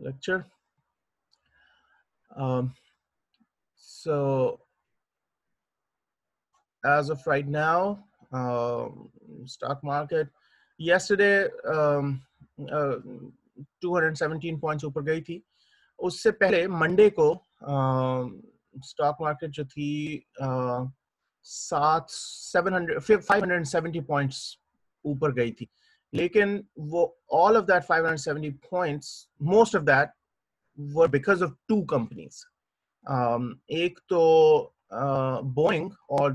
lecture. So as of right now, stock market yesterday 217 points ऊपर गई थी. उससे पहले मंडे को स्टॉक मार्केट जो थी 570 पॉइंट्स ऊपर गई थी. लेकिन वो all of that 570 points, most of that were because of two companies. एक तो बोइंग और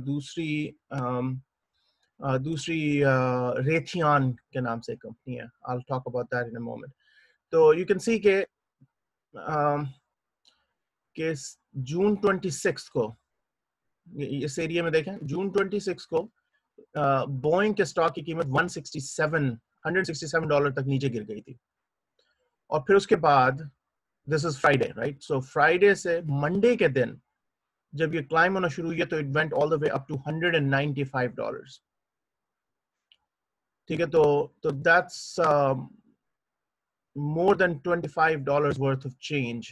दूसरी रेथियन के नाम से कंपनी है. I'll talk about that in a moment. तो you can see के जून 26 को इस एरिया में देखें, जून 26 को बोइंग के स्टॉक की कीमत $167 तक नीचे गिर गई थी. और फिर उसके बाद this is Friday, right? So Friday से मंडे के दिन जब ये क्लाइम होना शुरू हुई तो it went all the way up to $195. ठीक है, तो that's more than $25 worth of change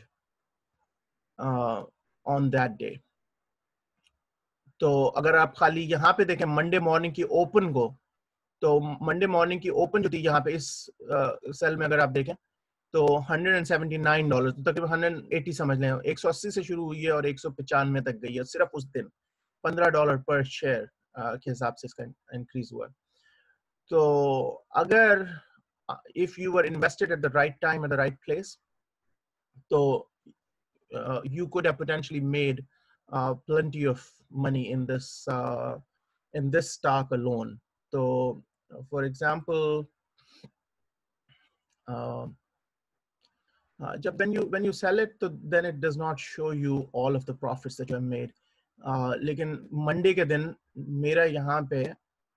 on that day. तो अगर आप खाली यहाँ पे देखें मंडे मॉर्निंग की ओपन को, तो मंडे मॉर्निंग की ओपन जो थी यहाँ पे इस सेल में अगर आप देखें तो $179, तो तकरीबन 180 समझ लें, 180 से शुरू हुई है और 195 तक गई है सिर्फ उस दिन. $15 पर शेयर के हिसाब से इसका इंक्रीज हुआ. तो अगर if you were invested at the right time at the right place, so you could have potentially made plenty of money in this stock alone. So for example, when you sell it, so then it does not show you all of the profits that you have made. लेकिन Monday के दिन मेरा यहाँ पे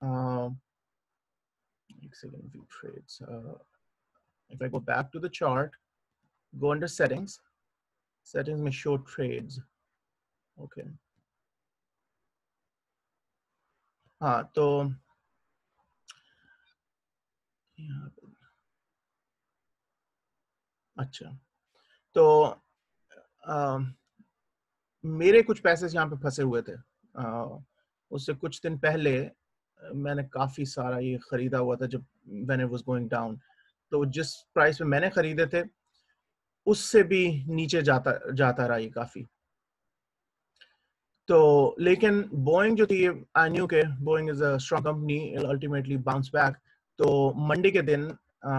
view trades. If I go back to the chart, go under settings में show trades. Okay. हाँ, तो अच्छा, तो मेरे कुछ पैसे यहाँ पे फंसे हुए थे. उससे कुछ दिन पहले मैंने काफी सारा ये खरीदा हुआ था जब when it was going down. तो जिस प्राइस में मैंने खरीदे थे उससे भी नीचे जाता रहा ये काफी. तो लेकिन बोइंग जो थी, आई न्यू के Boeing is a strong company, ultimately bounce back. तो मंडे के दिन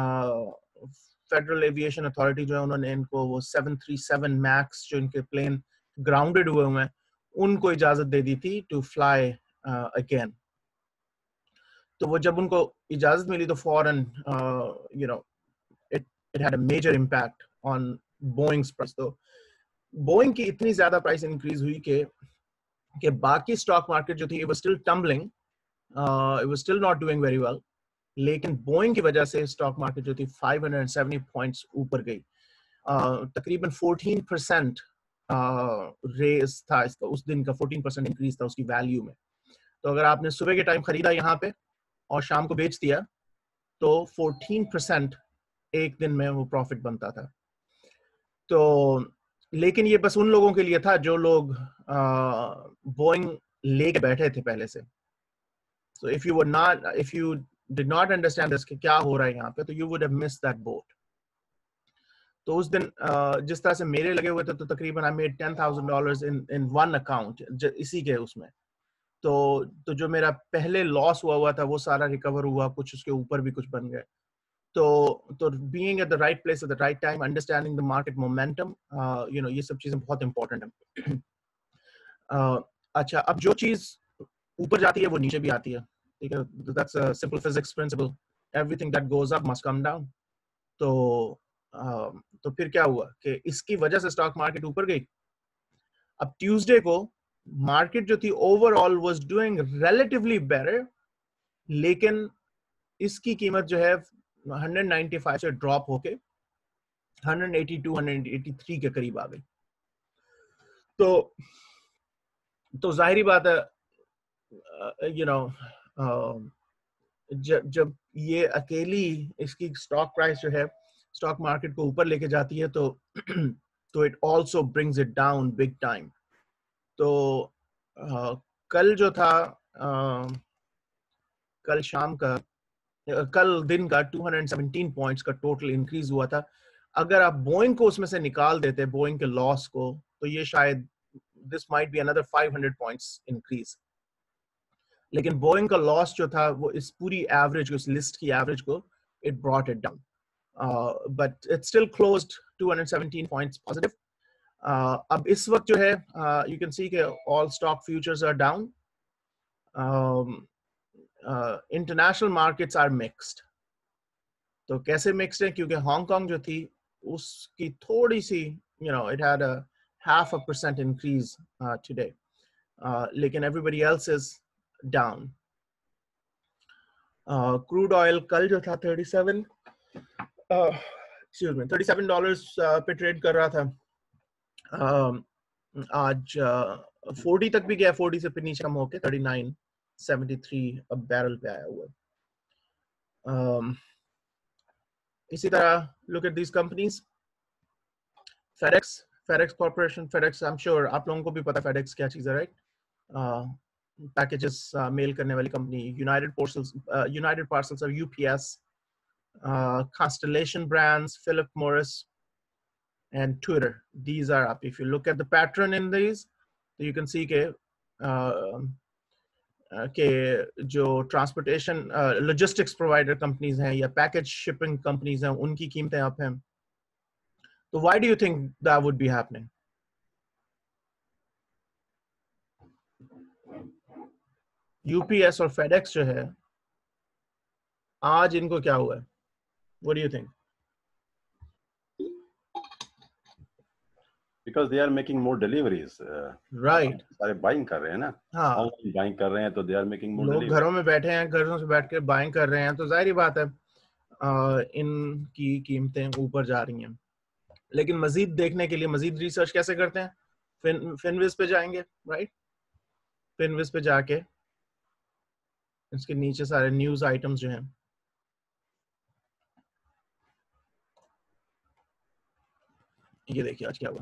फेडरल एविएशन अथॉरिटी जो है उन्होंने इनको वो 737 मैक्स जो इनके प्लेन ग्राउंडेड हुए हैं उनको इजाजत दे दी थी टू फ्लाई अगेन. तो वो जब उनको इजाजत मिली तो फौरन you know it had a major impact on Boeing's price. तो बोइंग की इतनी ज्यादा प्राइस इंक्रीज हुई कि बाकी स्टॉक मार्केट जो थी it was still tumbling, it was still not doing very well. लेकिन बोइंग की वजह से स्टॉक मार्केट जो थी 570 पॉइंट्स ऊपर गई. तकरीबन 14% रेस था इसका उस दिन का, 14% इंक्रीज था उसकी वैल्यू में. तो अगर आपने सुबह के टाइम खरीदा यहाँ पे और शाम को बेच दिया तो 14% एक दिन में वो प्रॉफिट बनता था. तो लेकिन ये बस उन लोगों के लिए था जो लोग बोइंग लेके बैठे थे पहले से. So if you did not understand this कि क्या हो रहा है यहाँ पे, तो you would have missed that boat. तो उस दिन जिस तरह से मेरे लगे हुए थे तो तकरीबन I made $10,000 in one account इसी के उसमें. तो जो मेरा पहले लॉस हुआ था वो सारा रिकवर हुआ, कुछ उसके ऊपर भी कुछ बन गए. तो being at the right place at the right time, understanding the market momentum, ये सब चीजें बहुत important है. अच्छा, अब जो चीज ऊपर जाती है वो नीचे भी आती है, ठीक है? That's a simple physics principle. Everything that goes up must come down. तो फिर क्या हुआ कि इसकी वजह से स्टॉक मार्केट ऊपर गई. अब ट्यूसडे को मार्केट जो थी overall was doing relatively better, लेकिन इसकी कीमत जो है 195 से ड्रॉप होके 182 183 के करीब आ गई. तो जाहिर बात है जब ये अकेली इसकी स्टॉक प्राइस जो है स्टॉक मार्केट को ऊपर लेके जाती है तो it also brings it down big time. तो कल जो था, कल शाम का, कल दिन का 217 पॉइंट्स का टोटल इंक्रीज हुआ था। अगर आप बोइंग को उसमें से निकाल देते, बोइंग के लॉस को, तो ये शायद this might be another 500 points increase. लेकिन बोइंग का लॉस जो था वो इस पूरी एवरेज को, इस लिस्ट की एवरेज को, it brought it down, but it still closed 217 points positive. अब इस वक्त जो है यू कैन सी कि all stock futures are down. International markets are mixed. तो कैसे मिक्स्ड है? क्योंकि हांगकांग जो थी उसकी थोड़ी सी, you know, it had a 0.5% increase today, लेकिन everybody else is down. Crude oil कल जो था 37 $37 पे ट्रेड कर रहा था। आज 40 तक भी गया, 40 से फिर नीचे कम होके 39.73 अब बैरल पे आया हुआ है। इसी तरह look at these companies. FedEx corporation, FedEx, I am sure आप लोगों को भी पता FedEx क्या चीज है, राइट? पैकेजेस मेल करने वाली कंपनी। यूनाइटेड पार्सल्स और UPS, Constellation Brands, Philip Morris, and Twitter. These are up. If you look at the pattern in these, so you can see के जो ट्रांसपोर्टेशन लॉजिस्टिक्स प्रोवाइडर कंपनीज हैं या package shipping companies हैं, उनकी कीमतें up हैं। तो why do you think that would be happening? UPS और FedEx जो है, आज इनको क्या हुआ है? What do you think? Because they are making more deliveries. Right. सारे बाइंग कर रहे हैं ना, हाँ, ऑनलाइन बाइंग कर रहे हैं, तो they are making more लोग deliveries. घरों में बैठे हैं, घरों से बैठ के बाइंग कर रहे हैं, तो जाहिर बात है इनकी कीमतें ऊपर जा रही हैं। लेकिन मजीद देखने के लिए मजीद रिसर्च कैसे करते हैं? फिनविज पे जाएंगे, राइट? फिनविज पे जाके इसके नीचे सारे न्यूज आइटम्स जो हैं, ये देखिए आज क्या हुआ।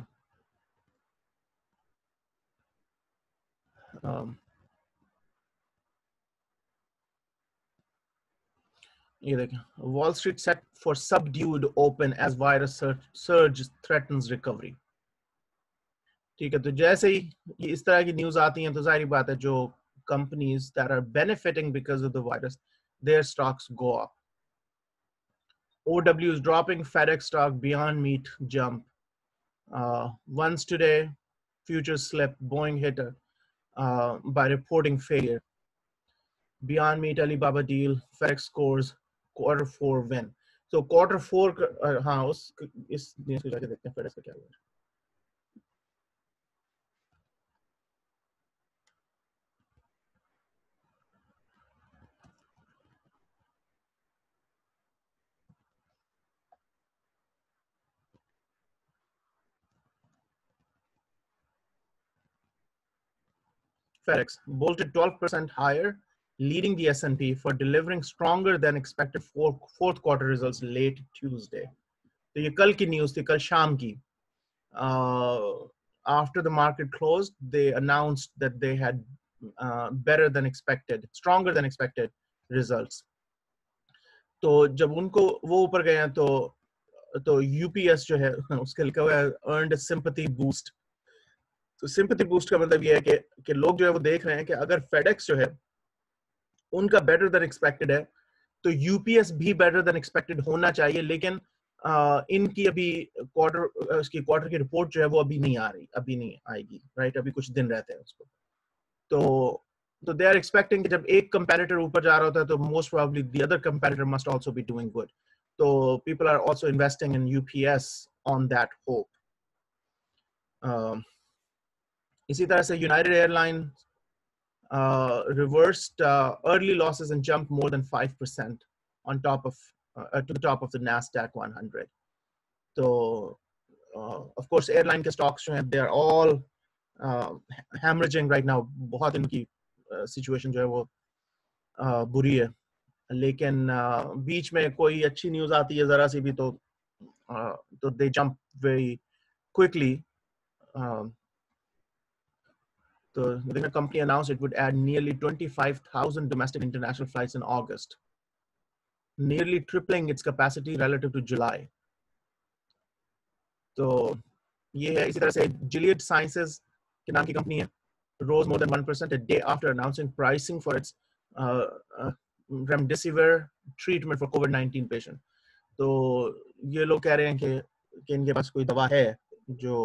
ये देखें, Wall Street set for subdued open as virus surge threatens recovery. ठीक है, तो जैसे ही इस तरह की न्यूज आती हैं तो जाहिर बात है जो companies that are benefiting because of the virus, their stocks go up. OW is dropping, FedEx stock, Beyond Meat jump. Once today, futures slip, Boeing hit by reporting failure. Beyond Meat, Alibaba deal, FedEx scores Q4 win. So Q4, हाँ, इस news को जाके देखते हैं FedEx का क्या हुआ। FedEx bolted 12% higher, leading the S&P for delivering stronger than expected fourth quarter results late Tuesday. तो ये कल की न्यूज़ थी, कल शाम की। After the market closed, they announced that they had better than expected, stronger than expected results. तो जब उनको वो ऊपर गए हैं तो UPS जो है उसके लिखा हुआ है earned a sympathy boost. तो सिंपैथी बूस्ट का मतलब ये है कि लोग जो है वो देख रहे हैं कि अगर FedEx जो है उनका बेटर देन एक्सपेक्टेड है तो UPS भी बेटर देन एक्सपेक्टेड होना चाहिए, लेकिन इनकी अभी क्वार्टर की रिपोर्ट जो है वो अभी नहीं आ रही, अभी नहीं आएगी, राइट? अभी कुछ दिन रहते हैं उसको। तो दे आर एक्सपेक्टिंग कि जब एक कंपैरेटर ऊपर जा रहा होता है तो most probably the other comparator must also be doing good. तो people are also investing in UPS on that hope. इसी तरह से United Airline reversed early losses and jumped more than 5% on top of to the top of the Nasdaq 100. So, of course, airline के stocks जो हैं, they are all hemorrhaging right now. बहुत इनकी situation जो है वो बुरी है, लेकिन बीच में कोई अच्छी न्यूज़ आती है जरा सी भी तो so they jump very quickly. The company announced it would add nearly 25,000 domestic and international flights in August, nearly tripling its capacity relative to July. तो ये है, इसी तरह से Gilead Sciences के नाम की कंपनी है, rose more than 1% a day after announcing pricing for its remdesivir treatment for COVID-19 patient. तो ये लोग कह रहे हैं कि इनके पास कोई दवा है जो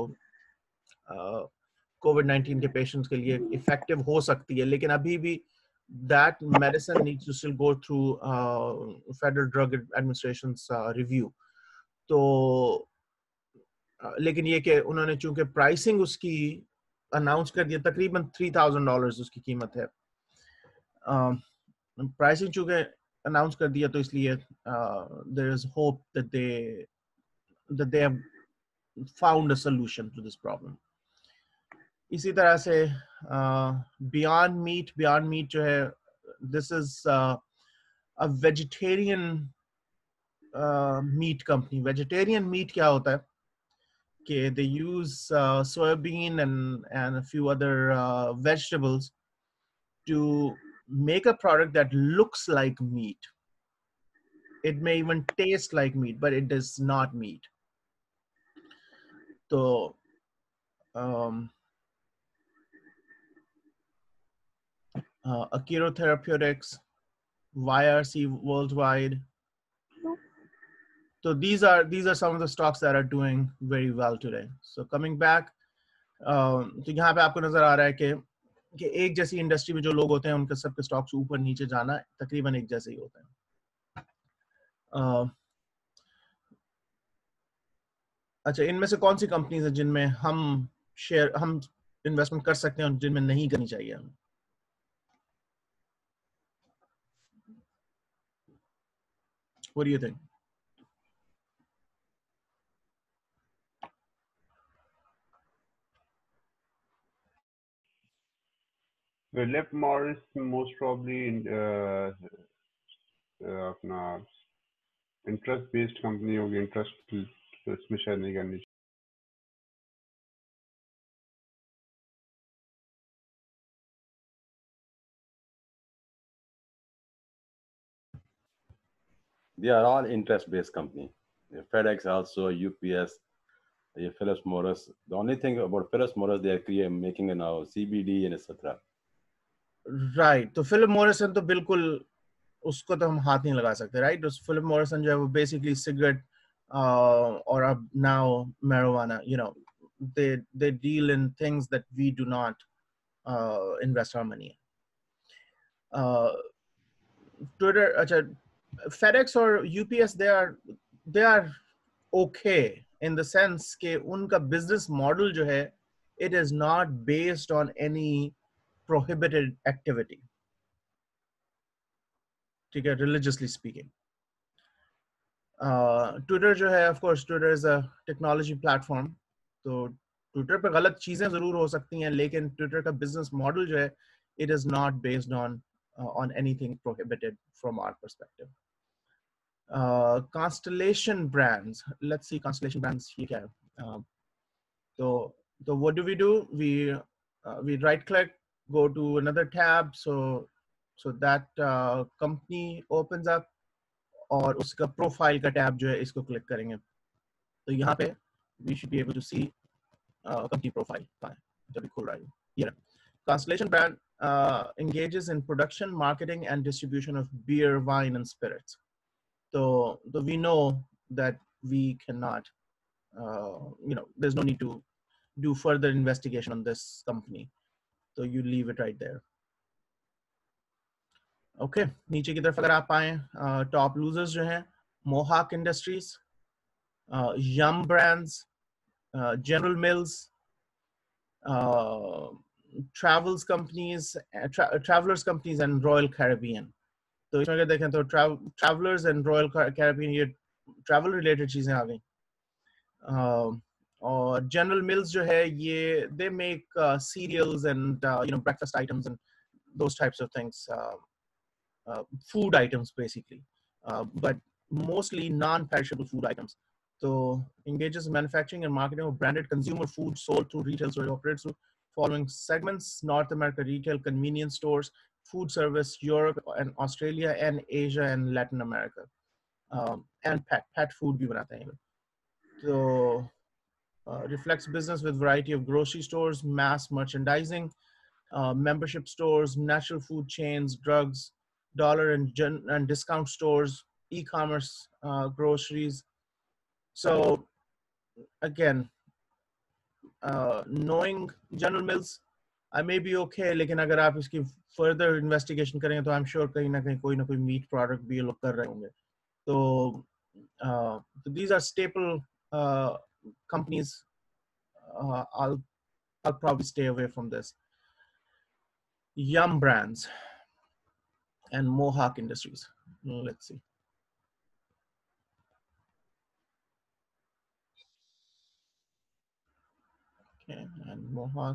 COVID-19 के पेशेंट्स के लिए इफेक्टिव हो सकती है, लेकिन अभी भी that medicine needs to still go through Federal Drug Administration's review. तो लेकिन ये कि उन्होंने चूंकि प्राइसिंग उसकी अनाउंस कर दिया, तकरीबन $3,000 उसकी कीमत है, प्राइसिंग चूंकि अनाउंस कर दिया तो इसलिए there is hope that they have found a solution to this problem. इसी तरह से Beyond Meat जो है, this is a vegetarian meat company. Vegetarian meat क्या होता है कि they use soybean and a few other vegetables to make a product that looks like meat. It may even taste like meat, but it is not meat. So Akero Therapeutics, YRC Worldwide. So these are some of the stocks that are doing very well today. So coming back, तो यहाँ पे आपको नजर आ रहा है कि एक जैसी इंडस्ट्री में जो लोग होते हैं उनके सबके स्टॉक्स ऊपर नीचे जाना तकरीबन एक जैसे ही होते हैं. अच्छा, इनमें से कौन सी कंपनीज हैं जिनमें हम इन्वेस्टमेंट कर सकते हैं और जिनमें नहीं करनी चाहिए हमें? What do you think? Philip Morris most probably अपना इंटरेस्ट बेस्ड कंपनी होगी, इंटरेस्ट इसमें शेयर नहीं करनी. They are all interest-based company. FedEx also, UPS, Philip Morris. The only thing about Philip Morris, they are making now CBD and etc. Right. तो Philip Morrison तो बिल्कुल उसको तो हम हाथ नहीं लगा सकते, right? उस Philip Morrison जो है वो basically cigarette or अब now marijuana, you know, they deal in things that we do not invest our money in. Twitter, अच्छा, FedEx or UPS, they are okay in the sense कि उनका business model जो है, it is not based on any prohibited activity. ठीक है, religiously speaking. Twitter जो है, of course, Twitter is a technology platform. तो Twitter पे गलत चीजें जरूर हो सकती हैं, लेकिन Twitter का business model जो है, it is not based on anything prohibited from our perspective. Constellation Brands. Let's see Constellation Brands ये क्या है? So what do? We right click, go to another tab, so that company opens up, और उसका profile का tab जो है इसको click करेंगे तो यहाँ पे we should be able to see company profile जब खुल रहा है ये. Constellation Brand engages in production, marketing and distribution of beer, wine and spirits. So we know that we cannot, there's no need to do further investigation on this company. So you leave it right there. Okay, नीचे की तरफ अगर आप आए, top losers जो हैं, Mohawk Industries, Yum Brands, General Mills, Travelers Companies and Royal Caribbean. तो इसमें अगर देखें तो Travelers and Royal Caribbean ये travel related चीजें आ गई. और General Mills जो है ये they make cereals and breakfast items and those types of things. Food items basically, but mostly non-perishable food items. So engages in manufacturing and marketing of branded consumer food sold through retail stores. Operates through following segments: North America retail, convenience stores, food service, Europe and Australia, and Asia and Latin America. And pet food भी बनाते हैं. So reflects business with variety of grocery stores, mass merchandising, membership stores, natural food chains, drugs, dollar and discount stores, e-commerce, groceries. So again, knowing General Mills, I may be okay, लेकिन अगर आप इसकी further investigation करेंगे तो I'm sure कहीं ना कहीं कोई ना कोई meat product भी ये लोग कर रहे होंगे. So these are staple companies. I'll probably stay away from this. Yum Brands and Mohawk Industries. Let's see. Okay, and Mohawk.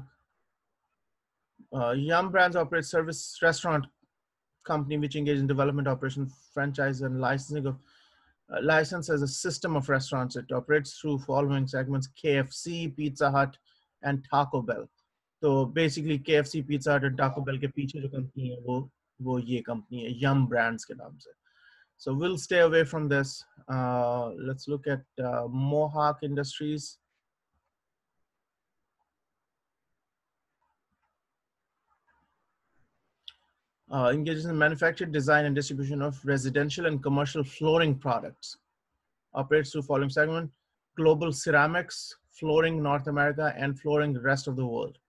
Yum Brands operates service restaurant company which engages in development, operation, franchise, and licensing of license as a system of restaurants. It operates through following segments: KFC, Pizza Hut, and Taco Bell. So basically, KFC, Pizza Hut, and Taco Bell के पीछे जो company है वो ये company है Yum Brands के नाम से. So we'll stay away from this. Let's look at Mohawk Industries. Engages in manufacture, design, and distribution of residential and commercial flooring products. Operates through following segment: global ceramics, flooring North America, and flooring the rest of the world.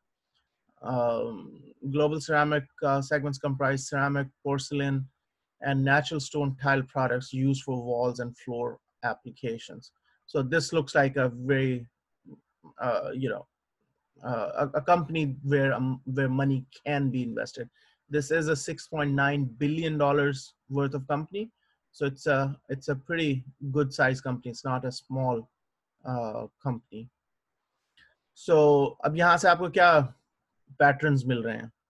Global ceramic segments comprise ceramic, porcelain, and natural stone tile products used for walls and floor applications. So this looks like a very, a company where money can be invested. This is a $6.9 billion worth of company. So it's a pretty good size company. It's not a small company. So अब यहाँ से आपको क्या patterns मिल रहे हैं?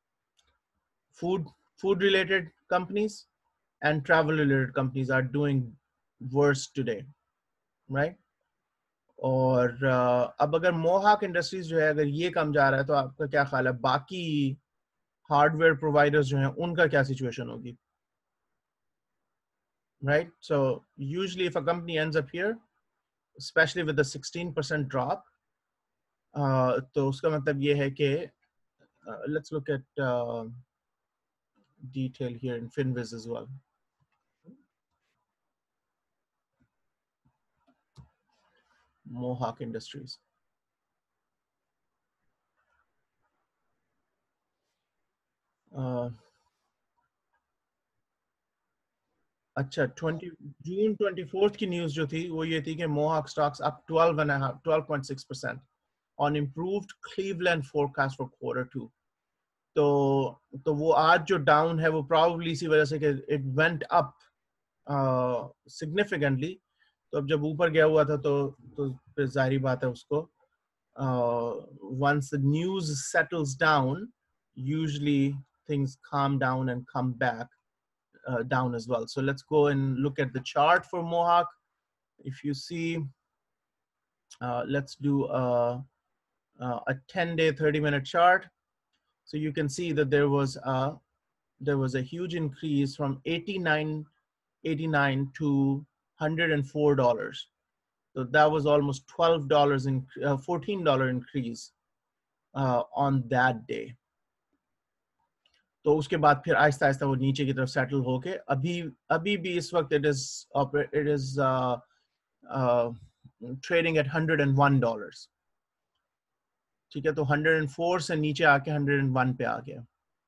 Food related companies and travel related companies are doing worse today, right? और अब अगर Mohawk Industries जो है अगर ये कम जा रहा है तो आपका क्या ख्याल है बाकी हार्डवेयर प्रोवाइडर्स जो हैं उनका क्या सिचुएशन होगी? Right? So usually if a company ends up here, especially with the 16% drop, तो उसका मतलब ये है कि let's look at detail here in Finviz as well. Mohawk Industries. अच्छा 20 जून 24th की न्यूज़ जो थी वो ये थी कि Mohawk stocks up 12.6% on improved Cleveland forecast for Q2. तो वो आज जो डाउन है वो probably इसी वजह से कि it went up significantly. तो अब जब ऊपर गया हुआ था तो फिर जाहिर बात है उसको once the news settles down, usually things calm down and come back down as well. So let's go and look at the chart for Mohawk. If you see, let's do a 10-day, 30-minute chart. So you can see that there was a huge increase from $89 to $104. So that was almost $12 in $14 increase on that day. तो उसके बाद फिर आहिस्ता आहिस्ता वो नीचे की तरफ settle होके अभी भी इस वक्त it is trading at $101. ठीक है तो 104 से नीचे आके 101 पे आ गया.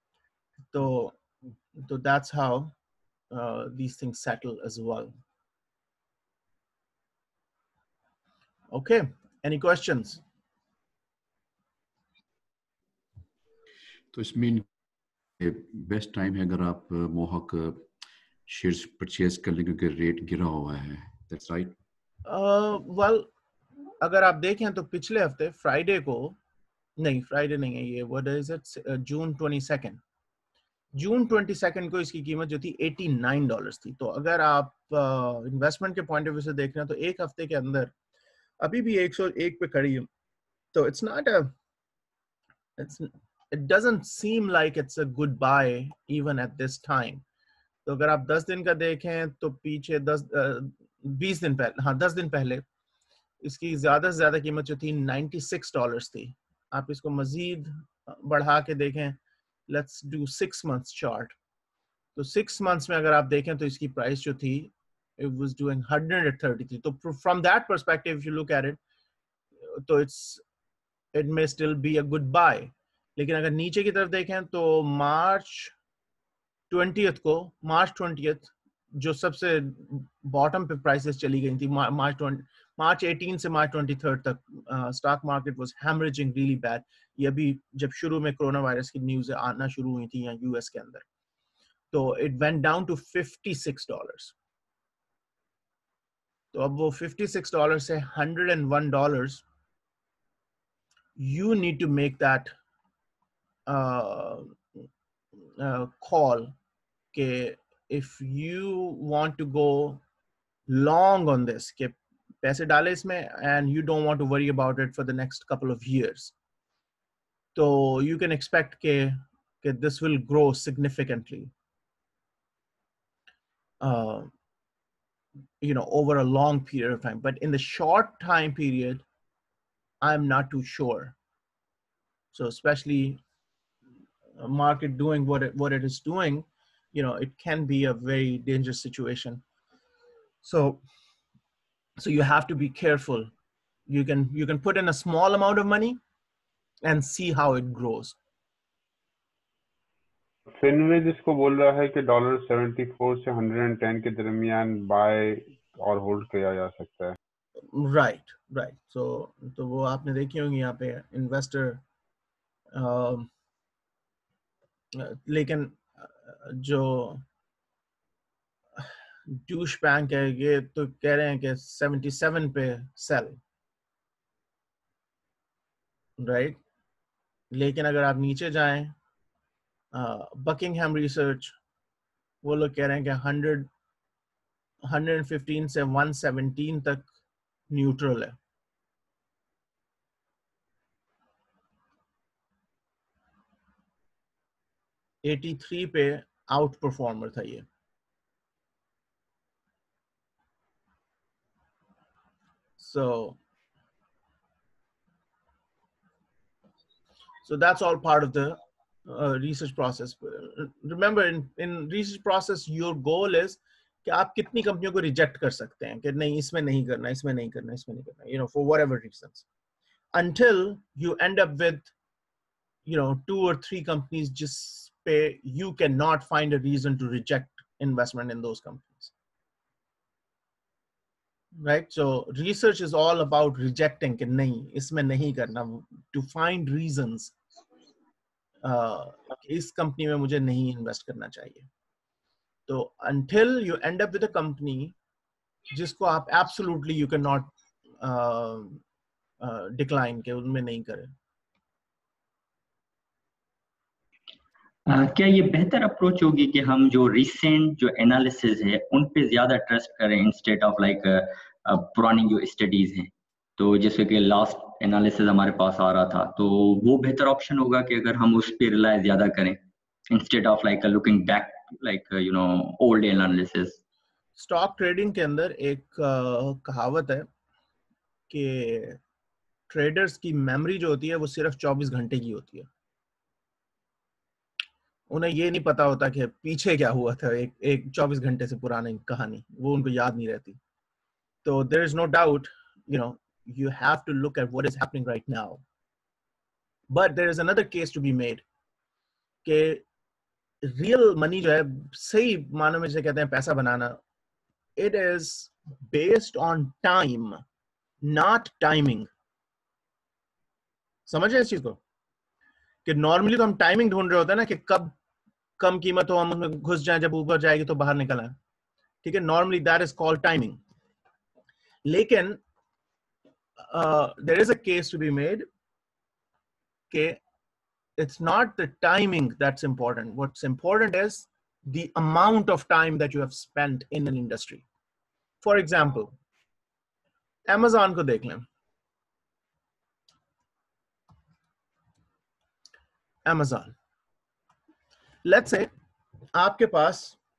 तो that's how these things settle as well. Okay, any questions? तो इसमें बेस्ट टाइम है अगर आप Mohawk शेयर्स परचेज कर लें क्योंकि रेट गिरा हुआ है. That's right. Well, अगर आप देखें तो पिछले हफ्ते फ्राइडे नहीं है ये, what is it, June 22nd. जून 22 को इसकी कीमत जो थी $89 थी। तो अगर आप इन्वेस्टमेंट के पॉइंट ऑफ व्यू से देख रहे हैं तो एक हफ्ते के अंदर अभी भी 101 पे खड़ी है। तो it's not it doesn't seem like it's a good buy even at this time. तो अगर आप 10 दिन का देखें तो पीछे 20 दिन पहले, हाँ 10 दिन पहले इसकी ज्यादा से ज्यादा कीमत जो थी $96 थी। आप इसको मजीद बढ़ा के देखें, लेट्स डू 6 months चार्ट। तो 6 months में अगर आप देखें तो इसकी प्राइस जो थी it was doing 133। तो from that perspective if you look at it तो it may still be a good buy। लेकिन अगर नीचे की तरफ देखें तो मार्च 20 जो सबसे बॉटम पे प्राइसेस चली गई थी, मार्च 18 से मार्च 23 तक stock market was haemorrhaging really bad. ये अभी जब शुरू में कोरोना वायरस की न्यूज़ आना शुरू हुई थी यहाँ यूएस के अंदर, तो इट वेंट डाउन टू $56। तो अब वो $56 से $101, you need to make that call कि if you want to go long on this, कि पैसे डाले इसमें and you don't want to worry about it for the next couple of years, तो you can expect कि this will grow significantly over a long period of time. But in the short time period I'm not too sure. So especially market doing what it is doing, it can be a very dangerous situation. So you have to be careful. You can put in a small amount of money and see how it grows. फिनविज इसको बोल रहा है कि $74 से 110 के दरमियान bye और hold किया जा सकता है। राइट। तो वो आपने देखी होंगी यहाँ पे इन्वेस्टर, लेकिन जो डूश बैंक है ये तो कह रहे हैं कि 77 पे सेल, राइट। लेकिन अगर आप नीचे जाएं, बकिंगहैम रिसर्च वो लोग कह रहे हैं कि 115 से 117 तक न्यूट्रल है। $83 पे आउट परफॉर्मर था ये। So that's all part of the research process. Remember, in research process, your goal is कि आप कितनी कंपनियों को रिजेक्ट कर सकते हैं कि नहीं इसमें नहीं करना, इसमें नहीं करना, इसमें नहीं करना, for whatever reasons, until you end up with 2 or 3 companies just पे you cannot find a reason to reject investment in those companies, right? So research is all about rejecting कि नहीं इसमें नहीं करना, to find reasons इस company में मुझे नहीं इन्वेस्ट करना चाहिए। तो until you end up with a company जिसको आप absolutely you cannot decline के उनमें नहीं करें। क्या ये बेहतर अप्रोच होगी कि हम जो रिसेंट जो एनालिसिस है उन पे ज्यादा ट्रस्ट करें इंस्टेड ऑफ लाइक पुरानी जो स्टडीज हैं? तो जैसे कि लास्ट एनालिसिस हमारे पास आ रहा था, तो वो बेहतर ऑप्शन होगा कि अगर हम उस पे रिलाय ज्यादा करें instead of like looking back like old analysis. Stock trading के अंदर एक कहावत है कि ट्रेडर्स की मेमोरी जो होती है वो सिर्फ 24 घंटे की होती है। उन्हें ये नहीं पता होता कि पीछे क्या हुआ था एक 24 घंटे से पुरानी कहानी, वो उनको याद नहीं रहती। तो there is no doubt, you have to look at what is happening right now. But there is another case to be made कि real money जो है, सही मानों में जिसे कहते हैं पैसा बनाना, it is based on time, not timing. समझ रहे इस चीज को कि नॉर्मली तो हम टाइमिंग ढूंढ रहे होते हैं ना कि कब कम कीमत हो हम उसमें घुस जाएं, जब ऊपर जाएगी तो बाहर निकल आए, ठीक है, normally that is called timing. लेकिन there is a case to be made कि it's not the timing that's important. What's important is the amount of time that you have spent in an industry. For example, Amazon को देख लें. Amazon. Let's say आपके पास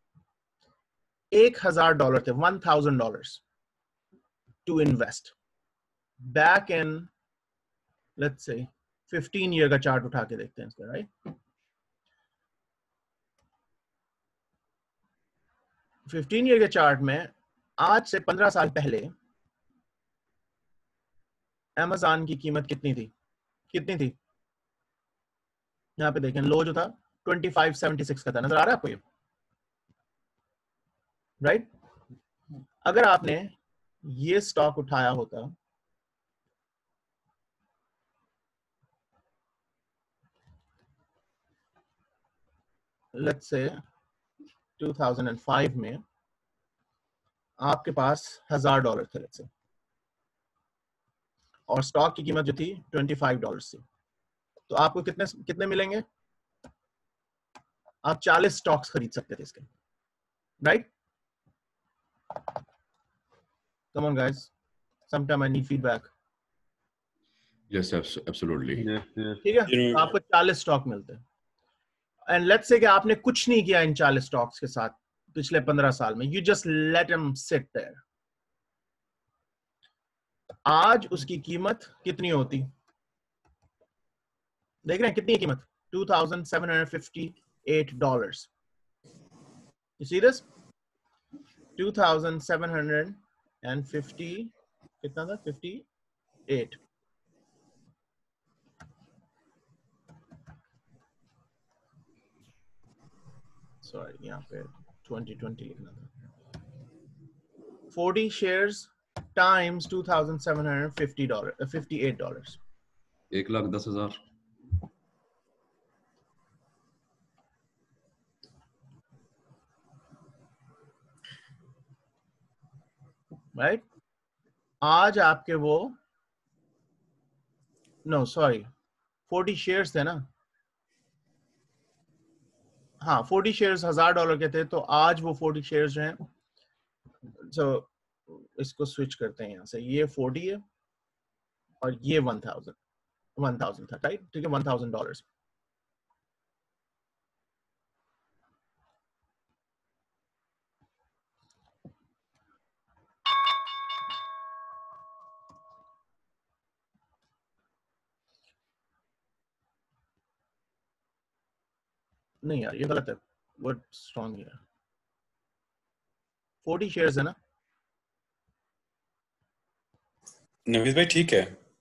$1,000 थे, $1,000 to invest back in, let's say 15 year का chart उठा के देखते हैं इसका, right? 15 year के चार्ट में आज से 15 साल पहले Amazon की कीमत कितनी थी? यहाँ पे देखें, लो जो था 2576 का था, नजर आ रहा है आपको ये, राइट? अगर आपने ये स्टॉक उठाया होता, लेट्स से 2005 में आपके पास $1,000 थे, लेट्स से, और स्टॉक की कीमत जो थी $25 थी, तो आपको कितने मिलेंगे? आप 40 स्टॉक्स खरीद सकते थे इसके, right? Come on guys, sometime I need feedback. Yes, absolutely. Yes. ठीक है, तो आपको 40 स्टॉक मिलते हैं. एंड लेट्स से कि आपने कुछ नहीं किया इन 40 स्टॉक्स के साथ पिछले 15 साल में, you just let them sit there. आज उसकी कीमत कितनी होती? देख रहे हैं कितनी कीमत? $2,758. You see this? 2,750 कितना था? 58. सॉरी, यहाँ पे 2020 लिखना था. 40 shares times $2,750, $58. 1,10,000. राइट? आज आपके वो, नो सॉरी, 40 शेयर्स थे ना? हाँ, 40 शेयर्स $1,000 के थे, तो आज वो 40 शेयर्स जो हैं, so इसको स्विच करते हैं यहाँ से, ये 40 है और ये 1,000 था, राइट? ठीक है, $1,000. नहीं यार, ये गलत है. What's wrong here? 40 शेयर्स है ना? नवीद भाई ठीक है.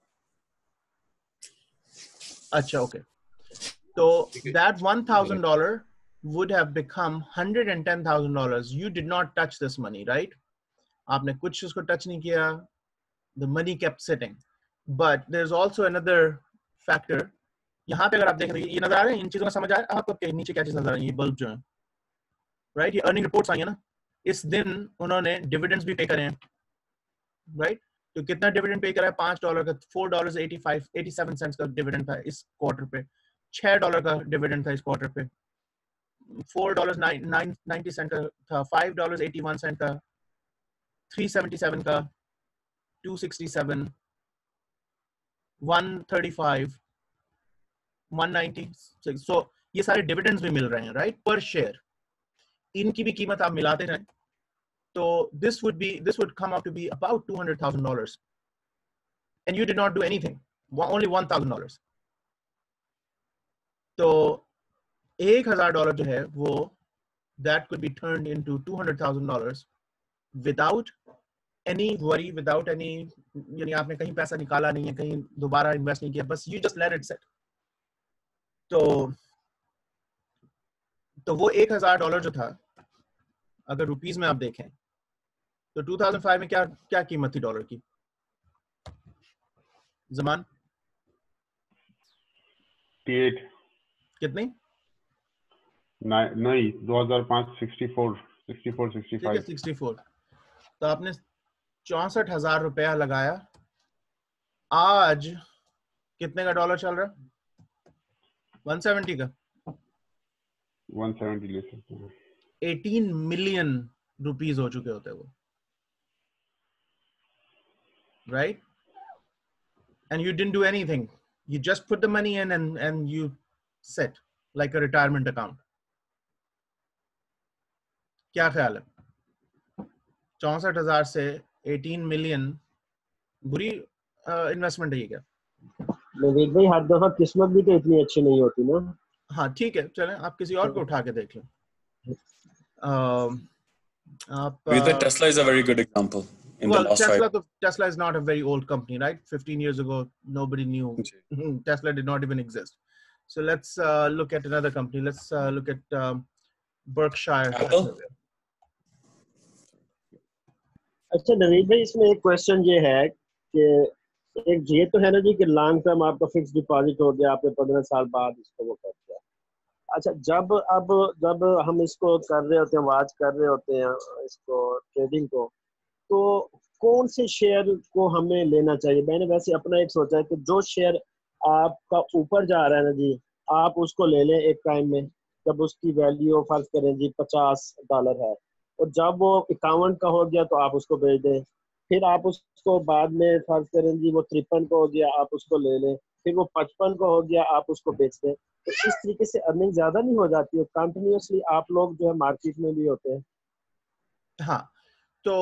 अच्छा, ओके. तो that $1,000 would have become $110,000. You did not touch this money, right? आपने कुछ उसको टच नहीं किया. The money kept sitting. But there's also another factor. यहाँ पे अगर आप देखें, ये नजर आ रहे हैं, इन चीजों का समझ आ रहा है आपको? नीचे क्या चीज नजर आ रही है? ये बल्ब जो है, राइट? ये अर्निंग रिपोर्ट्स आई है ना? इस दिन उन्होंने डिविडेंड्स भी पे करे हैं, राइट? तो कितना डिविडेंड पे करा है? $5 का, $4.87 का डिविडेंड था इस क्वार्टर पे. $6 का डिविडेंड था इस क्वार्टर पे. $4.90 का था, $5.81 का, $3.77 का, $2.67, $1.35, $1.90. सो ये सारे डिविडेंड्स भी मिल रहे हैं, राइट? पर शेयर. इनकी भी कीमत आप मिलाते जाएं, तो this would come out to be about $200,000, and you did not do anything. Only $1,000. तो $1,000 जो है वो that could be turned into $200,000 without any worry, without any, यानी आपने कहीं पैसा निकाला नहीं है, कहीं दोबारा इन्वेस्ट नहीं किया, बस you just let it sit. तो वो $1,000 जो था, अगर रुपीस में आप देखें, तो 2005 में क्या कीमत थी डॉलर की? जमान 68. कितनी? नहीं, 2005 64, 65. 64. तो आपने 64,000 रुपया लगाया. आज कितने का डॉलर चल रहा है? 170 का 170 ले सकते हैं। 18 मिलियन रुपीस हो चुके होते वो, right? And you didn't do anything. You just put the money in and you sit like a retirement account. क्या ख्याल है? 64,000 से 18 मिलियन बुरी इन्वेस्टमेंट है ये क्या? नवीद भाई हर दफा किस्मत भी तो इतनी अच्छी नहीं होती ना। हाँ ठीक है, चलें आप किसी और को उठा के देख लें। आप Tesla is a very good example. In well, the last Tesla is not a very old company, right? 15 years ago, nobody knew. Tesla did not even exist. So let's look at another company. Let's look at Berkshire. Apple? अच्छा नवीद भाई, इसमें एक question ये है कि एक ये तो है ना जी कि लॉन्ग टर्म आपका फिक्स डिपॉजिट हो गया, आपने 15 साल बाद इसको वो कर दिया। अच्छा, जब हम इसको कर रहे होते हैं, वॉच कर रहे होते हैं इसको ट्रेडिंग को, तो कौन से शेयर को हमें लेना चाहिए? मैंने वैसे अपना एक सोचा है कि जो शेयर आपका ऊपर जा रहा है ना जी, आप उसको ले लें एक टाइम में, जब उसकी वैल्यू फर्ज करें जी $50 है, और जब वो 51 का हो गया तो आप उसको बेच दें। फिर आप उसको बाद में फर्ज करें जी वो 53 का हो गया, आप उसको ले लें। फिर वो 55 का हो गया, आप उसको बेच दें। तो इस तरीके से अर्निंग ज्यादा नहीं हो जाती है? कंटिन्यूसली आप लोग जो है मार्केट में भी होते हैं। हाँ, तो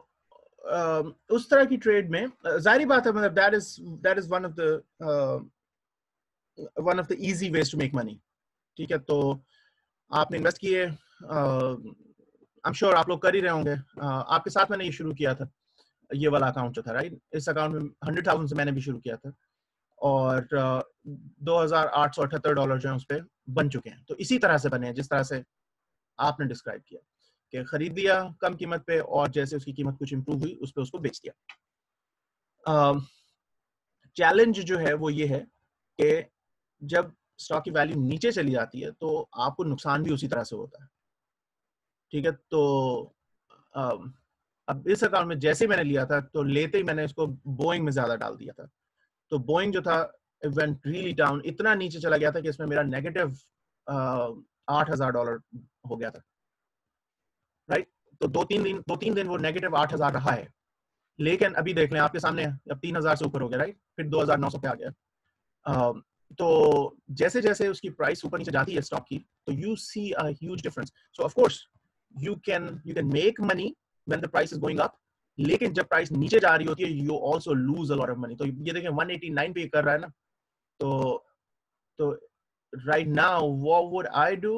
उस तरह की ट्रेड में जाहिर बात है, मतलब that is one of the easy ways to make money। ठीक है, तो आपने इन्वेस्ट किए, आई एम श्योर आप लोग कर ही रहे होंगे। आपके साथ मैंने ये शुरू किया था, ये वाला अकाउंट जो था, राइट? इस अकाउंट में 100,000 से मैंने भी शुरू किया था, और $2,878 जो है उस पर बन चुके हैं। तो इसी तरह से बने हैं जिस तरह से आपने डिस्क्राइब किया, कि खरीद दिया कम कीमत पे, और जैसे उसकी कीमत कुछ इंप्रूव हुई उस पर उसको बेच दिया। चैलेंज जो है वो ये है कि जब स्टॉक की वैल्यू नीचे चली जाती है तो आपको नुकसान भी उसी तरह से होता है। ठीक है, तो अब इस अकाउंट में जैसे मैंने लिया था, तो लेते ही मैंने इसको बोइंग में ज्यादा डाल दिया था। तो बोइंग जो था वेंट रियली डाउन, इतना नीचे चला गया था कि इसमें मेरा नेगेटिव $8,000 हो गया था, राइट? तो दो तीन दिन वो नेगेटिव 8,000 रहा है। लेकिन अभी देख लें, आपके सामने अब 3,000 से ऊपर हो गया, राइट? फिर 2,900 पे आ गया। तो जैसे जैसे उसकी प्राइस ऊपर नीचे जाती है स्टॉक की, तो you see a huge difference. So of course you can make money when the price is going up, लेकिन जब प्राइस नीचे जा रही होती है you also lose a lot of money. तो ये देखें 189 पे कर रहा है ना, तो right now what would I do?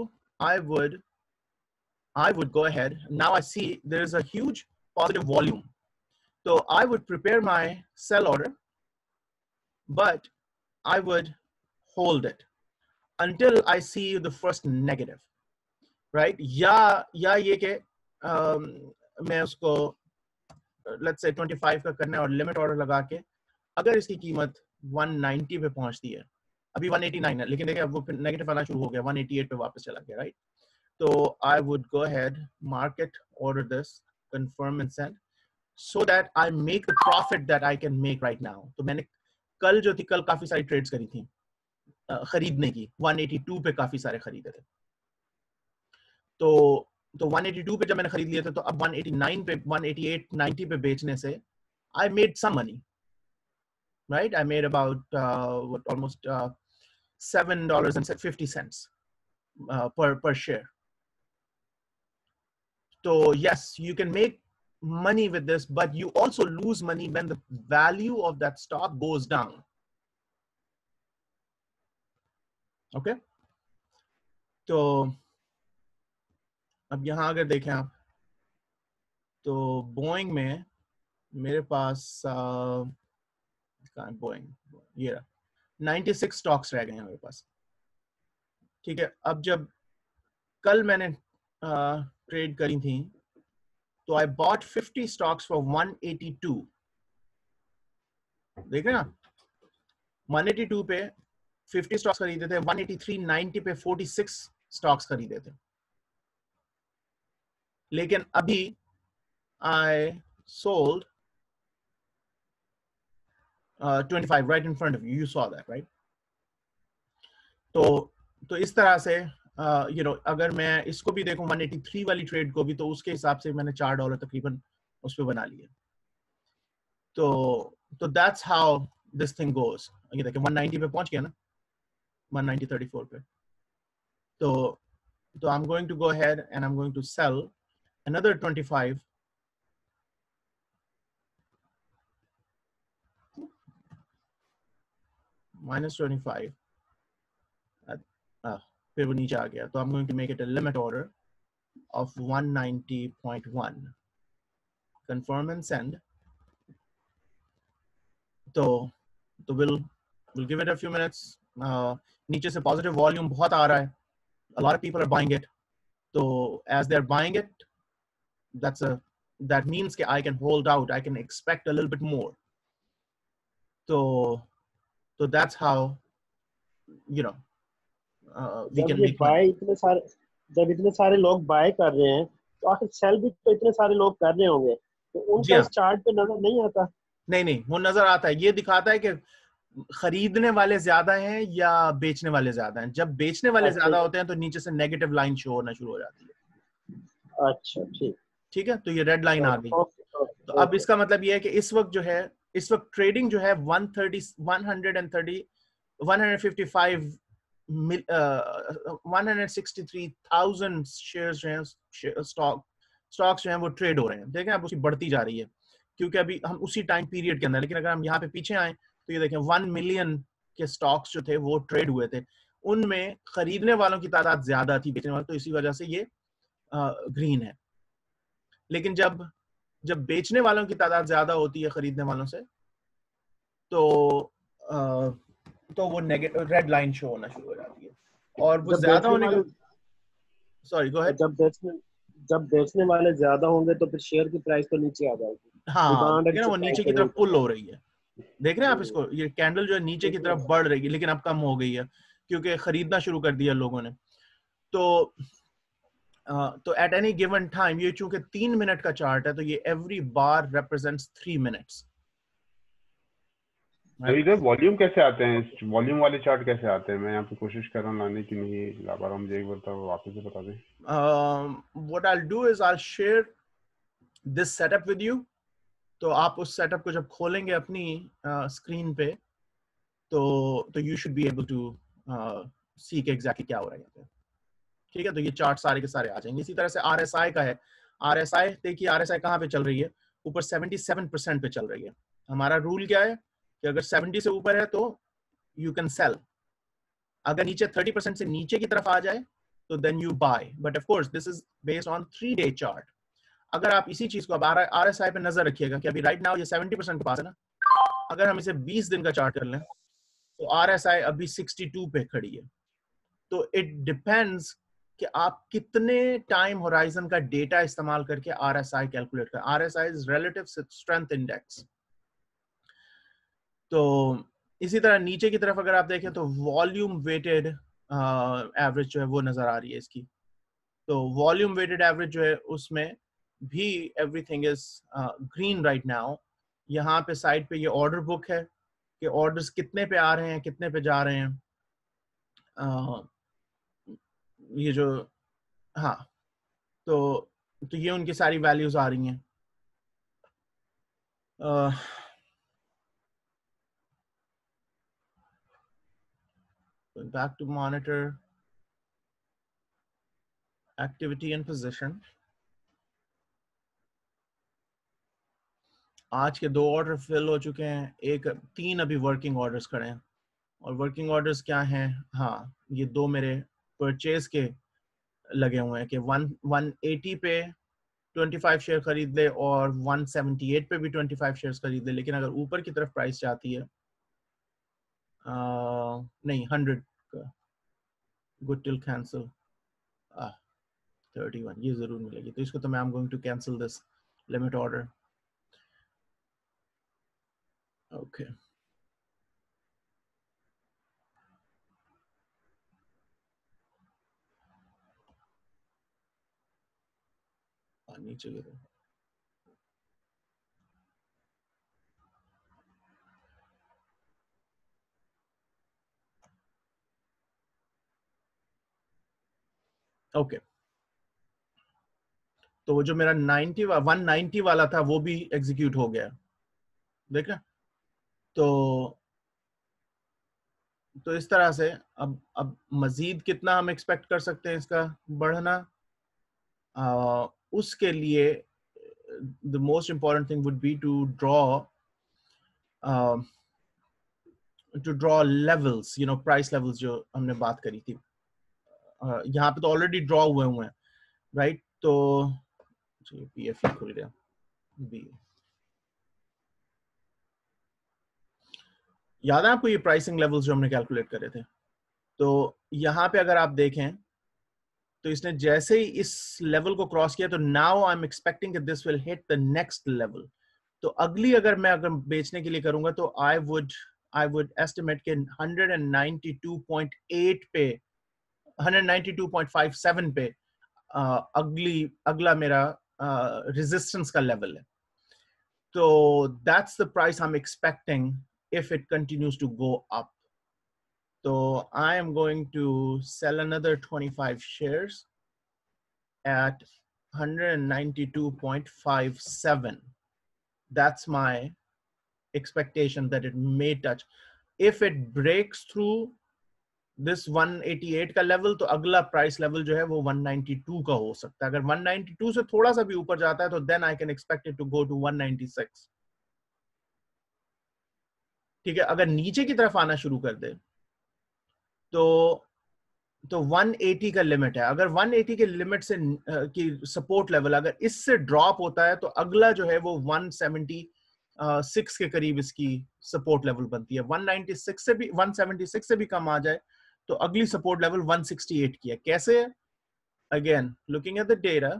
I would go ahead. Now I see there is a huge positive volume, so I would prepare my sell order, but I would hold it until I see the first negative, right? या ये के मैं उसको let's say 25 का करना है और limit order लगा के, अगर इसकी कीमत 190 पे पहुंचती है, अभी 189 है, लेकिन देखिए अब वो नेगेटिव आना शुरू हो गया, 188 पे वापस चला गया, राइट? तो I would go ahead, market order this, confirm and send, so that I make the profit that I can make right now. तो मैंने कल जो थी, कल काफी सारी ट्रेड्स करी थी खरीदने की, 182 पे काफी सारे खरीदे थे। तो 182 पे जब मैंने खरीद लिए थे, तो अब 189 पे, 188, 90 पे बेचने से I made some money, right? I made about almost $7.50 per share. So yes, you can make money with this, but you also lose money when the value of that stock goes down. Okay? तो अब यहाँ अगर देखें आप, तो Boeing में मेरे पास Boeing ये रहा, 96 स्टॉक्स रह गए हैं मेरे पास। ठीक है, अब जब कल मैंने ट्रेड करी थी, तो I bought 50 stocks for 182। देख रहे हैं आप, 182 पे 50 स्टॉक्स खरीदे थे, 183.90 पे 46 स्टॉक्स खरीदे थे। लेकिन अभी I sold 25 right in front of you. You saw that, right? तो इस तरह से यू नो अगर मैं इसको भी देखूं 183 वाली ट्रेड को भी, तो उसके हिसाब से मैंने $4 तकरीबन उस पर बना लिए। तो that's how this thing goes. ये देखिए 190 पे पहुंच गया ना, 190.34 पे। तो I'm going to go ahead and I'm going to sell another 25 minus 25 फिर वो नीचे आ गया, तो I'm going to make it a limit order of 190.1, confirm and send. तो we'll give it a few minutes. नीचे से positive volume बहुत आ रहा है, a lot of people are buying it. So as they're buying it, that means that I can hold out, I can expect a little bit more. So that's how, you know, we can make money. जब इतने सारे लोग bye कर रहे हैं, तो आखिर cell भी तो इतने सारे लोग कर रहे होंगे, तो उनका इस चार्ट पे नजर नहीं आता? नहीं, वो नजर आता है। ये दिखाता है कि खरीदने वाले ज्यादा हैं या बेचने वाले ज्यादा हैं। जब बेचने वाले ज्यादा होते हैं तो नीचे से नेगेटिव लाइन शो होना शुरू हो जाती है। अच्छा, ठीक है। तो ये रेड लाइन आ गई। तो अब इसका मतलब ये है कि इस वक्त जो है, इस वक्त ट्रेडिंग जो है 163,000 शेयर्स जो हैं, स्टॉक्स जो हैं वो ट्रेड हो रहे हैं। देखें आप उसकी बढ़ती जा रही है, क्योंकि अभी हम उसी टाइम पीरियड के अंदर, लेकिन अगर हम यहाँ पे पीछे आए तो ये देखें 1 मिलियन के स्टॉक्स जो थे वो ट्रेड हुए थे, उनमें खरीदने वालों की तादाद ज्यादा थी बेचने वालों, तो इसी वजह से ये ग्रीन है। लेकिन जब बेचने वालों की तादाद ज्यादा होती है खरीदने वालों से, तो वो नेगेटिव रेड लाइन शो होना शुरू हो जाती है। और वो ज्यादा होने का, सॉरी गो अहेड, जब बेचने वाले ज्यादा होंगे तो फिर शेयर की प्राइस तो नीचे आ जाएगी। हाँ, वो नीचे की तरफ पुल हो रही है। देख रहे हैं आप इसको, ये कैंडल जो है नीचे की तरफ बढ़ रही है, लेकिन अब कम हो गई है क्योंकि खरीदना शुरू कर दिया लोगों ने। तो एट एनी गिवन टाइम, ये चूंकि 3 मिनट का चार्ट है, तो ये एवरी बार रिप्रेजेंट्स 3 मिनट्स। तो इधर वॉल्यूम कैसे आते हैं? वॉल्यूम वाले चार्ट कैसे आते हैं? मैं यहाँ पे कोशिश कर रहा हूँ लाने की, नहीं ला पा रहा हूँ। मुझे एक बार तो वापस से बता दें। What I'll do is I'll share this setup with you. तो आप उस सेटअप को जब खोलेंगे अपनी स्क्रीन पे, तो you should be able to see कि exactly क्या हो रहा है यहाँ पे। ठीक है, तो ये चार्ट सारे के सारे आ जाएंगे। इसी तरह से RSI का है। RSI देखिए, RSI कहाँ पे चल रही है? ऊपर 77% पे चल रही है। हमारा रूल क्या है कि अगर 70 से ऊपर है तो यू कैन सेल, अगर नीचे 30% से नीचे की तरफ आ जाए तो then you buy. But of course this is based on 3-day chart. अगर आप इसी चीज को अब RSI पे नजर रखिएगा कि अभी राइट नाउ ये 70% के पास है ना, अगर हम इसे 20 दिन का चार्ट कर लें तो RSI अभी 62 पे खड़ी है। तो इट डिपेंड्स कि आप कितने टाइम होराइजन का डेटा इस्तेमाल करके RSI कैलकुलेट कर। RSI is relative strength index. तो इसी तरह नीचे की तरफ अगर आप देखें तो वॉल्यूम वेटेड एवरेज जो है वो नजर आ रही है इसकी। तो वॉल्यूम वेटेड एवरेज जो है उसमें भी everything is green right now. यहाँ पे साइड पे ये ऑर्डर बुक है कि ऑर्डर्स कितने पे आ रहे हैं, कितने पे जा रहे हैं। ये जो, हाँ, तो ये उनकी सारी वैल्यूज आ रही हैं। Back to monitor activity and position. आज के 2 ऑर्डर फिल हो चुके हैं, 3 अभी वर्किंग ऑर्डर्स खड़े हैं। और वर्किंग ऑर्डर्स क्या हैं? हाँ, ये 2 मेरे परचेज के लगे हुए हैं कि 180 पे 25 शेयर खरीद ले और 178 पे भी 25 शेयर्स खरीद ले। लेकिन अगर ऊपर की तरफ प्राइस जाती है, नहीं 100 का गुड टिल कैंसिल 31, ये जरूर मिलेगी। तो इसको तो मैं I am going to cancel this limit order. Okay, नीचे गिरो। ओके, तो वो जो मेरा 190 वाला था वो भी एग्जीक्यूट हो गया, देखा। तो इस तरह से अब मजीद कितना हम एक्सपेक्ट कर सकते हैं इसका बढ़ना, उसके लिए the most important thing would be to draw levels, price levels जो हमने बात करी थी। यहाँ पे तो ऑलरेडी ड्रॉ हुए हैं, राइट। तो पीएफ खुल गया, बी, याद है आपको ये प्राइसिंग लेवल्स जो हमने कैलकुलेट करे थे। तो यहाँ पे अगर आप देखें तो इसने जैसे ही इस लेवल को क्रॉस किया, तो now I am expecting that this will hit the next level. तो अगली अगर बेचने के लिए करूंगा तो आई वुड एस्टिमेट के 192.8 पे, 192.57 पे अगला मेरा रेजिस्टेंस का लेवल है। तो that's the price I am expecting if it continues to go up. So I am going to sell another 25 shares at 192.57. That's my expectation that it may touch. If it breaks through this 188 का level, तो अगला price level जो है वो 192 का हो सकता है। अगर 192 से थोड़ा सा भी ऊपर जाता है तो then I can expect it to go to 196. ठीक है, अगर नीचे की तरफ आना शुरू कर दे तो 180 का लिमिट है। अगर 180 के लिमिट से की सपोर्ट लेवल अगर इससे ड्रॉप होता है तो अगला जो है वो 176 के करीब इसकी सपोर्ट लेवल बनती है। 196 से भी 176 से भी कम आ जाए तो अगली सपोर्ट लेवल 168 की है। कैसे? Again looking at the data,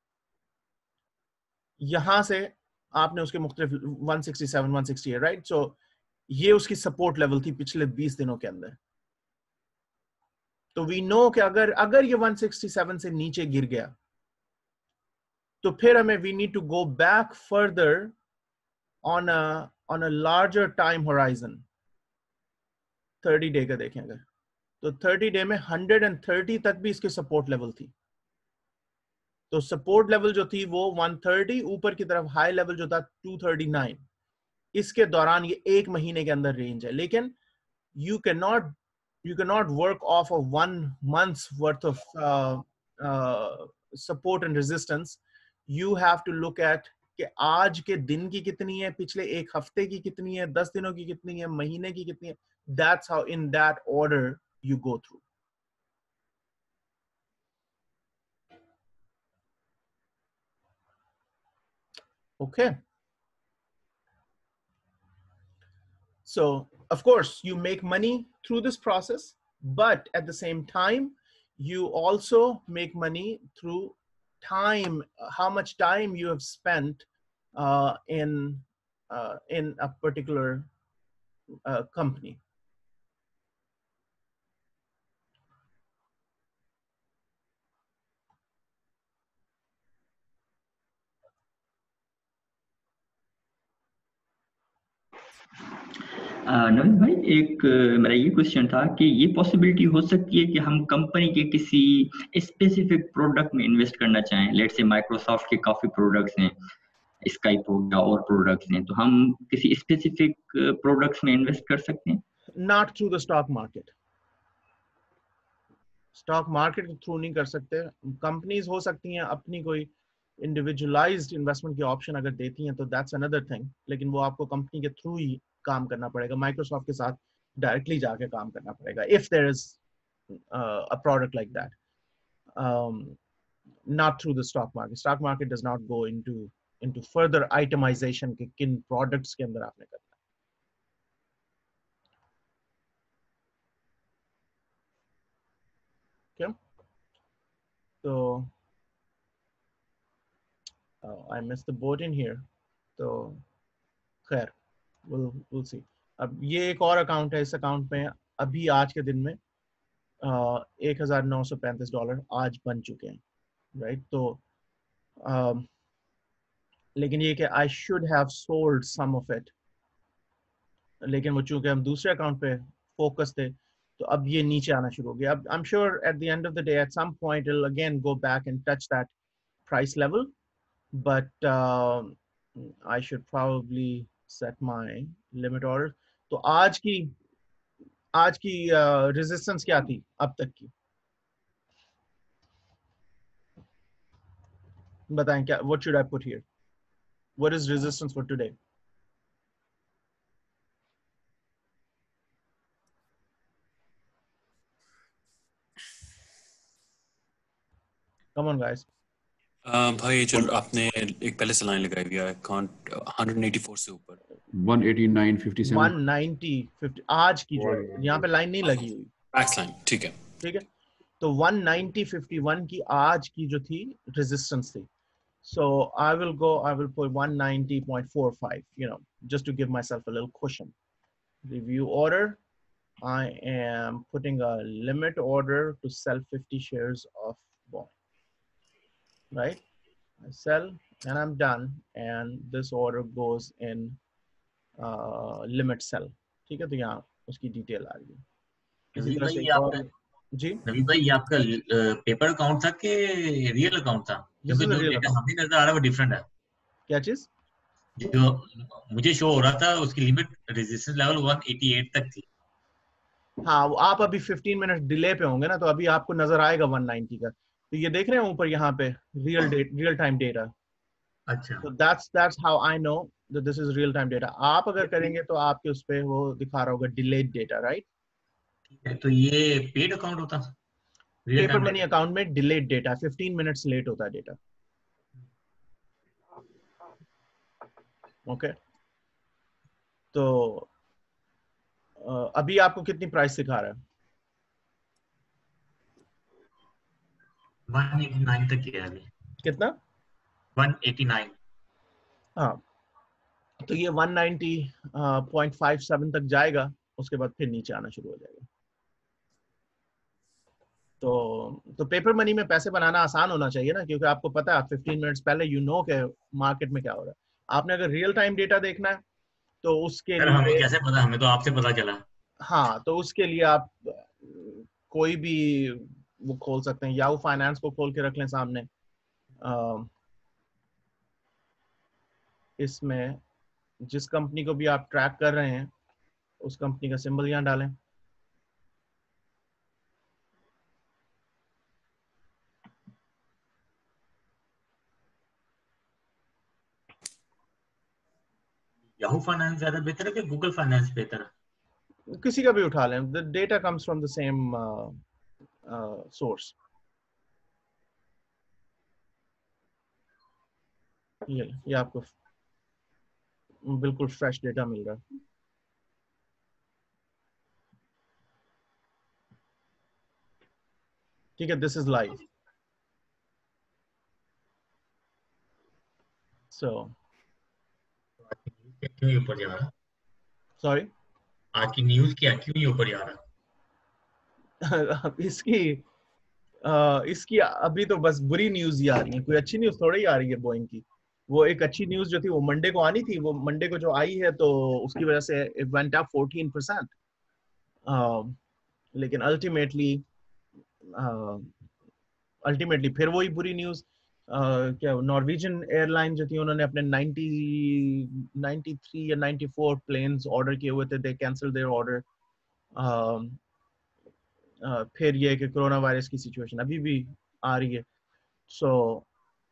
यहां से आपने उसके मुख्तलिफ 167, 168, राइट। सो ये उसकी सपोर्ट लेवल थी पिछले 20 दिनों के अंदर। तो वी नो कि अगर ये 167 से नीचे गिर गया तो फिर हमें we need to go back further on a larger time horizon. 30 day का देखें अगर, तो 30 डे में 130 तक भी इसकी सपोर्ट लेवल थी। तो सपोर्ट लेवल जो थी वो 130, ऊपर की तरफ हाई लेवल जो था 239। इसके दौरान ये एक महीने के अंदर रेंज है, लेकिन you cannot work off of 1 month's worth of support and resistance. You have to look at कि आज के दिन की कितनी है, पिछले एक हफ्ते की कितनी है, 10 दिनों की कितनी है, महीने की कितनी है। That's how in that order you go through. Okay. So, of course, you make money through this process, but at the same time, you also make money through time, how much time you have spent in a particular company. नवीन भाई, एक मेरा ये question था कि ये possibility हो सकती है कि हम कंपनी के किसी स्पेसिफिक प्रोडक्ट में इन्वेस्ट करना चाहें। लेट्स से माइक्रोसॉफ्ट के काफी प्रोडक्ट्स हैं, स्काइप हो गया और प्रोडक्ट्स हैं, तो हम किसी स्पेसिफिक प्रोडक्ट्स में इन्वेस्ट कर सकते हैं? Not through the stock market. Stock market के थ्रू नहीं कर सकते। कंपनीज हो सकती हैं अपनी कोई इंडिविजुअलाइज्ड इन्वेस्टमेंट की ऑप्शन अगर देती हैं तो दैट्स अनदर थिंग, लेकिन वो आपको कंपनी के थ्रू ही काम करना पड़ेगा। माइक्रोसॉफ्ट के साथ डायरेक्टली जाके काम करना पड़ेगा if there is a product like that, not through the stock market. Stock market does not go into further itemization के किन प्रोडक्ट्स के अंदर आपने करना। क्या? तो I missed the boat in here. तो खैर we'll see. अब ये एक और अकाउंट है, इस अकाउंट में अभी आज के दिन में $1,935 आज बन चुके हैं, राइट। तो लेकिन ये कि I should have sold some of it, लेकिन वो चूंकि हम दूसरे अकाउंट पे फोकस थे तो अब ये नीचे आना शुरू हो गया. अब I'm sure at the end of the day at some point it'll again go back and touch that price level, but I should probably set my limit order. तो आज की resistance क्या थी अब तक की, बताएं क्या? What should I put here? What is resistance for today? Come on guys. भाई जो आपने एक पहले से लाइन लगाई हुई है, काउंट 184 से ऊपर 189.57 190 50 आज की जो है, यहाँ पे लाइन नहीं लगी हुई, मैक्स लाइन, ठीक है. ठीक है. तो 190.51 की आज की जो थी रेजिस्टेंस थी. So I will put 190.45, you know, just to give myself a little cushion. Review order. I am putting a limit order to sell 50 shares of bond. Right? I sell and I'm done. And this order goes in limit sell. ठीक है, तो यहाँ उसकी detail आ रही है. इसी तरह से और जी रवि भाई, ये आपका पेपर अकाउंट था कि रियल अकाउंट था? क्योंकि जो डेटा हमें नजर आ रहा है वो डिफरेंट है. क्या चीज? जो मुझे शो हो रहा था उसकी लिमिट रेजिस्टेंस लेवल 188 तक थी. हाँ, आप अभी 15 मिनट डिले पे होंगे ना, तो अभी आपको नजर आएगा 190 का. तो ये देख रहे हैं ऊपर यहाँ पे रियल टाइम डेटा. अच्छा. So that's how I know that this is real time data. आप अगर करेंगे तो आपके उस पे वो दिखा रहा होगा delayed data, right? तो ये पेड अकाउंट होता? पेपर मनी अकाउंट में delayed data 15 मिनट्स लेट होता है डेटा. ओके, तो अभी आपको कितनी प्राइस दिखा रहा है? 189 तक गया अभी. कितना? 189. हाँ, तो ये 190.57 तक जाएगा, उसके बाद फिर नीचे आना शुरू हो जाएगा. तो पेपर मनी में पैसे बनाना आसान होना चाहिए ना, क्योंकि आपको पता है 15 मिनट्स पहले यू नो के मार्केट में क्या हो रहा है. आपने अगर रियल टाइम डेटा देखना है तो उसके लिए हमें कैसे पता? हमें तो आपसे पता चला. हाँ, तो उसके लिए आप कोई भी वो खोल सकते हैं. याहू फाइनेंस को खोल के रख लें सामने. इसमें जिस कंपनी को भी आप ट्रैक कर रहे हैं उस कंपनी का सिंबल यहाँ डालें. याहू फाइनेंस ज्यादा बेहतर है कि गूगल फाइनेंस बेहतर है? किसी का भी उठा लें. The data comes from the same source. ये आपको बिल्कुल फ्रेश डेटा मिल रहा है. ठीक है, दिस इज लाइव. सो क्यों ऊपर जा रहा? सॉरी, आज की न्यूज़ क्या, क्यों ऊपर जा रहा? इसकी अभी तो बस बुरी न्यूज ही आ रही है, कोई अच्छी न्यूज थोड़ी ही आ रही है. बोइंग की वो एक अच्छी न्यूज जो थी वो मंडे को आनी थी, वो मंडे को जो आई है तो उसकी वजह से इट वेंट अप 14%. लेकिन अल्टीमेटली फिर वही बुरी न्यूज. क्या नॉर्वेजियन एयरलाइन जो थी उन्होंने अपने 93 या 94 प्लेन्स ऑर्डर किए हुए थे, दे कैंसल देयर ऑर्डर. फिर ये कि कोरोना वायरस की सिचुएशन अभी भी आ रही है. So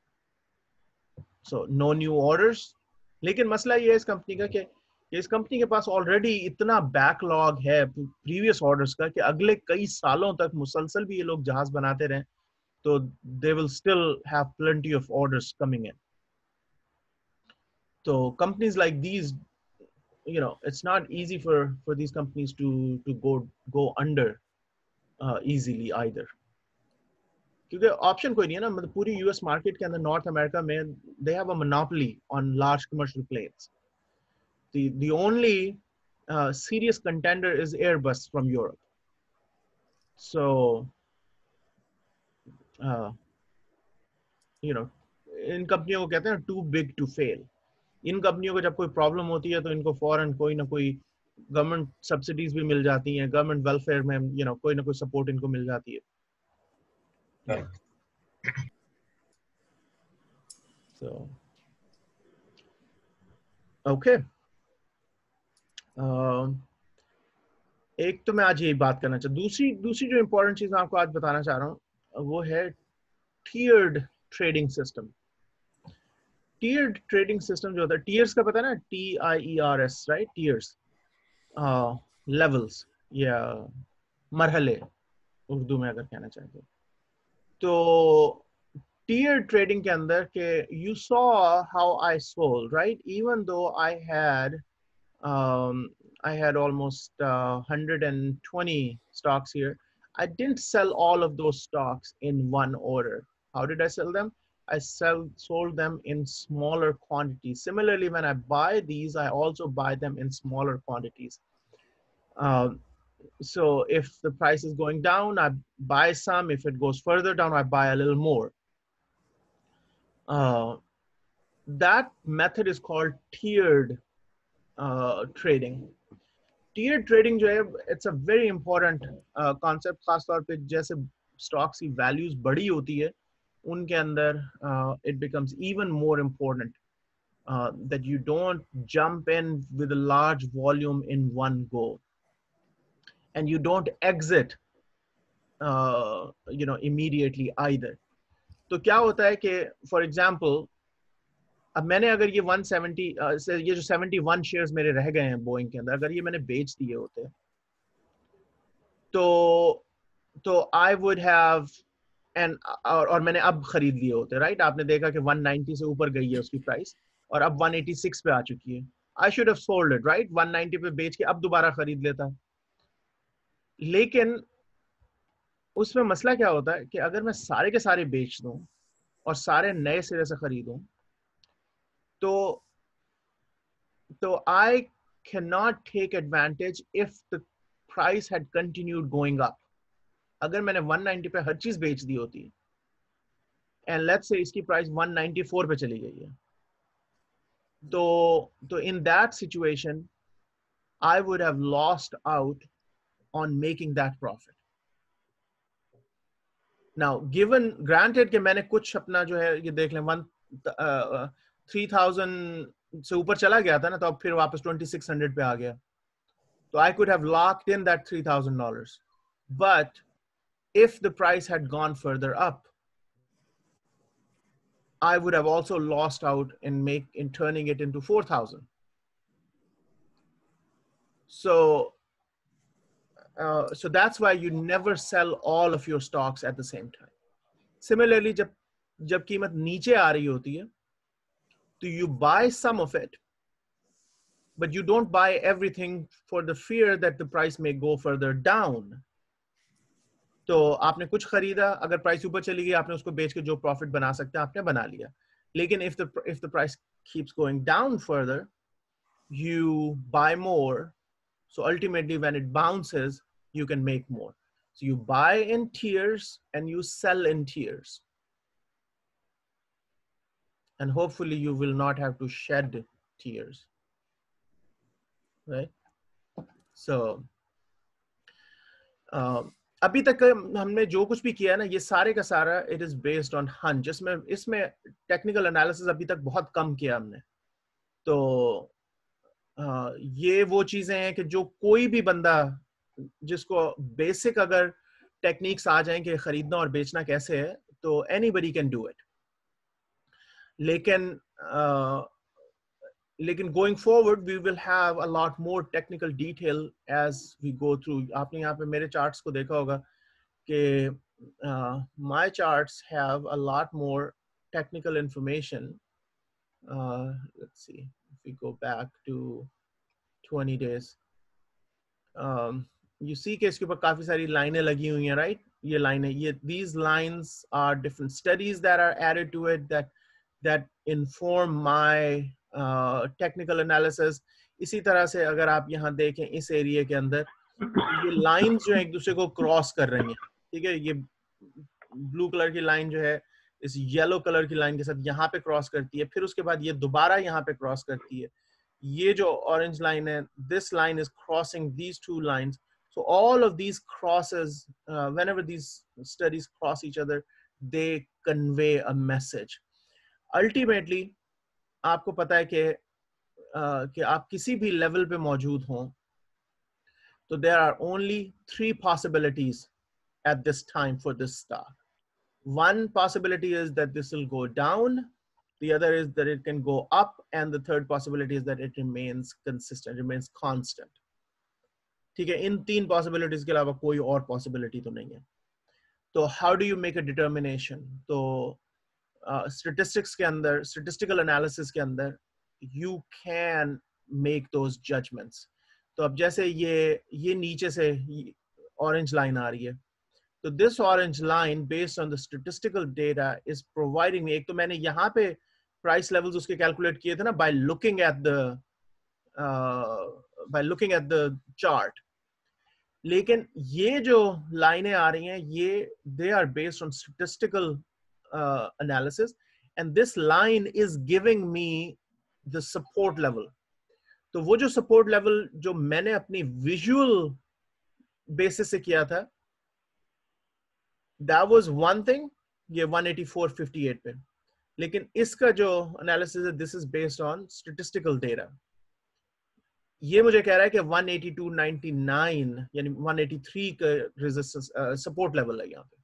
no new orders. लेकिन मसला ये है इस कंपनी का कि इस कंपनी के पास ऑलरेडी इतना बैकलॉग है प्रीवियस ऑर्डर्स का कि अगले कई सालों तक मुसलसल भी ये लोग जहाज बनाते रहें तो they will still have plenty of orders coming in. So companies like these, you know, it's not easy for these companies to go under easily either. क्योंकि ऑप्शन कोई नहीं है ना. मतलब पूरी यूएस मार्केट के अंदर नॉर्थ अमेरिका में they have a monopoly on large commercial planes. The only serious contender is Airbus from Europe. So you know, इन कंपनियों को कहते हैं टू बिग टू फेल. इन कंपनियों को जब कोई प्रॉब्लम होती है तो इनको फौरन कोई ना कोई गवर्नमेंट सब्सिडीज भी मिल जाती हैं, गवर्नमेंट वेलफेयर में कोई ना कोई सपोर्ट इनको मिल जाती है. So okay. एक तो मैं आज यही बात करना चाहता हूँ. दूसरी जो इम्पोर्टेंट चीज मैं आपको आज बताना चाह रहा हूँ वो है tiered trading system. Tiered trading system जो होता है, टीयर्स का पता है ना, TIERS, राइट? टीयर्स, लेवल्स या मरहले उर्दू में अगर कहना चाहें तो tiered trading के अंदर के you saw how I sold, right? Even though I had almost 120 stocks here, I didn't sell all of those stocks in one order. How did I sell them? I sold them in smaller quantities. Similarly, when I buy these, I also buy them in smaller quantities. So if the price is going down, I buy some. If it goes further down, I buy a little more. That method is called tiered trading. Tiered trading जो है, it's a very important concept. खास तौर पे जैसे stocks की values बड़ी होती है, उनके अंदर it becomes even more important that you don't jump in with a large volume in one go, and you don't exit immediately either. तो क्या होता है कि for example, अब मैंने अगर ये 170 ये जो 71 शेयर्स मेरे रह गए हैं बोइंग के अंदर, अगर ये मैंने बेच दिए होते तो आई वुड हैव और मैंने अब खरीद लिए होते, राइट? आपने देखा कि 190 से ऊपर गई है उसकी प्राइस और अब 186 पे आ चुकी है. I should have sold it, right? 190 पे बेच के अब दोबारा खरीद लेता. लेकिन उसमें मसला क्या होता है कि अगर मैं सारे के सारे बेच दूं और सारे नए सिरे से खरीदूं तो I cannot take advantage if the price had continued going up. अगर मैंने 190 पे हर चीज बेच दी होती and let's say इसकी प्राइस 194 पे चली गई है, तो in that situation I would have lost out on making that profit. Now granted कि मैंने कुछ अपना जो है ये देख लें 3000 से ऊपर चला गया था ना, तो अब फिर वापस 2600 पे आ गया, तो I could have locked in that $3,000. But if the price had gone further up, I would have also lost out in turning it into 4,000. So that's why you never sell all of your stocks at the same time. Similarly, जब कीमत नीचे आ रही होती है, so you buy some of it, but you don't buy everything for the fear that the price may go further down. तो आपने कुछ खरीदा, अगर प्राइस ऊपर चली गई, आपने उसको बेच के जो प्रॉफिट बना सकते हैं आपने बना लिया. लेकिन if the price keeps going down further, you buy more. So ultimately, when it bounces, you can make more. So you buy in tiers and you sell in tiers. And hopefully you will not have to shed tiers, right? So अभी तक हमने जो कुछ भी किया है ना, ये सारे का सारा it is based on hunch. इसमें technical analysis अभी तक बहुत कम किया हमने. तो ये वो चीजें हैं कि जो कोई भी बंदा जिसको बेसिक अगर टेक्निक्स आ जाएं कि खरीदना और बेचना कैसे है, तो anybody can do it. लेकिन going forward we will have a lot more technical detail as we go through. आपने यहाँ पे मेरे charts को देखा होगा कि my charts have a lot more technical information. Let's see if we go back to 20 days. You see कि इसके ऊपर काफी सारी लाइनें लगी हुई हैं, right? ये लाइनें, these lines are different studies that are added to it that inform my technical analysis. इसी तरह से अगर आप यहाँ देखें इस एरिया के अंदर, ये लाइंस जो है एक दूसरे को क्रॉस कर रही हैं, ठीक है? ये ब्लू कलर की लाइन जो है इस येलो कलर की लाइन के साथ यहाँ पे क्रॉस करती है, फिर उसके बाद ये दोबारा यहाँ पे क्रॉस करती है. ये जो orange line है, this line is crossing these two lines. So all of these crosses, whenever these studies cross each other, they convey a message. Ultimately, आपको पता है कि आप किसी भी level पे मौजूद हों, तो there are only 3 possibilities at this time for this stock. One possibility is that this will go down. The other is that it can go up. And the third possibility is that it remains consistent, remains constant. ठीक है, इन 3 possibilities के अलावा कोई और possibility तो नहीं है. तो how do you make a determination? तो statistics के अंदर, statistical analysis के अंदर, you can make those judgments. तो अब जैसे ये नीचे से orange line आ रही है. So this orange line, based on the statistical data, is providing me. एक तो मैंने यहाँ पे price levels उसके calculate किए थे ना by looking at the chart. लेकिन ये जो लाइनें आ रही हैं, ये they are based on statistical analysis, and this line is giving me the support level. तो वो जो support level जो मैंने अपनी visual basis से किया था, that was one thing, ये 184.58 पे. लेकिन इसका जो analysis है, this is based on statistical data. ये मुझे कह रहा है कि 182.99 यानी 183 का resistance support level है यहाँ पे.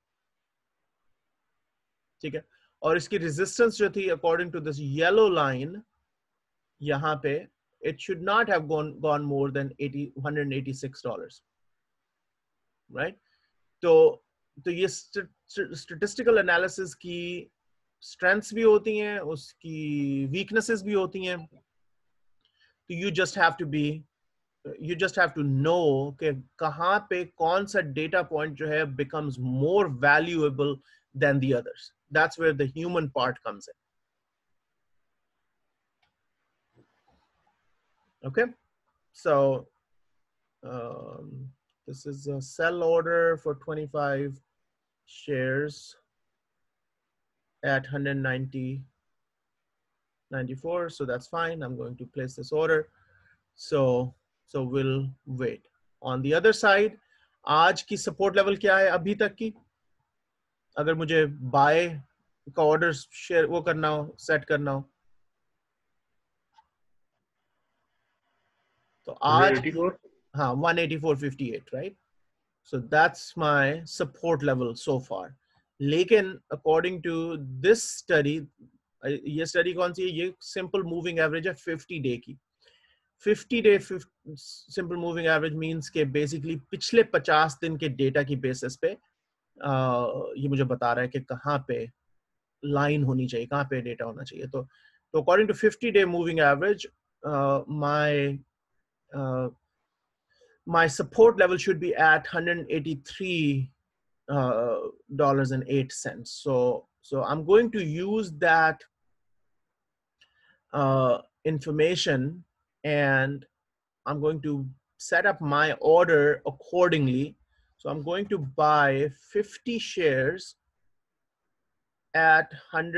ठीक है, और इसकी resistance जो थी according to this yellow line यहाँ पे, it should not have gone more than $186, right? तो ये statistical analysis की strengths भी होती हैं, उसकी weaknesses भी होती हैं. तो you just have to know कि कहाँ पे कौन सा data point जो है becomes more valuable than the others. That's where the human part comes in. Okay, so this is a sell order for 25 shares at 190.94, so that's fine. I'm going to place this order. So we'll wait. On the other side, आज की support level क्या है अभी तक की? अगर मुझे buy का order share वो करना हो, set करना हो, तो आज 184.58, right? So that's my support level so far. लेकिन according to this study, ये study कौन सी है? ये simple moving average है 50 day की. 50 day simple moving average means कि basically पिछले 50 दिन के data की basis पे ये मुझे बता रहा है कि कहाँ पे line होनी चाहिए, कहाँ पे data होना चाहिए. तो according to 50 day moving average, my support level should be at $183.08. So I'm going to use that information, and I'm going to set up my order accordingly. So I'm going to buy 50 shares at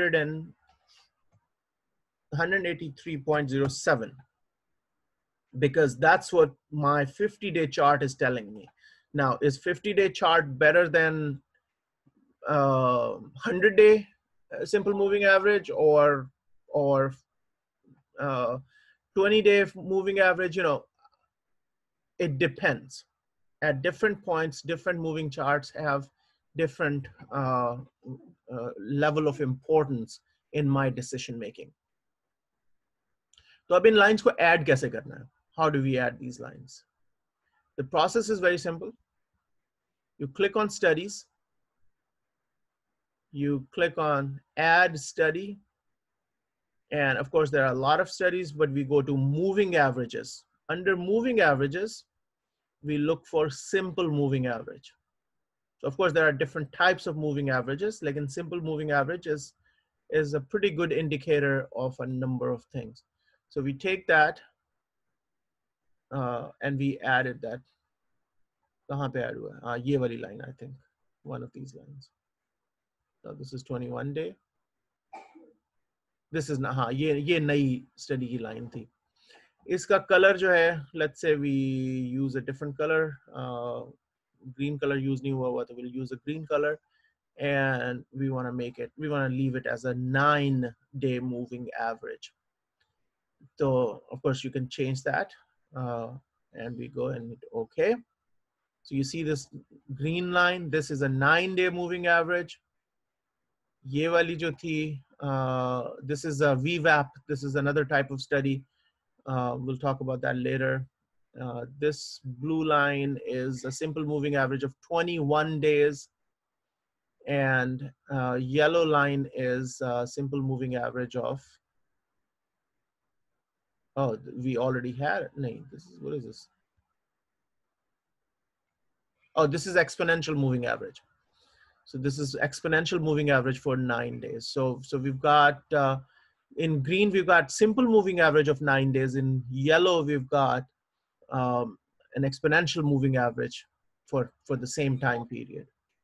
183.07. because that's what my 50-day chart is telling me. Now, is 50-day chart better than 100-day simple moving average or 20-day moving average? You know, it depends. At different points, different moving charts have different level of importance in my decision making. तो अब इन lines को add कैसे करना है? How do we add these lines? The process is very simple. You click on studies. You click on add study. And of course, there are a lot of studies, but we go to moving averages. Under moving averages, we look for simple moving average. So of course, there are different types of moving averages. Like in simple moving average is a pretty good indicator of a number of things. So we take that and we added that. कहाँ पे add हुआ है? ये वाली line, I think. One of these lines. So this is 21 day. This is ये नई study की line थी. इसका कलर जो है, let's say we use a different color, green color use नहीं हुआ तो we'll use a green color, and we want to leave it as a 9-day moving average. So of course you can change that, and we go and hit OK. So you see this green line, this is a 9-day moving average. ये वाली जो थी, this is a VWAP. This is another type of study. We'll talk about that later. This blue line is a simple moving average of 21 days. And yellow line is a simple moving average of, oh, we already had it. No, this is, what is this? Oh, this is exponential moving average. So this is exponential moving average for 9 days. So we've got, in green, we've got simple moving average of 9 days. In yellow, we've got an exponential moving average for the same time period.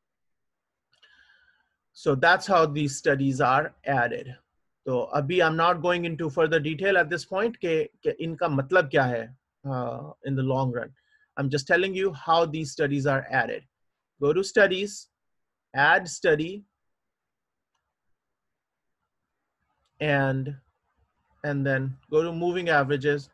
So that's how these studies are added. So abhi I'm not going into further detail at this point ke inka matlab kya hai in the long run. I'm just telling you how these studies are added. Go to studies, add study, and then go to moving averages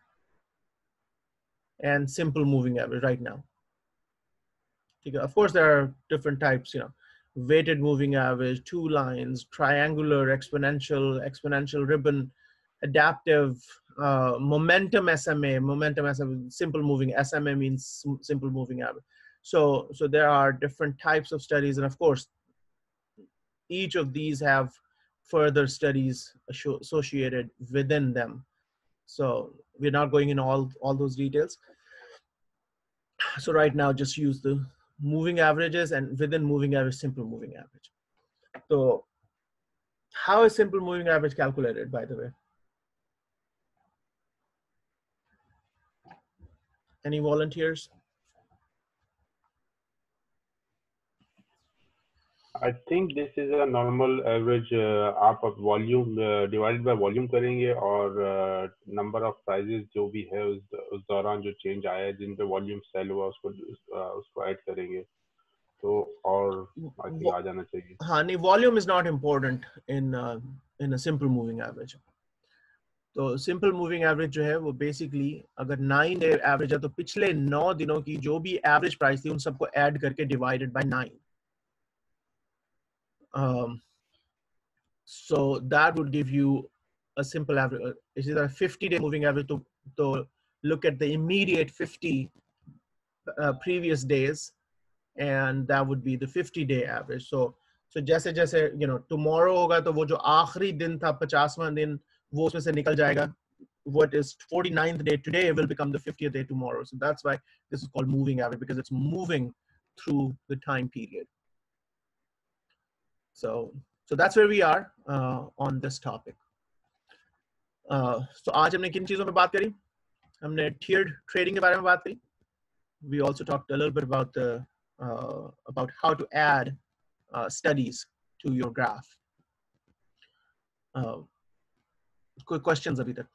and simple moving average right now. Okay, of course, there are different types, weighted moving average, 2 lines, triangular, exponential ribbon, adaptive, momentum SMA, simple moving, SMA means simple moving average. So there are different types of studies, and of course, each of these have further studies associated within them. So we're not going in all those details. So right now, just use the moving averages, and within moving average, simple moving average. So how is simple moving average calculated, by the way? Any volunteers? I think this is a normal average. आप volume divided by volume करेंगे और number of prices जो भी है उस दौरान जो change आया है जिन पे volume sell हुआ उसको add करेंगे तो और I think आ जाना चाहिए. हाँ नहीं, volume is not important in a simple moving average. तो simple moving average जो है वो basically अगर 9-day average है तो पिछले 9 दिनों की जो भी average price थी उन सबको add करके divided by 9. So that would give you a simple average. Is it a 50-day moving average to look at the immediate 50 previous days, and that would be the 50-day average. So जैसे tomorrow होगा तो वो जो आखिरी दिन था 50वां दिन वो उसमें से निकल जाएगा. What is 49th day today will become the 50th day tomorrow. So that's why this is called moving average, because it's moving through the time period. So that's where we are on this topic. So आज हमने किन चीजों पे बात करी? हमने tiered trading के बारे में बात करी. We also talked a little bit about how to add studies to your graph. Quick questions अभी तक?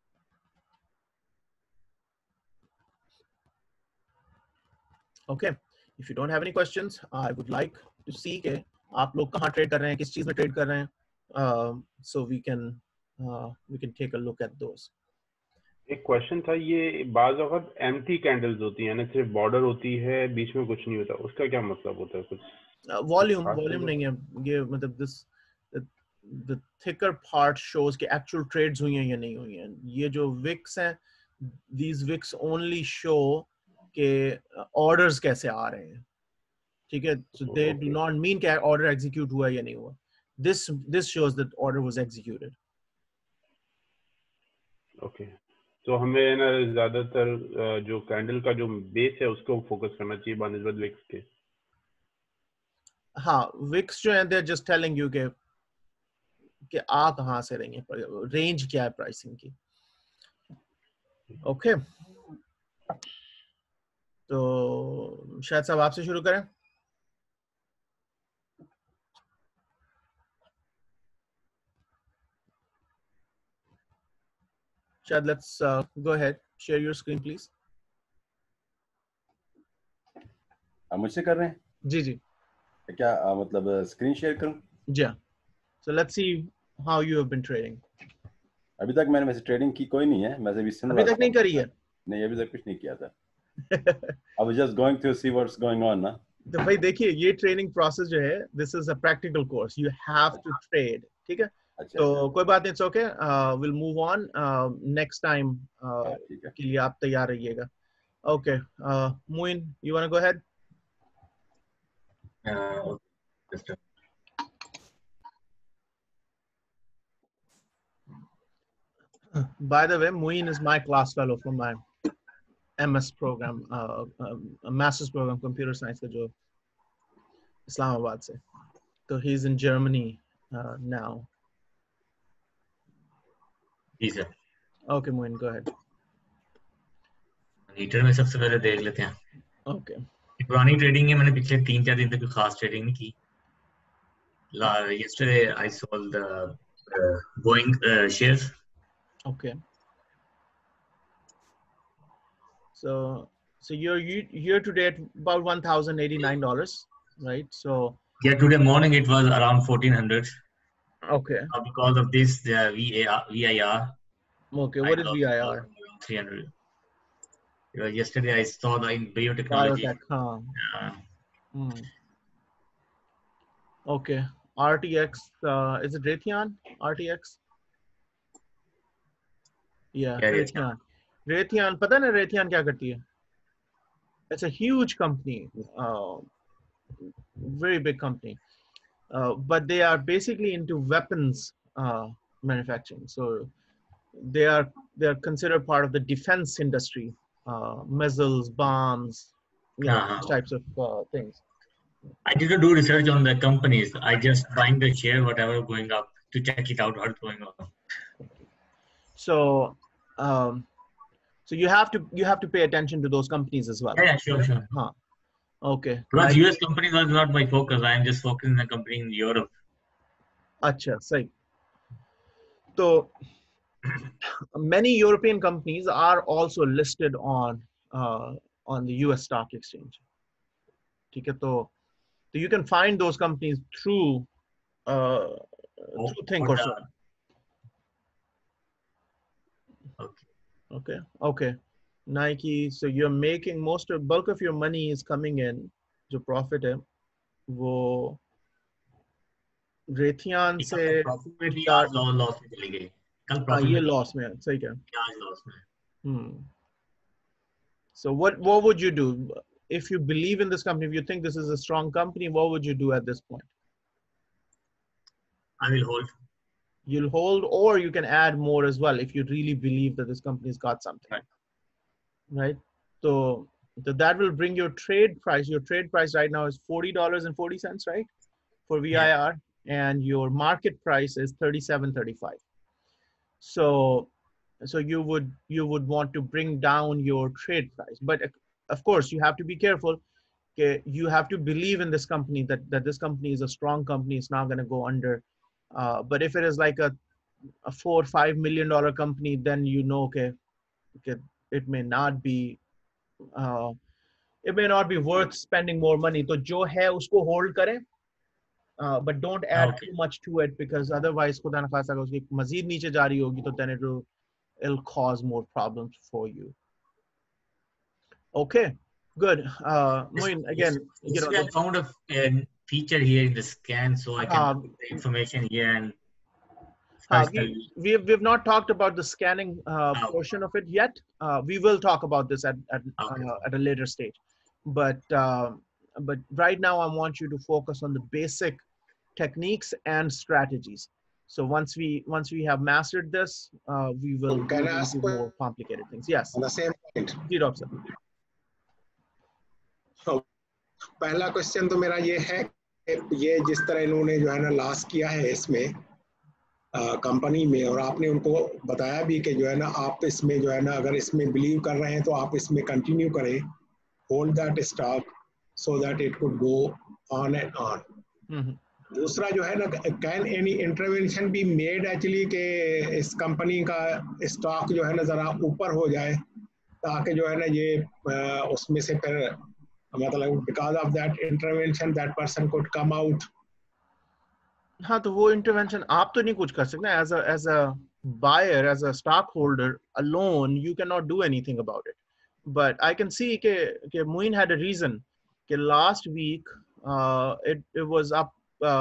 Okay, if you don't have any questions, I would like to see के आप लोग कहाँ ट्रेड कर रहे हैं, किस चीज में ट्रेड कर रहे हैं, so we can take a look at those. एक क्वेश्चन था, ये बाज वक्त एम्प्टी कैंडल्स होती हैं ना, सिर्फ बॉर्डर होती है, बीच में कुछ नहीं होता, उसका क्या मतलब होता है? कुछ वॉल्यूम नहीं है ये, मतलब the thicker part shows कि actual trades हुई हैं या नहीं हुई हैं. ये जो wicks हैं, these wicks only show कि orders कैसे आ रहे हैं, ठीक है? So they do not mean कि order execute हुआ या नहीं हुआ. This shows that order was executed. Okay. तो हमें ना ज्यादातर जो कैंडल का जो बेस है उसको फोकस करना चाहिए बानिस्बत विक्स के. हाँ, विक्स जो है they're just telling you कि आ कहाँ से रही है, रेंज क्या है प्राइसिंग की. ओके, तो शायद साहब आपसे शुरू करें. शायद let's go ahead. share your screen please. आप मुझसे कर रहे हैं? जी जी. क्या मतलब स्क्रीन शेयर करूं? जी. So let's see how you have been trading. अभी तक मैंने वैसे ट्रेडिंग की कोई नहीं है, मैं अभी सुन रहा था. अभी तक नहीं करी है? नहीं, अभी तक कुछ नहीं किया था. I was just going to see what's going on ना. तो भाई देखिए, ये ट्रेनिंग प्रोसेस जो है, this is a practical course. You have to trade. ठीक है? तो कोई बात नहीं, it's okay. We'll move on. Next time के लिए आप तैयार रहिएगा. Okay. Muin, you want to go ahead? By the way, Muin is my class fellow from my MS program, a master's program, computer science का जो Islamabad से. So he's in Germany now. जी sir. Okay, Muin, go ahead. Meter में सबसे पहले देख लेते हैं. Okay. पुरानी ट्रेडिंग है, मैंने पिछले 3-4 दिन तक कोई खास ट्रेडिंग नहीं की. Yesterday I sold the Boeing shares. Okay. So you're year to date about $1,089, right? So yeah, today morning it was around 1,400. Okay. Because of this, the VIR. Okay, what is VIR? 300. Yesterday I saw the in biotechnology. Biotech, huh? Okay. RTX, is it Raytheon? RTX? Yeah, Raytheon. Raytheon, पता ना Raytheon क्या करती है? It's a huge company, very big company, but they are basically into weapons manufacturing. So they are considered part of the defense industry, missiles, bombs, these types of things. I didn't do research on the companies. I just buying the share, whatever going up, to check it out, what's going on. So, so you have to pay attention to those companies as well. Yeah, sure. Huh. Okay. Because US companies was not my focus. I am just focusing on the company in Europe. Acha, सही. So many European companies are also listed on the US stock exchange. ठीक है, तो you can find those companies through Thinkorswim. Okay. Nike. So you're making bulk of your money is coming in. जो profit है वो Raytheon से loss में चली गई. कल profit ये loss में है, सही क्या? आज loss में. So what would you do if you believe in this company? If you think this is a strong company, what would you do at this point? I will hold. You'll hold, or you can add more as well if you really believe that this company's got something. Right? So that will bring your trade price. Your trade price right now is $40.40, right? For VIR, and your market price is $37.35. So you would want to bring down your trade price, but of course you have to be careful. Okay, you have to believe in this company that this company is a strong company. It's not going to go under. But if it is like a $4 or $5 million company, then okay, it may not be worth spending more money. So जो है उसको hold करें, but don't add too much to it, because otherwise खुदा न खासा अगर उसकी मजीद नीचे जा रही होगी तो then it'll cause more problems for you. Okay, good. Muin, again, I found a feature here in the scan, so I can put the information here and. We've not talked about the scanning portion of it yet. We will talk about this at a later stage, but right now I want you to focus on the basic techniques and strategies. So once we have mastered this, we will go into more complicated things. Yes. On the same point. जी doctor साहब. पहला question तो मेरा ये है, ये जिस तरह इन्होंने जो है ना लॉस किया है इसमें कंपनी में, और आपने उनको बताया भी कि जो है ना आप इसमें जो है ना अगर इसमें बिलीव कर रहे हैं तो आप इसमें कंटिन्यू करें, hold that stock so that it could go on and on. दूसरा जो है ना, can any intervention be made actually कि इस कंपनी का स्टॉक जो है ना जरा ऊपर हो जाए ताकि जो है ना ये उसमें से फिर मतलब because of that intervention that person could come out. हाँ, तो वो इंटरवेंशन आप तो नहीं कुछ कर सकते. As a buyer, as a stockholder alone, you cannot do anything about it. But I can see ke Muin had a reason. Ke last week it was up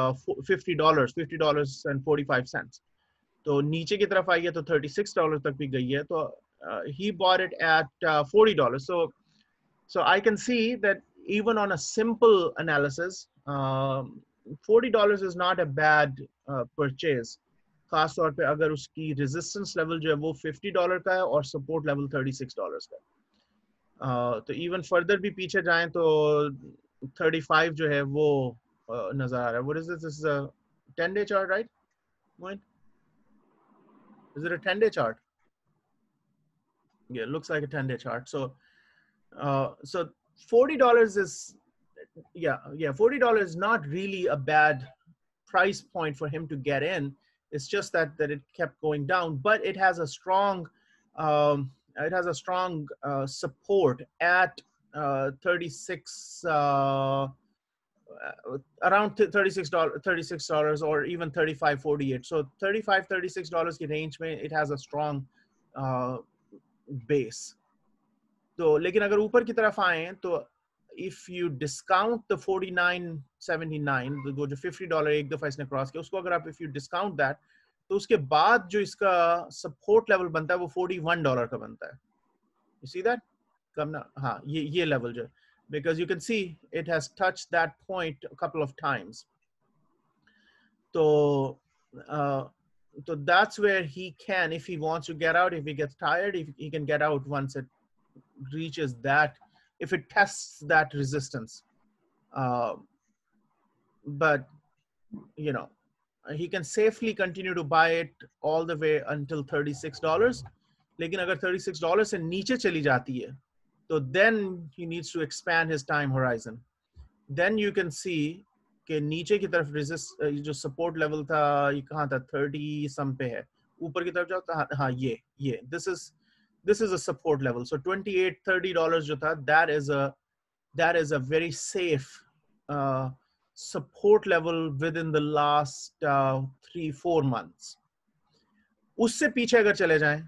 $50.45. तो नीचे की तरफ आई है तो $36 तक भी गई है. तो he bought it at $40. So I can see that even on a simple analysis, $40 is not a bad purchase. खास तौर पे अगर उसकी रेजिस्टेंस लेवल जो है वो $50 का है और सपोर्ट लेवल $36 का है. तो इवन फर्दर भी पीछे जाएं तो 35 जो है वो नजर आ रहा है. What is this? This is a 10-day chart, right? Moin? Is it a 10-day chart? Yeah, it looks like a 10-day chart. So $40 is, $40 is not really a bad price point for him to get in. It's just that it kept going down, but it has a strong support at 36 around $36 or even $35.48. So $35-$36 की range में it has a strong base. तो लेकिन अगर ऊपर की तरफ आए तो if you discount the $49.79, वो जो $50 एक दफा इसने क्रॉस किया, उसको अगर आप if you discount that, तो उसके बाद जो इसका सपोर्ट लेवल बनता है वो $41 का बनता है. You see that? कम ना, हाँ, ये लेवल जो, because you can see it has touched that point a couple of times. So that's where he can, if he wants to get out, if he gets tired, if he can get out once it reaches that, if it tests that resistance. But you know, he can safely continue to buy it all the way until $36. लेकिन अगर $36 से नीचे चली जाती है, तो then he needs to expand his time horizon. Then you can see कि नीचे की तरफ जो support level था, ये कहाँ था, 30 some पे है. ऊपर की तरफ जाओ तो हाँ, ये this is a support level. So $28-$30 जो था, that is a very safe support level within the last 3-4 months. उससे पीछे अगर चले जाएं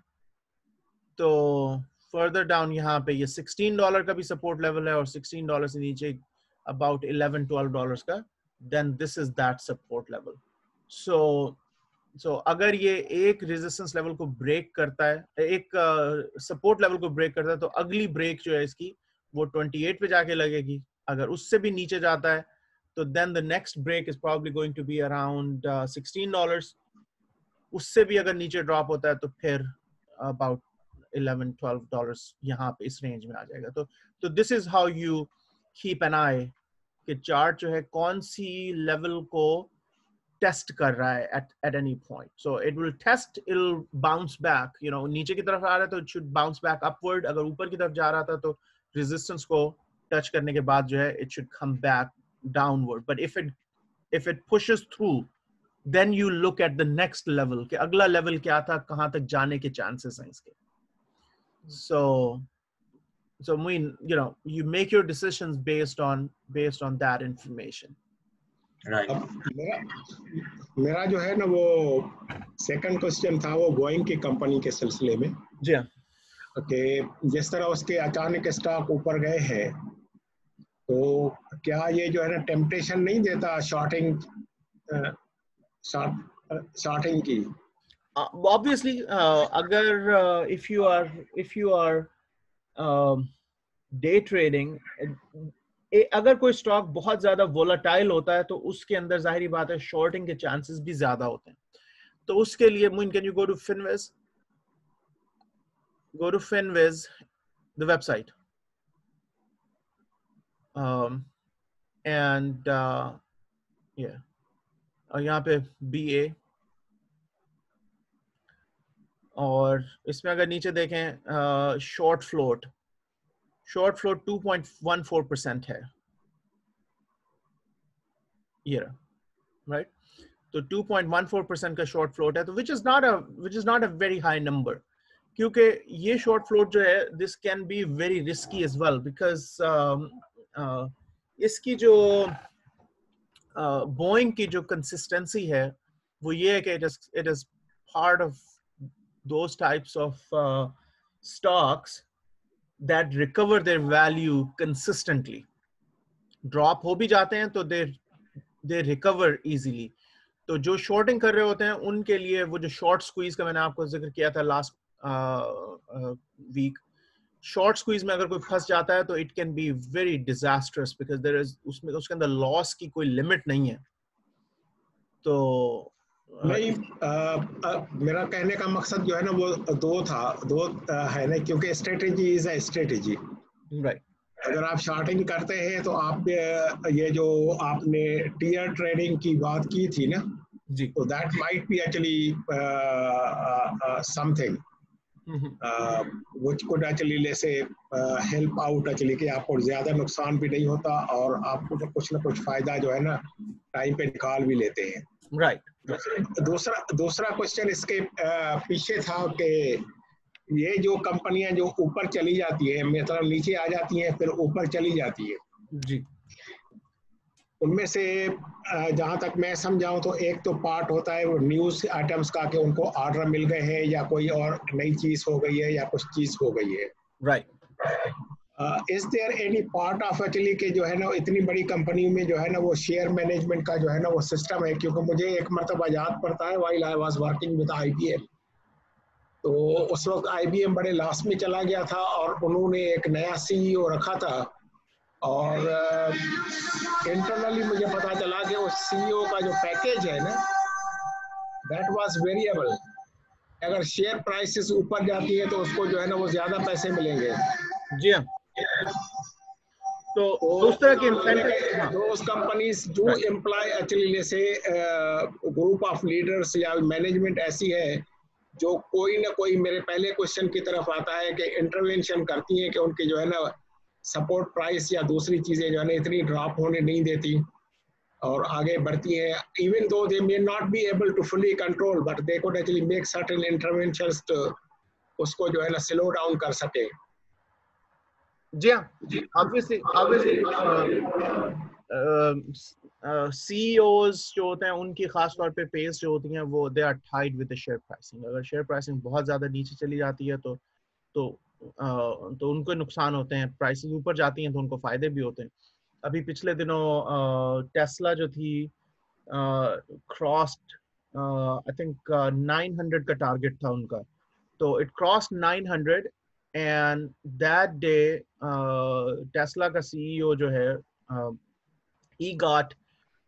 तो further down यहाँ पे ये $16 का भी support level है और $16 से नीचे about $11-12 का, then this is that support level. So अगर ये एक रेजिस्टेंस लेवल को ब्रेक करता है, एक सपोर्ट लेवल को ब्रेक करता है, तो अगली ब्रेक जो है इसकी वो 28 पे जाके लगेगी. अगर उससे भी नीचे जाता है तो then the next break is probably going to be around $16. उससे भी अगर नीचे ड्रॉप होता है तो फिर about $11-12 यहाँ पे इस रेंज में आ जाएगा. तो this is how you keep an eye कि चार्ट जो है कौन सी लेवल को टेस्ट कर रहा है at any point. So it will test, it'll bounce back. You know, नीचे की तरफ आ रहा है तो it should bounce back upward. अगर ऊपर की तरफ जा रहा था तो resistance को टच करने के बाद जो है it should come back downward. But if it pushes through, then you look at the next level कि अगला लेवल क्या था, कहाँ तक जाने के chances हैं इसके. So Muin, you know, you make your decisions based on that information. Right. मेरा जो है ना वो सेकंड क्वेश्चन था वो बोइंग की कंपनी के सिलसिले में. जी हाँ. कि जिस तरह उसके अचानक स्टॉक ऊपर गए हैं, तो क्या ये जो है ना टेम्पटेशन नहीं देता शॉर्टिंग की? Obviously, अगर if you are day trading, अगर कोई स्टॉक बहुत ज्यादा वोलाटाइल होता है तो उसके अंदर जाहिर बात है शॉर्टिंग के चांसेस भी ज्यादा होते हैं. तो उसके लिए Muin, can you go to Finviz? Go to Finviz, the website, and yeah, और यहाँ पे BA, और इसमें अगर नीचे देखें शॉर्ट फ्लोट 2.14% है ये, right? तो 2.14% का शॉर्ट फ्लोट है, तो which is not a very high number. क्योंकि ये शॉर्ट फ्लोट जो है this can be very risky as well because इसकी जो बोइंग की जो कंसिस्टेंसी है वो ये है कि it is part of those types of stocks that recover their value consistently. Drop हो भी जाते हैं तो दे रिकवर इजीली. तो जो शॉर्टिंग कर रहे होते हैं उनके लिए वो जो शॉर्ट स्क्वीज का मैंने आपको जिक्र किया था लास्ट वीक, शॉर्ट स्क्वीज में अगर कोई फंस जाता है तो it can be very disastrous because there is उसके अंदर लॉस की कोई लिमिट नहीं है. तो नहीं, मेरा कहने का मकसद जो है ना वो दो है ना, क्योंकि strategy is a strategy. Right. अगर आप शॉर्टिंग करते हैं तो आप ये जो आपने टियर ट्रेडिंग की बात की थी ना जी, तो that might be actually something which could actually let's say help out actually कि आपको ज्यादा नुकसान भी नहीं होता और आपको कुछ ना कुछ फायदा जो है ना टाइम पे निकाल भी लेते हैं. राइट. दूसरा क्वेश्चन इसके पीछे था कि ये जो कंपनियां जो ऊपर चली जाती है मतलब नीचे आ जाती हैं फिर ऊपर चली जाती है जी, उनमें से जहां तक मैं समझाऊं तो एक तो पार्ट होता है वो न्यूज आइटम्स का कि उनको ऑर्डर मिल गए हैं या कोई और नई चीज हो गई है या कुछ चीज हो गई है. Right. Is there any part of actually के जो है ना इतनी बड़ी कंपनी में जो है ना वो शेयर मैनेजमेंट का जो है ना वो सिस्टम है? क्योंकि मुझे एक मरतबा याद पड़ता है while I was working with IBM, तो उस वक्त IBM बड़े लॉस में चला गया था और उन्होंने एक नया CEO रखा था और इंटरनली मुझे पता चला कि उस CEO का जो पैकेज है ना दैट वाज वेरिएबल. अगर शेयर प्राइसेस ऊपर जाती है तो उसको जो है ना वो ज्यादा पैसे मिलेंगे. जी हाँ. तो उस तरह के इंसेंटिव दोस कंपनीज जो एम्प्लॉय एक्चुअली से ग्रुप ऑफ लीडर्स या मैनेजमेंट ऐसी है जो कोई ना कोई, मेरे पहले क्वेश्चन की तरफ आता है कि इंटरवेंशन करती है कि उनके जो है ना सपोर्ट प्राइस या दूसरी चीजें जो है ना इतनी ड्रॉप होने नहीं देती और आगे बढ़ती है. Even though they may not be able to fully control but they could actually make certain interventions to उसको जो है ना स्लो डाउन कर सके. जी हाँ. obviously CEOs जो होते हैं उनकी खास तौर पे पेस जो होती हैं वो they are tied with the share pricing. अगर शेयर प्राइसिंग बहुत ज्यादा नीचे चली जाती है तो उनको नुकसान होते हैं. प्राइसेस ऊपर जाती हैं तो उनको फायदे भी होते हैं. अभी पिछले दिनों टेस्ला जो थी क्रॉस्ड आई थिंक 900 का टारगेट था उनका, तो it crossed 900 and that day Tesla का CEO जो है he got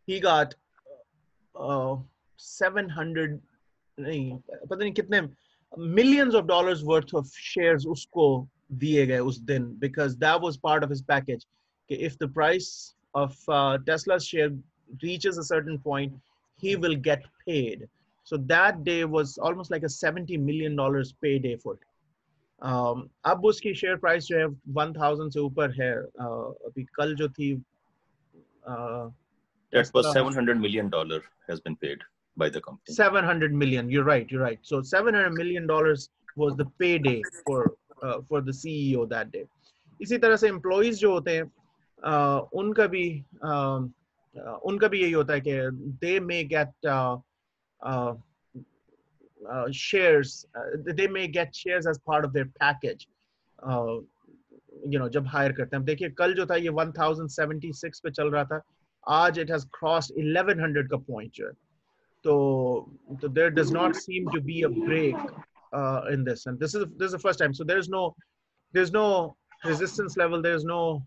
700 नहीं पता नहीं कितने millions of dollars worth of shares उसको दिए गए उस दिन because that was part of his package कि if the price of Tesla's share reaches a certain point he will get paid. So that day was almost like a $70 million payday for it. अब उसकी share price जो है 1000 से ऊपर है. अभी कल जो थी that was $700 million has been paid by the company. 700 million, you're right. So $700 million was the payday for the CEO that day. इसी तरह से एम्प्लॉइज जो होते हैं उनका भी यही होता है कि they may get shares, they may get shares as part of their package, जब हायर करते हैं. देखिए कल जो था ये 1076 पे चल रहा था, आज it has crossed 1100 का पॉइंट जो है. तो there does not seem to be a break in this, and this is the first time. So there's no resistance level, there's no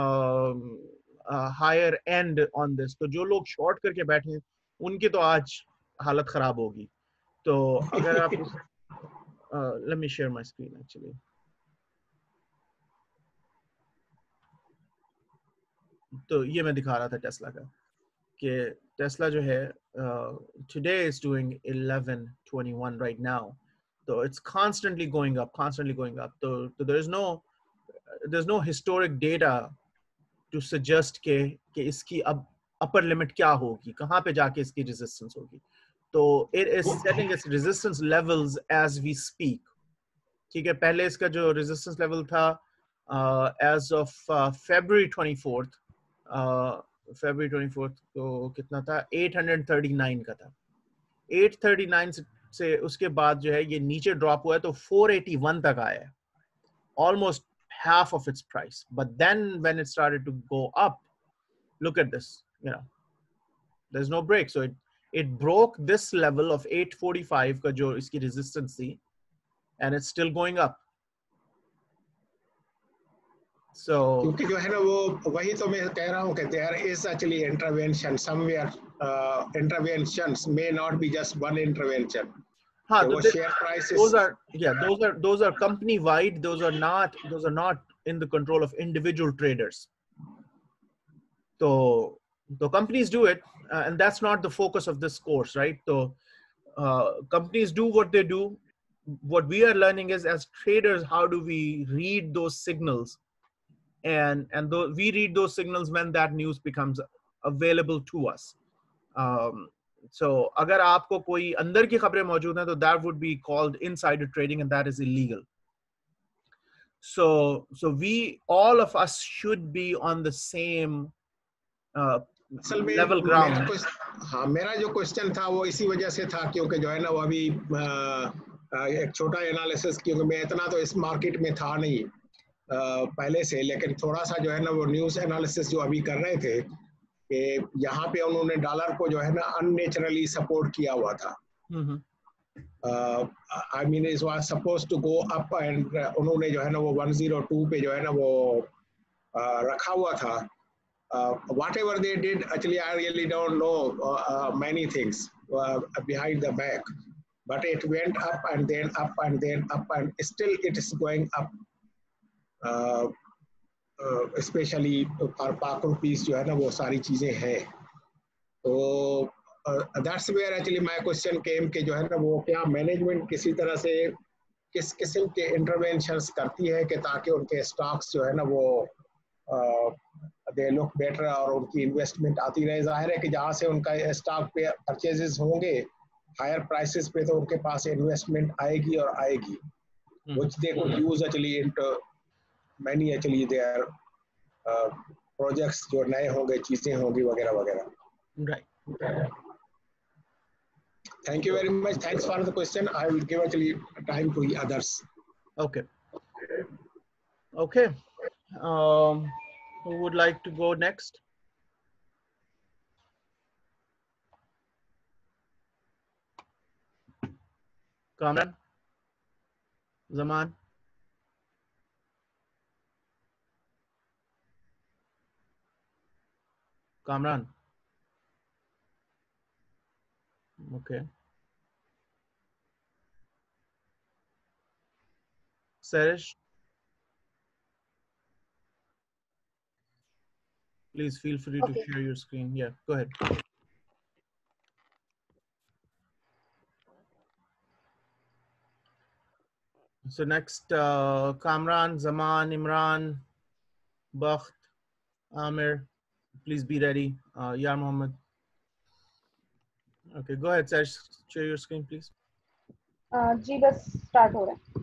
higher end on this. तो जो लोग short करके बैठे हैं उनकी तो आज हालत खराब होगी. तो अगर आप let me share my screen actually. तो ये मैं दिखा रहा था टेस्ला का कि टेस्ला जो है today is doing 1121 right now. So it's constantly going up. So there's no historic data to suggest कि इसकी अब upper limit क्या होगी, कहाँ पे जाके इसकी resistance होगी. So it is setting its resistance levels as we speak. ठीक है, पहले इसका जो रेजिस्टेंस लेवल था as of February 24th, February 24th तो कितना था, 839 का था। 839 से उसके बाद जो है ये नीचे ड्रॉप हुआ है तो 481 तक आया है, almost half of its price. But then when it started to go up, look at this, you know, there's no break. So it broke this level of 845 का जो इसकी resistance थी, and it's still going up. So क्योंकि जो है ना वो वही तो मैं कह रहा हूँ कि there is actually intervention somewhere. Interventions may not be just one intervention. हाँ, कि तो वो share prices, those are company wide. Those are not in the control of individual traders. So companies do it, and that's not the focus of this course, right? So companies do what they do. What we are learning is, as traders, how do we read those signals, and we read those signals when that news becomes available to us. So अगर आपको कोई अंदर की खबरें मौजूद हैं तो that would be called insider trading, and that is illegal. So we, all of us, should be on the same असल में level ground. हाँ, मेरा जो क्वेश्चन था वो इसी वजह से था क्योंकि जो है ना वो अभी एक छोटा एनालिसिस, क्योंकि मैं इतना तो इस मार्केट में था नहीं पहले से, लेकिन थोड़ा सा जो है ना वो न्यूज़ एनालिसिस जो अभी कर रहे थे कि यहाँ पे उन्होंने डॉलर को जो है ना अननेचुरली सपोर्ट किया हुआ था। I mean it was supposed to go up, and उन्होंने जो है ना वो 102 पे जो है ना वो रखा हुआ था। Whatever they did, actually I really don't know many things behind the back, but it went up and then up and then up, and still it is going up. Especially our Pak rupees जो है ना वो सारी चीजें हैं, तो that's where actually my question came कि जो है ना वो क्या मैनेजमेंट किसी तरह से किस किस्म के इंटरवेंशंस करती है कि ताकि उनके स्टॉक्स जो है ना वो दे लुक बेटर और उनकी इन्वेस्टमेंट आती रहे। जाहिर है कि जहाँ से उनका स्टॉक पे परचेजेस होंगे हायर प्राइसेस पे तो उनके पास इन्वेस्टमेंट आएगी और आएगी, which they could use actually into many actually their projects जो नए होंगे, चीजें होंगी वगैरह वगैरह। Right. Thank you very much. Thanks for the question. I will give actually time to the others. Okay. Who would like to go next? Kamran? Zaman? Kamran? Okay. Sarish? Please feel free to share your screen. Yeah, go ahead. So next, Kamran, Zaman, Imran, Bakht, Amir, please be ready. Yar Mohammed. Okay, go ahead, Sarish. Share your screen, please. जी बस start हो रहा है।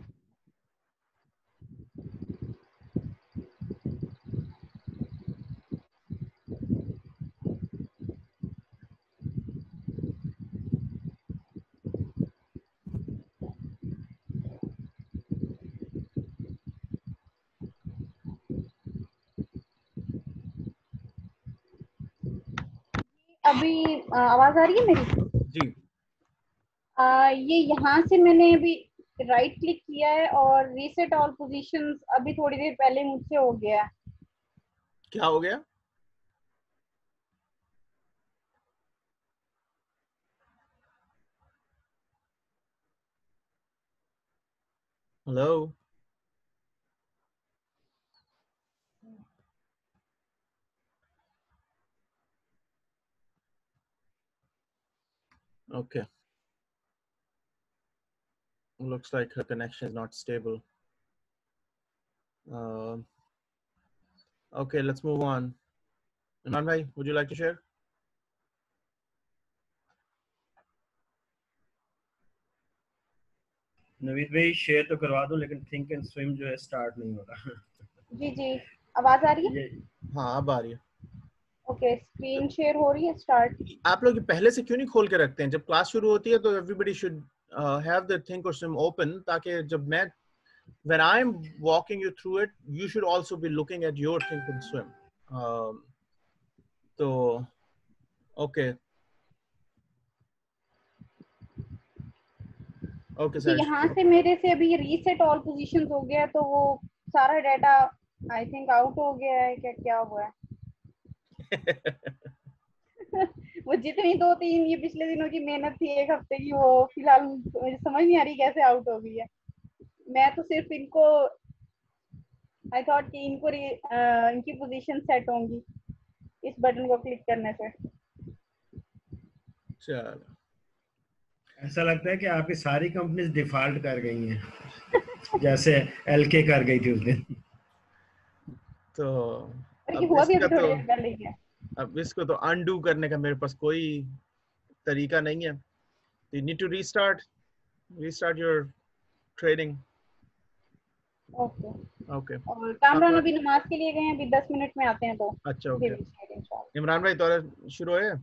अभी आवाज आ रही है मेरी? जी। ये यहाँ से मैंने अभी राइट क्लिक किया है और रीसेट ऑल पोजीशंस अभी थोड़ी देर पहले मुझसे हो गया है। क्या हो गया? Hello? Okay. Looks like her connection is not stable. Okay, let's move on. Imran bhai, would you like to share? Naveed भाई शेयर तो करवा दो, लेकिन थिंक एंड स्विम जो है स्टार्ट नहीं हो रहा। जी जी, आवाज आ रही है? हाँ अब आ रही है। ओके, स्क्रीन शेयर हो रही है, स्टार्ट। आप लोग पहले से क्यों नहीं खोल के रखते हैं? जब क्लास शुरू होती है तो everybody should have the think or swim open, ताकि जब मैं when I'm walking you through it, you should also be looking at your think and swim. So okay. Okay, जी, यहाँ से मेरे से अभी रीसेट ऑल पोजीशंस हो गया, तो वो सारा डाटा आई थिंक आउट हो गया है। क्या हुआ है? वो जितनी 2-3 ये पिछले दिनों की मेहनत थी, एक हफ्ते की, वो फिलहाल मुझे समझ नहीं आ रही कैसे आउट हो गई है। मैं तो सिर्फ इनको आई थॉट कि इनकी पोजीशन सेट होंगी इस बटन को क्लिक करने से। चलो, ऐसा लगता है कि आपकी सारी कंपनीज डिफॉल्ट कर गई हैं जैसे एलके कर गई थी उस दिन। तो अब इसको तो अनडू करने का मेरे पास कोई तरीका नहीं है। You need to restart your trading. Okay. और कामरान अभी नमाज के लिए गए हैं, अभी 10 मिनट में आते हैं तो। अच्छा, ओके। इमरान भाई तो शुरू है?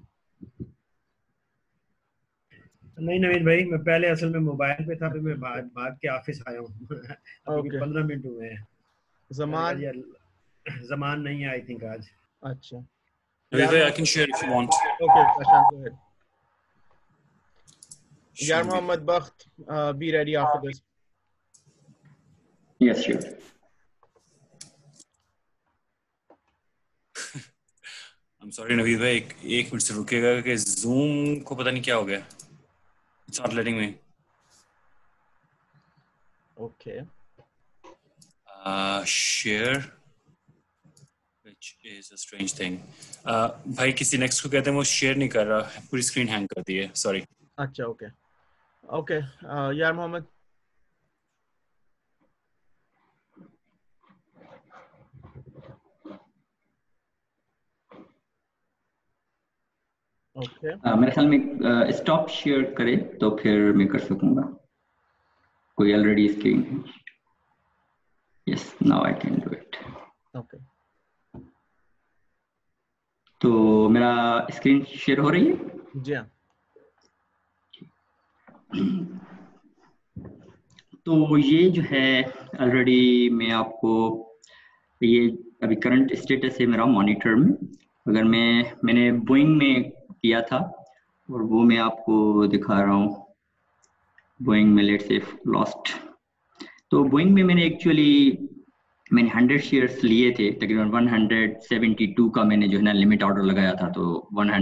नहीं नवीन भाई, मैं पहले असल में मोबाइल पे था, फिर मैं भाग के ऑफिस आया हूँ। अभी 15 मिनट हुए हैं। जमान नहीं है आई थिंक आज। अच्छा, I can share if you want. Okay, Prashant, go ahead. Yar Mohammad Bakht, be ready after this. Yes, sure. I'm sorry Naveed भाई, एक मिनट से रुकेगा कि Zoom को पता नहीं क्या हो गया। It's not letting me. Okay. Share, which is a strange thing. भाई किसी नेक्स्ट को कहते हैं, वो शेयर नहीं कर रहा, पूरी स्क्रीन हैंग कर दी है। सॉरी। अच्छा, ओके ओके। यार मोहम्मद। मेरे ख्याल में स्टॉप शेयर करे तो फिर मैं कर सकूंगा। कोई ऑलरेडी स्क्रीन है? Yes, now I can do it. Okay, तो मेरा स्क्रीन शेयर हो रही है? जी हाँ। तो ये जो है ऑलरेडी मैं आपको, ये अभी करंट स्टेटस है मेरा मॉनिटर में। अगर मैंने बोइंग में किया था और वो मैं आपको दिखा रहा हूँ। बोइंग में लेट्स से लॉस्ट, तो बोइंग में मैंने 100 शेयर्स लिए थे, तकरीबन 172 का मैंने जो है ना लिमिट ऑर्डर लगाया था, तो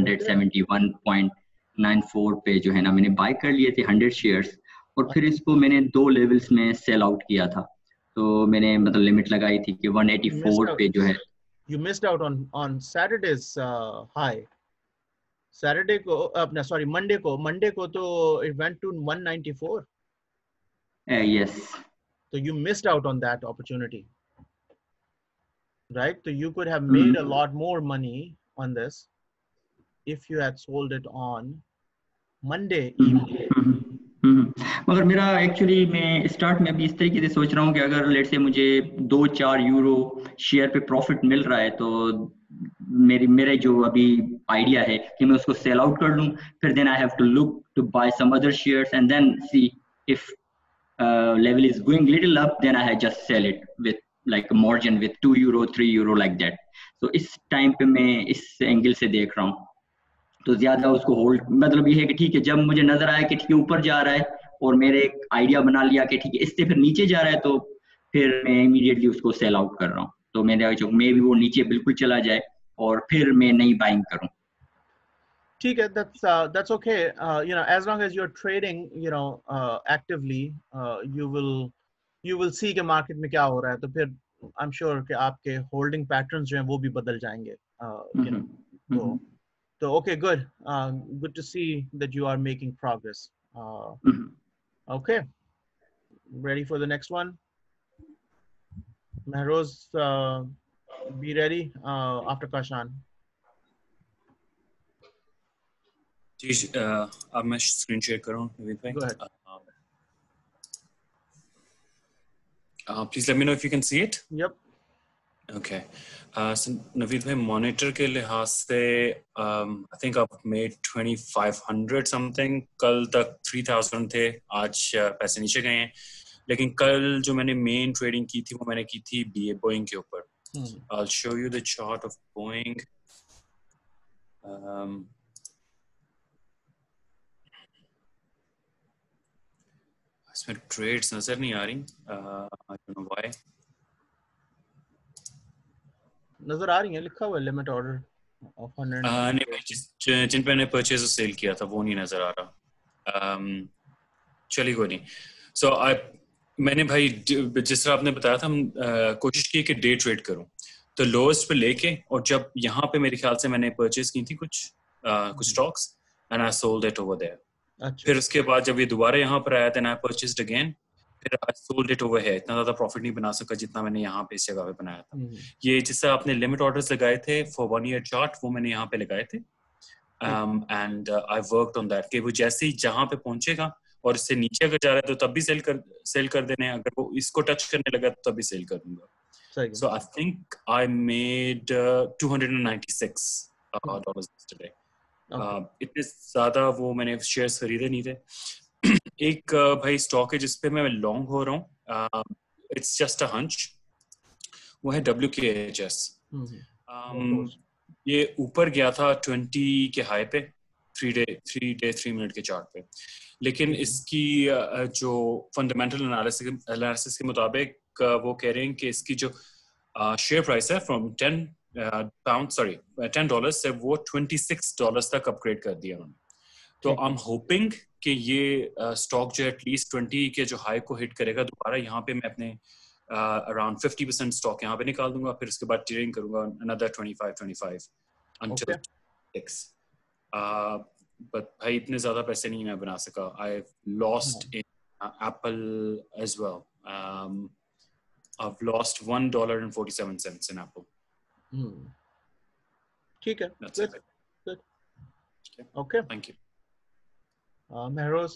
171.94 पे जो है ना मैंने बाय कर लिए थे 100 शेयर्स, और फिर इसको मैंने 2 लेवल्स में सेल आउट किया था। तो मैंने मतलब लिमिट लगाई थी कि 184 पे जो है। You missed out on Saturday's high. Saturday को अपना सॉरी Monday को तो it went to 194. Yes. So you missed out on that opportunity, right? So you could have made a lot more money on this if you had sold it on Monday evening. मगर मेरा actually मैं start में अभी इस तरीके से सोच रहा हूँ कि अगर लेट से मुझे 2-4 यूरो शेयर पे प्रॉफिट मिल रहा है, तो मेरे जो अभी आइडिया है कि मैं उसको सेल आउट कर लूँ, फिर then I have to look to buy some other shares and then see if level is going little up, then I just sell it with like a margin with 2 euro 3 euro like that. So इस time पे मैं इस angle से देख रहा हूँ, तो ज्यादा उसको होल्ड, मतलब ये है कि ठीक है, जब मुझे नजर आया कि ठीक है ऊपर जा रहा है और मेरे एक आइडिया बना लिया कि ठीक है इससे फिर नीचे जा रहा है, तो फिर मैं इमीडिएटली उसको सेल आउट कर रहा हूँ। तो मेरा जो मे भी वो नीचे बिल्कुल चला जाए और फिर मैं नई बाइंग करूँ। ठीक है, that's okay. You know, as long as you're trading, you know, actively, you will see कि मार्केट में क्या हो रहा है, तो फिर I'm sure कि आपके होल्डिंग पैटर्न्स जो हैं वो भी बदल जाएंगे। You know, so okay, good. Good to see that you are making progress. Okay, ready for the next one? Mehroz, be ready after Kashan. जी, अब मैं स्क्रीन शेयर कर रहा हूँ नवीद भाई। Go ahead. Please let me know if you can see it. Yep. Okay. So Naveed bhai, monitor के लिहाज से I think I've made 2500 something. कल तक 3000 थे, आज पैसे नीचे गए हैं. लेकिन कल जो मैंने मेन ट्रेडिंग की थी वो मैंने की थी बोइंग के ऊपर. I'll show you the chart of Boeing. इसमें ट्रेड्स नजर नहीं आ रही. I don't know why. नजर आ रही है, लिखा हुआ है लिमिट ऑर्डर ऑफ 100. नहीं भाई, जिन पे मैंने परचेज और सेल किया था वो नहीं नजर आ रहा. चलिए कोई नहीं. सो मैंने भाई जिस तरह आपने बताया था, हम कोशिश की कि डे ट्रेड करूं, तो लोएस्ट पे लेके, और जब यहाँ पे मेरे ख्याल से मैंने परचेज की थी कुछ stocks, and I sold it over there. फिर उसके बाद जब ये दोबारा यहाँ पर आया, देन आई परचेज्ड अगेन, फिर आई सोल्ड इट ओवर है. इतना ज्यादा प्रॉफिट नहीं बना सका जितना मैंने यहाँ पे इस जगह पे बनाया था. ये जिससे आपने लिमिट ऑर्डर्स लगाए थे फॉर 1 year चार्ट, वो मैंने यहाँ पे लगाए थे. And I worked on that कि वो जैसे ही जहाँ पे पहुंचेगा और इससे नीचे अगर जा रहा है तो तब भी सेल कर देने हैं, अगर वो इसको टच करने लगा तो तब भी सेल कर दूंगा. So I think I made $296 yesterday. इतने ज्यादा वो मैंने शेयर्स खरीदे नहीं थे. एक भाई स्टॉक है जिसपे मैं लॉन्ग हो रहा हूँ, इट्स जस्ट अ हंच, वो है WKHS. ये ऊपर गया था 20 के हाई पे 3 मिनट के चार्ट पे, लेकिन इसकी जो फंडामेंटल एनालिसिस के मुताबिक वो कह रहे हैं कि इसकी जो शेयर प्राइस है फ्रॉम $10 से वो $26 तक अपग्रेड कर दिया उन्होंने. तो आई एम होपिंग कि ये स्टॉक जो एटलीस्ट 20 के जो हाई को हिट करेगा दोबारा. यहाँ पे मैं अपने अराउंड 50% स्टॉक यहाँ पे निकाल दूंगा, फिर उसके बाद ट्रेडिंग करूंगा another 25 until 6. बट भाई इतने ज्यादा पैसे नहीं मैं बना सका. I lost in Apple as well. I've lost $1.47 in Apple. ठीक है. That's it. Good. Okay. Thank you. Mehroz.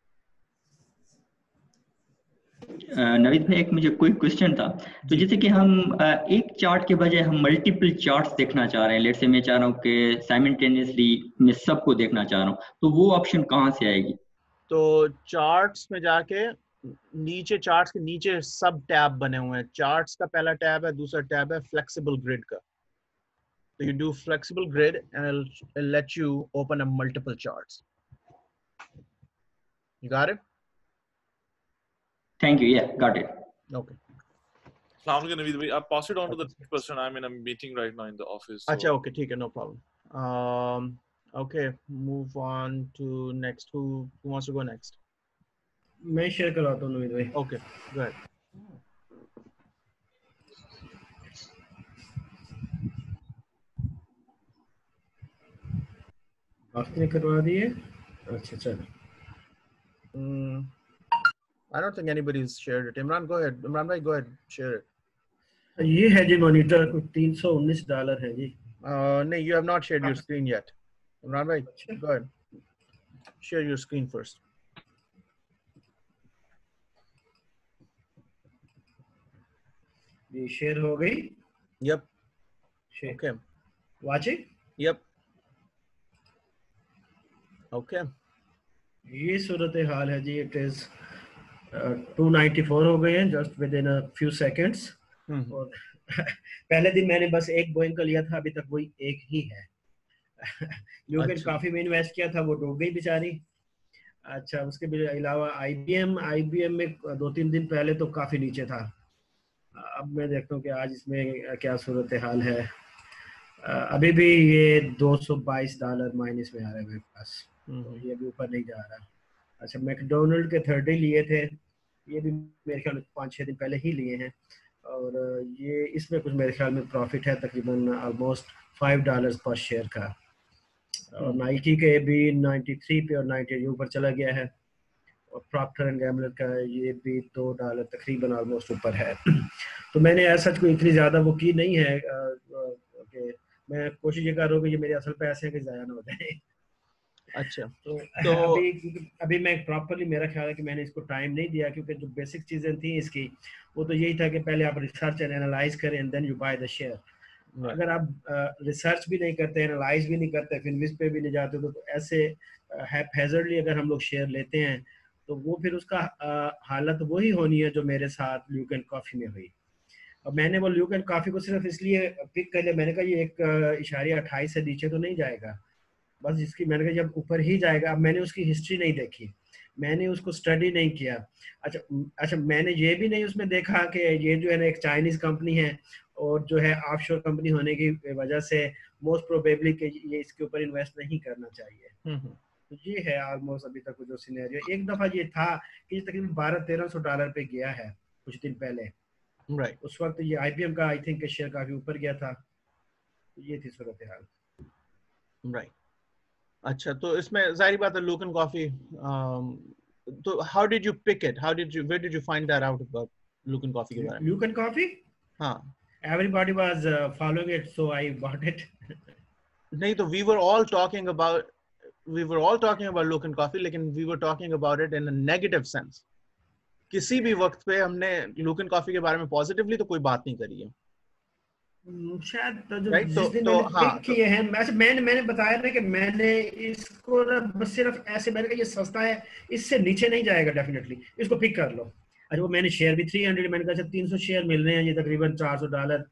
Naveed भाई, एक मुझे कोई क्वेश्चन था. तो जैसे कि हम एक चार्ट के बजाय हम मल्टीपल चार्ट्स देखना चाह रहे हैं, लेट्स से मैं चाह रहा हूँ कि साइमल्टेनियसली मैं सबको देखना चाह रहा हूँ, तो वो ऑप्शन कहाँ से आएगी? तो चार्ट्स में जाके नीचे, चार्ट्स के नीचे सब टैब बने हुए हैं. चार्ट्स का पहला टैब है, दूसरा टैब है फ्लेक्सिबल ग्रिड का. तो you do flexible grid and it'll let you open a multiple charts. You got it? Thank you. Yeah, got it. Okay. Assalamu alaikum Naveed bhai, I'll pass it on to the next person. I'm in a meeting right now in the office. Acha, okay, ठीक है, no problem. Okay, move on to next. Who wants to go next? मैं share करवाता हूँ नवीद भाई. Okay, go ahead. आपने करवा दिए? अच्छा चलो. I don't think anybody's shared it. Imran, go ahead. Imran bhai, go ahead, share it. ये है जी मॉनिटर, $319 है जी. No, you have not shared your screen yet. Imran bhai, go ahead. Share your screen first. ये share हो गई. Yep. Share. Okay. Watching? Yep. Okay. ये सूरत हाल है जी. It is 294 हो गए हैं just within a few seconds. और पहले दिन मैंने बस एक बोइंग का लिया था, अभी तक वही एक ही है. यूके काफी में इन्वेस्ट किया था, वो डूब गई बेचारी. अच्छा, उसके अलावा IBM में 2-3 दिन पहले तो काफी नीचे था. अब मैं देखता हूँ कि आज इसमें क्या सूरत हाल है. अभी भी ये $222 माइनस में आ रहा है मेरे पास. ये भी ऊपर नहीं जा रहा. अच्छा, मैकडोनल्ड के 30 लिए थे, ये भी मेरे ख्याल में 5-6 दिन पहले ही लिए हैं, और ये इसमें कुछ मेरे ख्याल में प्रॉफिट है तकरीबन ऑलमोस्ट $5 पर शेयर का. और नाइकी के भी 93 पे और 98 ऊपर चला गया है. और प्रॉक्टर एंड गैम्बलर का ये भी $2 तकरीबन ऑलमोस्ट ऊपर है. तो मैंने ऐसा कोई इतनी ज़्यादा वो की नहीं है कि मैं कोशिश ये कर रहा हूँ कि ये मेरे असल पैसे हैं कि ज़ाया ना हो जाए. अच्छा तो अभी मैं प्रॉपरली, मेरा ख्याल है कि मैंने इसको टाइम नहीं दिया, क्योंकि जो बेसिक चीजें थी इसकी वो तो यही था कि पहले आप रिसर्च एंड एनालाइज करें and then you buy the share. अगर आप रिसर्च भी नहीं करते, एनालाइज भी नहीं करते, फिनविस पे भी नहीं जाते, तो ऐसे हैजर्डली अगर हम लोग शेयर लेते हैं तो वो फिर उसका हालत वही होनी है जो मेरे साथ ल्यूक एंड कॉफी में हुई। अब मैंने वो ल्यूक एंड कॉफी को सिर्फ इसलिए पिक कर लिया, मैंने कहा ये 1.28 से नीचे तो नहीं जाएगा, बस इसकी मैंने कहा जब ऊपर ही जाएगा। अब मैंने उसकी हिस्ट्री नहीं देखी, मैंने उसको स्टडी नहीं किया। अच्छा मैंने ये भी नहीं उसमें देखा कि ये जो है ना एक चाइनीज कंपनी है और जो है ऑफशोर कंपनी होने की वजह से मोस्ट प्रोबेबली कि ये इसके ऊपर इन्वेस्ट नहीं करना चाहिए। तो ये है ऑलमोस्ट अभी तक जो सिनेरियो। एक दफा ये था कि तकरीबन $1200-1300 पे गया है कुछ दिन पहले, राइट। उस वक्त ये IBM का आई थिंक शेयर काफी ऊपर गया था। तो ये थी सूरत हाल, राइट। अच्छा, तो इसमें जाहिर बात है ल्यूक एंड कॉफी, तो how did you pick it, where did you find that out about Luke and Coffee के बारे में? ल्यूक एंड कॉफी, हाँ, everybody was following it, so I bought it. नहीं तो we were all talking about Luke and coffee, लेकिन we were talking about it in a negative sense. किसी भी वक्त पे हमने ल्यूक एंड कॉफी के बारे में पॉजिटिवली तो कोई बात नहीं करी है शायद तो जो right? जिस दिन तो मैंने हाँ, पिक किए हैं, मैंने बताया ना कि मैंने इसको ना बस सिर्फ ऐसे, मैंने कहा ये सस्ता है, इससे नीचे नहीं जाएगा डेफिनेटली, इसको पिक कर लो। अच्छा वो मैंने शेयर भी 300, मैंने कहा अच्छा 300 शेयर मिल रहे हैं, ये तकरीबन $400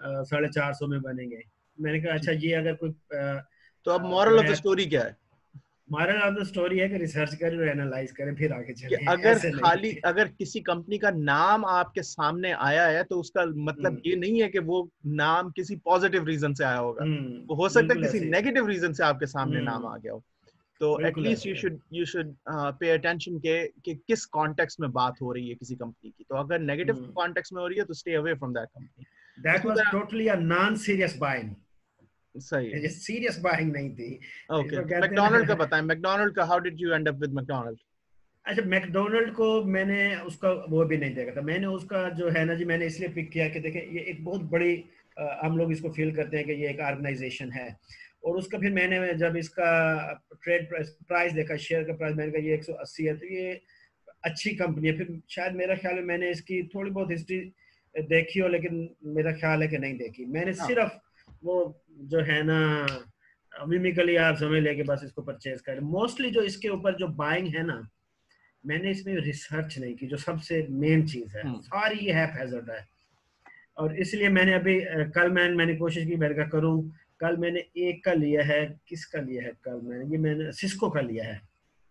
450 में बनेंगे। मैंने कहा अच्छा ये अगर कोई तो अब मॉरल ऑफ द स्टोरी क्या है? मॉरल ऑफ द स्टोरी है कि रिसर्च करें और एनालाइज करें फिर आगे चलें। अगर किसी कंपनी का नाम आपके सामने आया है तो उसका मतलब ये नहीं है कि वो नाम किसी पॉजिटिव रीजन से आया होगा, वो हो सकता है किसी नेगेटिव रीजन से आपके सामने नाम आ गया हो। तो at least you should pay attention कि किस कॉन्टेक्स्ट में बात हो रही है किसी कंपनी की। तो अगर नेगेटिव कॉन्टेक्स्ट में हो रही है तो stay away from that company. That was totally a non serious buying. सही है, ये सीरियस बाइंग नहीं थी। ओके, मैकडॉनल्ड का बताएं, मैकडॉनल्ड का how did you end up with McDonald? अच्छा मैकडॉनल्ड को मैंने उसका वो भी नहीं देखा था, मैंने उसका जो है ना जी मैंने इसलिए पिक किया कि देखें ये एक बहुत बड़ी हम लोग इसको फील करते हैं कि ये एक ऑर्गेनाइजेशन है। और उसका फिर मैंने जब इसका ट्रेड प्राइस देखा, शेयर का प्राइस, मैंने कहा ये 180 है, तो ये अच्छी कंपनी है। फिर शायद मेरा ख्याल है मैंने इसकी थोड़ी बहुत हिस्ट्री देखी हो, लेकिन मेरा ख्याल है कि नहीं देखी मैंने, सिर्फ वो जो है ना मिमिकली आप समझ लेके बस इसको परचेज कर। मोस्टली जो इसके ऊपर जो बाइंग है ना, मैंने इसमें रिसर्च नहीं की, जो सबसे मेन चीज है, सारी ये हैज़ार्ड है। और इसलिए मैंने अभी कल मैंने कोशिश की, मैंने कहा करूं, कल मैंने एक का लिया है, किसका लिया है कल मैंने सिस्को का लिया है,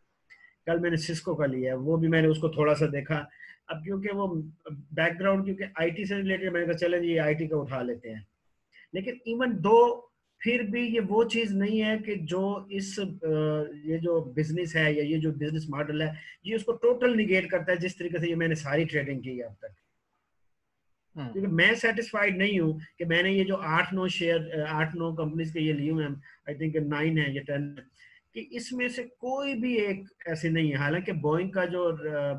कल मैंने सिस्को का लिया है, वो भी मैंने उसको थोड़ा सा देखा। अब क्योंकि वो बैकग्राउंड क्योंकि आईटी से रिलेटेड, मैंने कहा चले जी आईटी का उठा लेते हैं। लेकिन इवन दो फिर भी ये वो चीज नहीं है कि जो इस ये जो बिजनेस है या ये जो बिजनेस मॉडल है ये उसको टोटल निगेट करता है जिस तरीके से ये मैंने सारी ट्रेडिंग की है अब तक। क्योंकि मैं सेटिस्फाइड नहीं हूँ कि मैंने ये जो 8-9 कंपनीज के ये लिए हुए हैं, आई थिंक 9 है ये 10, कि इसमें से कोई भी एक ऐसे नहीं है। हालांकि बोइंग का जो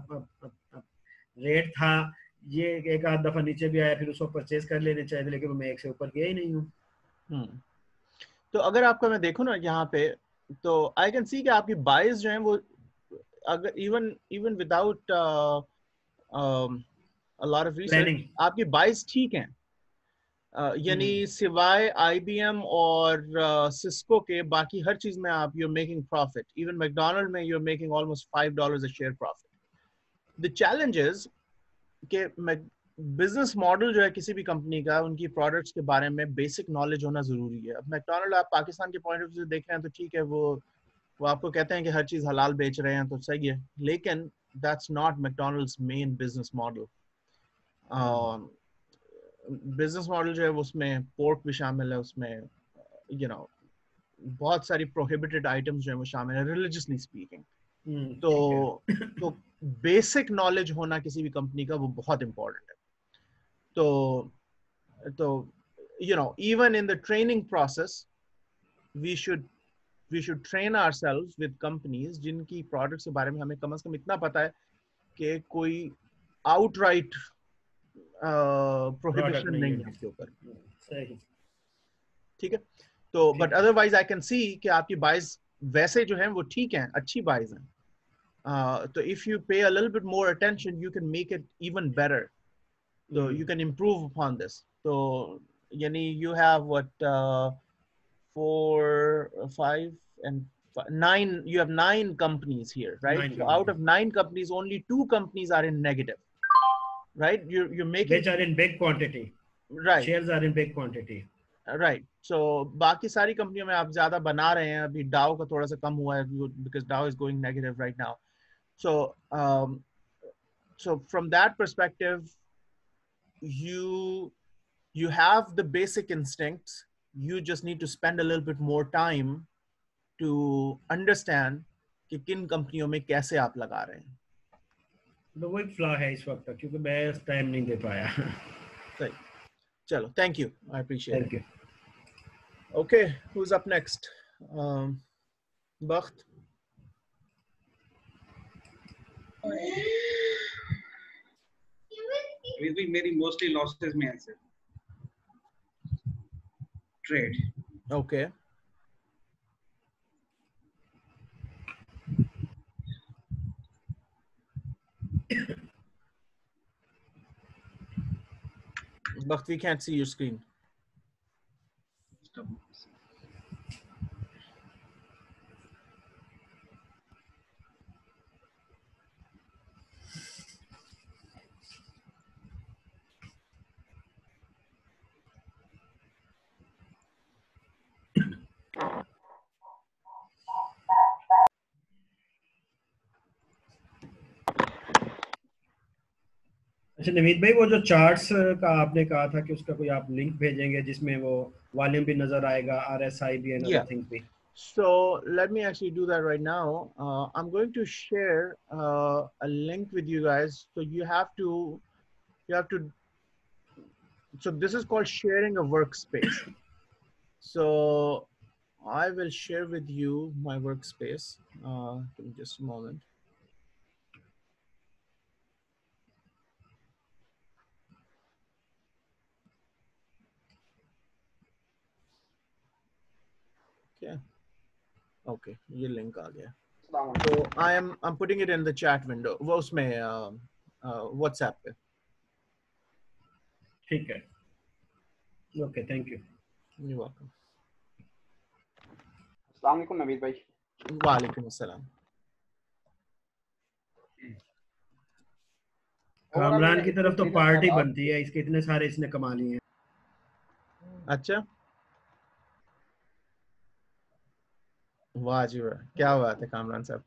रेट था ये एक आध दफा नीचे भी आया, फिर उसको परचेज कर लेने चाहिए, लेकिन मैं एक से ऊपर गया ही नहीं हूँ। तो अगर आपका मैं देखूं ना यहाँ पे, तो आई कैन सी कि आपकी बाइस जो है वो अगर even without a lot of research, आपकी बाइस ठीक हैं, यानी सिवाय IBM और सिस्को के बाकी हर चीज में आप you're making profit. Even McDonald में you're making almost $5 a share profit. The challenge is कि बिजनेस मॉडल जो है किसी भी कंपनी का, उनकी प्रोडक्ट्स के बारे में बेसिक नॉलेज होना जरूरी है। अब मैकडॉनल्ड आप पाकिस्तान के पॉइंट ऑफ व्यू से देख रहे हैं तो ठीक है, वो आपको कहते हैं कि हर चीज हलाल बेच रहे हैं तो सही है, लेकिन that's not McDonald's main business model. Business model जो है उसमें पोर्क भी शामिल है, उसमें बहुत सारी प्रोहिबिटेड आइटम्स जो है वो शामिल है, रिलीजियसली स्पीकिंग। तो बेसिक नॉलेज होना किसी भी कंपनी का वो बहुत इंपॉर्टेंट है। तो even in the training process we should train ourselves with companies जिनकी प्रोडक्ट्स के बारे में हमें कम से कम इतना पता है कि कोई outright prohibition नहीं है उसके ऊपर। ठीक है, तो but otherwise I can see कि आपकी बाइस वैसे जो हैं वो ठीक हैं, अच्छी बाइज हैं. तो if you pay a little bit more attention, you can make it even better. So you can improve upon this. So yani you have what 4, 5, and 9. You have 9 companies here, right? So out of 9 companies, only 2 companies are in negative, right? You're making which are in big quantity, right? Shares are in big quantity, right? So बाकी सारी कंपनियों में आप ज्यादा बना रहे हैं. अभी Dow का थोड़ा सा कम हुआ है because Dow is going negative right now. So so from that perspective, you have the basic instincts. You just need to spend a little bit more time to understand कि किन कंपनियों में कैसे आप लगा रहे हैं. तो वो एक फ्लॉ है इस वक्त तक, क्योंकि मैं टाइम नहीं दे पाया. सही. चलो, thank you. I appreciate it. Thank you. Okay, who's up next? Bakht. मेरी मोस्टली लॉसेस में है sir. Trade. Okay. Bakht, we can't see your screen. अच्छा नवीद भाई, वो जो चार्ट्स का आपने कहा था कि उसका कोई आप लिंक भेजेंगे जिसमें वो वॉल्यूम भी नजर आएगा, RSI भी एंड अदर थिंग्स भी. So let me actually do that right now. I'm going to share a link with you guys. So you have to, so this is called sharing a workspace. So I will share with you my workspace. Give me just a moment. Okay. Okay, ये link आ गया. So I'm putting it in the chat window. वो उसमें WhatsApp पे. ठीक है. Okay, thank you. You're welcome. अस्सलाम वालेकुम नवीद भाई. वालेकुम अस्सलाम. कामरान की तरफ तो पार्टी बनती है, इसके इतने सारे इसने कमा लिए हैं. अच्छा, वाह जी वाह, क्या बात है कामरान साहब.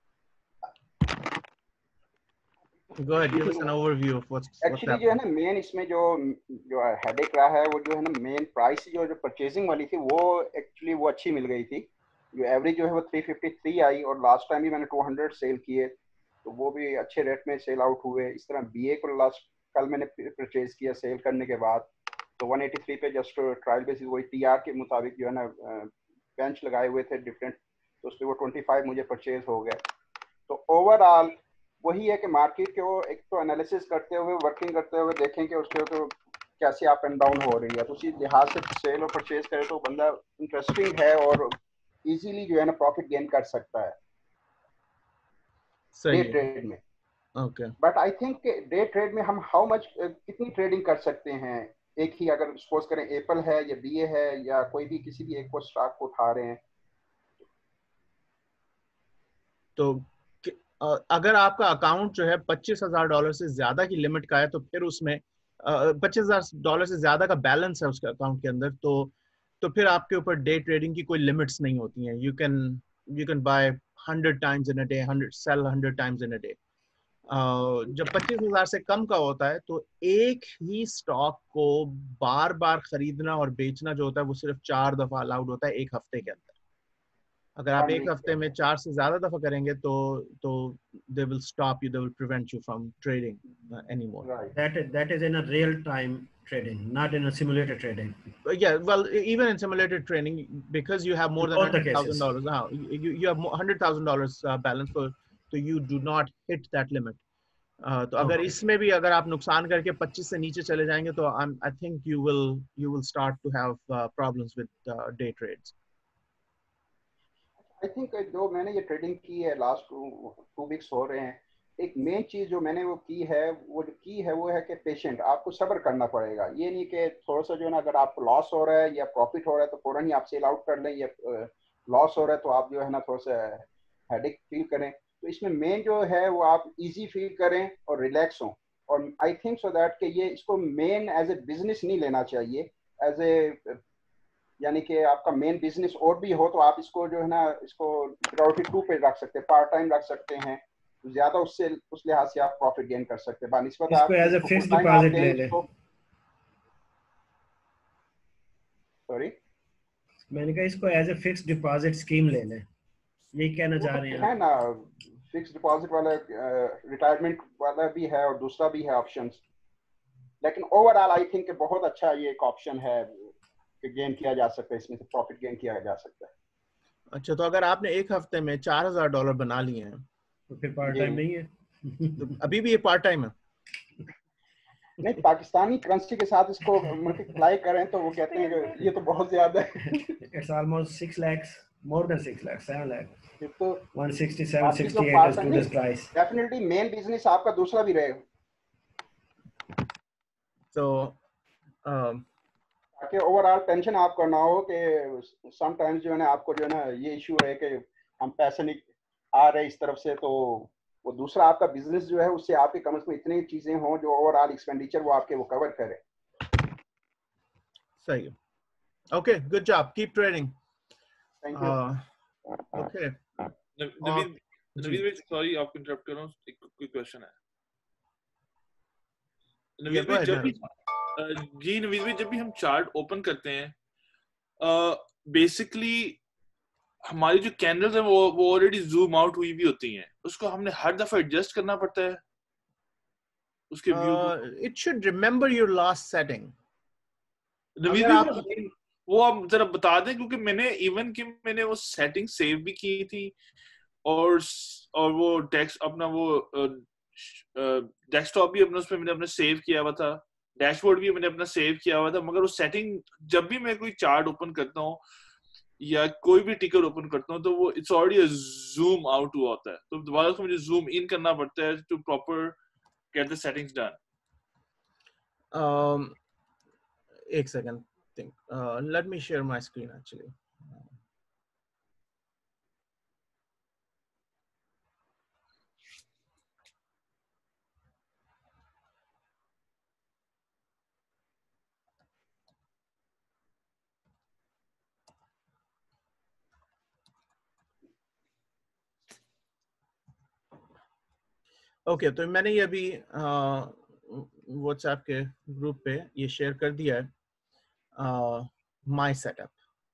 Go ahead, give us an overview of what's actually जो है ना मेन इसमें जो हेडेक रहा है वो जो है ना मेन प्राइस जो परचेजिंग वाली थी वो एक्चुअली वो अच्छी मिल गई थी. जो एवरेज जो है वो 353 आई और लास्ट टाइम भी मैंने 200 सेल किए तो वो भी अच्छे रेट में सेल आउट हुए. इस तरह BA को लास्ट कल मैंने परचेज किया सेल करने के बाद तो 183 पे जस्ट ट्रायल बेसिस वही TR के मुताबिक जो है ना बेंच लगाए हुए थे डिफरेंट तो उस पर वो 25 मुझे परचेज हो गए. तो ओवरऑल वही है कि मार्केट के वो एक तो एनालिसिस करते हुए वर्किंग करते हुए देखें कि उसके तो कैसे अप एंड डाउन हो रही है तो उसी लिहाज से सेल और परचेज करे तो बंदा इंटरेस्टिंग है और इजीली जो है ना प्रॉफिट गेन कर सकता है डे ट्रेड में. Okay. But I think day trade में हम हाउ मच कितनी ट्रेडिंग कर सकते हैं एक ही, अगर सपोज करें एप्पल है या BA है या कोई भी किसी भी एक को स्टॉक को उठा रहे हैं तो अगर आपका अकाउंट जो है $25,000 से ज्यादा की लिमिट का है तो फिर उसमें $25,000 से ज्यादा का बैलेंस है उसके अकाउंट के अंदर तो फिर आपके ऊपर डे ट्रेडिंग की कोई लिमिट्स नहीं होती हैं. You can buy 100 times in a day, 100 times in a day. जब 25,000 से कम का होता है तो एक ही स्टॉक को बार बार खरीदना और बेचना जो होता है वो सिर्फ 4 दफा अलाउड होता है एक हफ्ते के अंदर. अगर आप एक हफ्ते में 4 से ज्यादा दफा करेंगे तो they will stop you, they will prevent you from trading anymore. That is in a real time trading, not in a simulated trading. Yeah, well, even in simulated trading, because you have more than $100,000 now, you have $100,000 balance, so you do not hit that limit. तो अगर इसमें भी अगर आप नुकसान करके 25 से नीचे चले जाएंगे तो I think you will start to have problems with day trades. I think जो मैंने ये ट्रेडिंग की है लास्ट 2 वीक्स हो रहे हैं, एक मेन चीज जो मैंने वो की है वो है कि पेशेंट, आपको सब्र करना पड़ेगा। ये नहीं कि थोड़ा सा जो है ना, अगर आपको लॉस हो रहा है या प्रॉफिट हो रहा है तो फौरन ही आप सेल आउट कर लें, या लॉस हो रहा है तो आप जो है ना थोड़ा सा हेडेक फील करें। तो इसमें मेन जो है वो आप इजी फील करें और रिलैक्स हों। और आई थिंक सो दैट कि ये इसको मेन एज ए बिजनेस नहीं लेना चाहिए, एज ए यानी कि आपका मेन बिजनेस और भी हो तो आप इसको जो है ना, इसको प्रायोरिटी 2 पे रख सकते हैं, पार्ट टाइम रख सकते हैं, ज्यादा उससे उस लिहाज से आप प्रॉफिट गेन कर सकते हैं। बानिस्बत आप इसको एज ए इसको फिक्स्ड फुल टाइम आप डिपॉजिट लें ले लें। इसको। सॉरी, मैंने कहा इसको as a fixed deposit scheme ले लें, यही कहना वो चाह तो रहे हैं है आप? ना, फिक्स डिपॉजिट वाला रिटायरमेंट वाला भी है और दूसरा भी है ऑप्शंस। लेकिन ओवरऑल आई थिंक बहुत अच्छा ये एक ऑप्शन है कि गेन किया जा सकता है, इसमें से प्रॉफिट गेन किया जा सकता है। अच्छा, तो अगर आपने एक हफ्ते में $4000 बना लिए हैं तो फिर पार्ट टाइम नहीं है? तो अभी भी ये पार्ट टाइम है? नहीं, पाकिस्तानी करेंसी के साथ इसको मल्टीप्लाई करें तो वो कहते हैं कि ये तो बहुत ज्यादा है। It's almost 6 lakhs, more than 6 lakhs, 7 lakhs. ये तो 167, आपकी जो 68 पार्ट is नहीं, today's price. Definitely main business आपका दूसरा भी रहेगा। तो ताकि ओवरऑल टेंशन आपको ना हो कि समटाइम्स जो है ना आपको जो है ना ये इशू है कि हम पैसे नहीं आ रहे इस तरफ से, तो वो दूसरा आपका बिजनेस जो है उससे आपके कम से कम इतनी चीजें हों जो ओवरऑल एक्सपेंडिचर वो आपके वो कवर करे। सही है। Okay, good job, keep trading. Thank you. Okay Naveed भाई, सॉरी आपको इंटरप्ट कर रहा हूँ, एक क्विक क्वेश्चन है। नवीद भाई जब भी हम चार्ट ओपन करते हैं, बेसिकली हमारी जो कैंडल्स हैं वो ऑलरेडी जूम आउट हुई भी होती हैं, उसको हमने हर दफा एडजस्ट करना पड़ता है उसके व्यू को? It should remember your last setting. Naveed भाई वो आप जरा बता दें, क्योंकि मैंने वो सेटिंग सेव भी की थी और वो टेक्स्ट अपना वो डेस्कटॉप भी अपना उसमें मैंने अपना सेव किया हुआ था, डैशबोर्ड भी मैंने अपना सेव किया हुआ था, मगर वो सेटिंग जब भी मैं कोई चार्ट ओपन करता हूँ या कोई भी टिकर ओपन करता हूँ तो वो इट्स ऑलरेडी जूम आउट हुआ होता है, तो दोबारा से मुझे जूम इन करना पड़ता है to proper get the settings done. एक second, think let me share my screen actually. Okay, तो मैंने ये अभी व्हाट्सएप के ग्रुप पे ये शेयर कर दिया है माय सेटअप।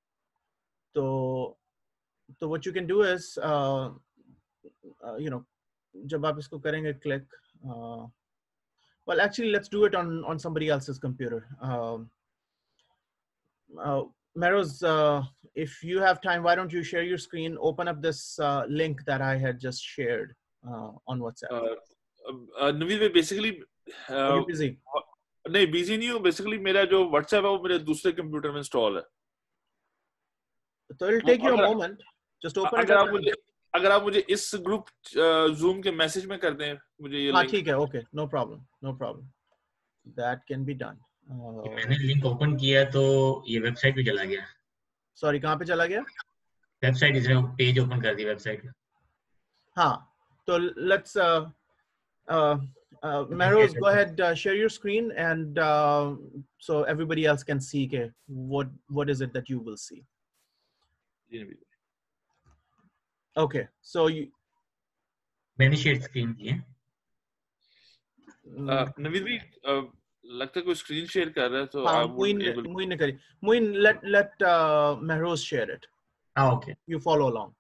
तो what you can do is you know, जब आप इसको करेंगे click, well actually let's do it on somebody else's computer. Meroz, if you have time, why don't you share your screen, open up this link that I had just shared on WhatsApp. Naveed भाई basically busy? नहीं, busy नहीं हूँ। Basically मेरा जो WhatsApp है वो मेरे दूसरे कंप्यूटर में इंस्टॉल है, तो it'll take you a moment, just open it up. अगर आप मुझे इस ग्रुप जूम के मैसेज में कर दें मुझे ये लिंक। ठीक है, okay, no problem, that can be done. मैंने लिंक ओपन किया तो ये वेबसाइट पे चला गया। सॉरी, कहाँ पे चला गया? वेबसाइट, इसमें पेज ओपन कर दी वेबसाइट। हाँ, तो let's Meroz, go ahead, share your screen, and so everybody else can see what is it that you will see. Okay, so मैंने शेयर स्क्रीन की है। नवीद भाई लगता है कोई स्क्रीन शेयर कर रहा है, तो हाँ, I would able मुइन ने करी। Muin, let Meroz share it. Okay. You follow along.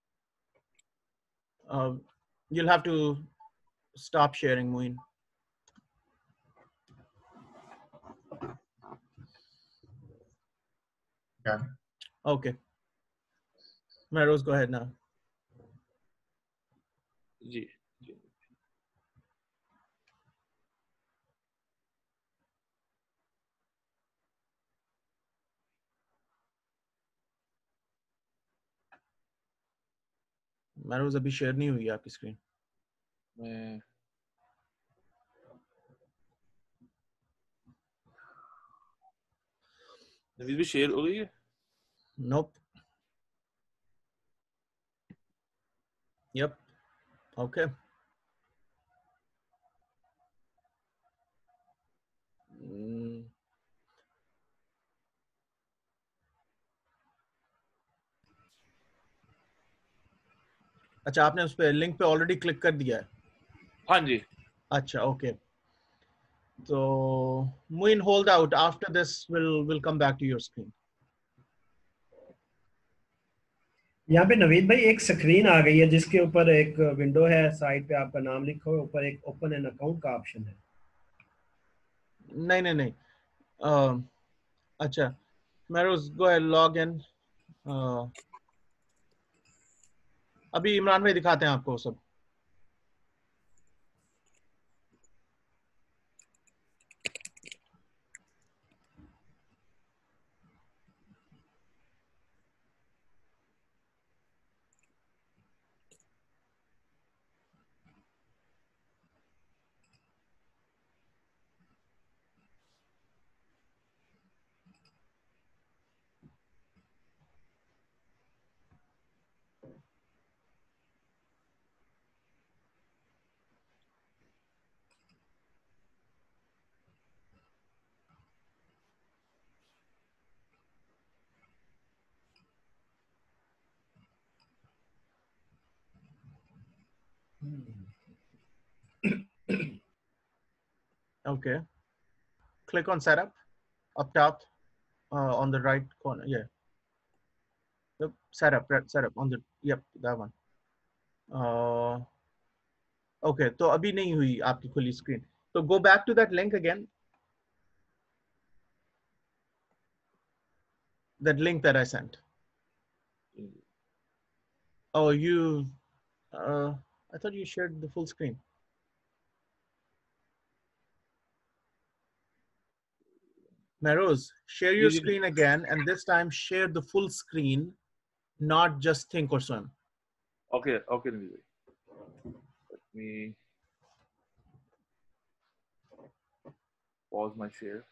You'll have to stop sharing, Muin. Done. Okay. Meroz, go ahead now. जी। मैरोज अभी शेयर नहीं हुई आपकी स्क्रीन। नवीद भी शेयर हो गई है? नोप। यप। ओके। अच्छा, आपने उस पे लिंक पे ऑलरेडी क्लिक कर दिया है? हाँ जी। अच्छा, ओके। तो Muin, hold out. After this, we'll come back to your screen. यहाँ पे नवीद भाई एक स्क्रीन आ गई है जिसके ऊपर एक विंडो है, साइड पे आपका नाम लिखा है, ऊपर एक ओपन एन अकाउंट का ऑप्शन है। नहीं। अच्छा, Meroz, go ahead, log in. अभी इमरान भाई दिखाते हैं आपको सब। Okay. Click on setup up top on the right corner. Yeah. Yep. Setup on the, yep, that one. Okay, तो अभी नहीं हुई आपकी खुली स्क्रीन, तो go back to that link again. That link that I sent. Oh, you, I thought you shared the full screen. Meroz, share your screen again, and this time share the full screen, not just Thinkorswim. Okay, let me pause my share.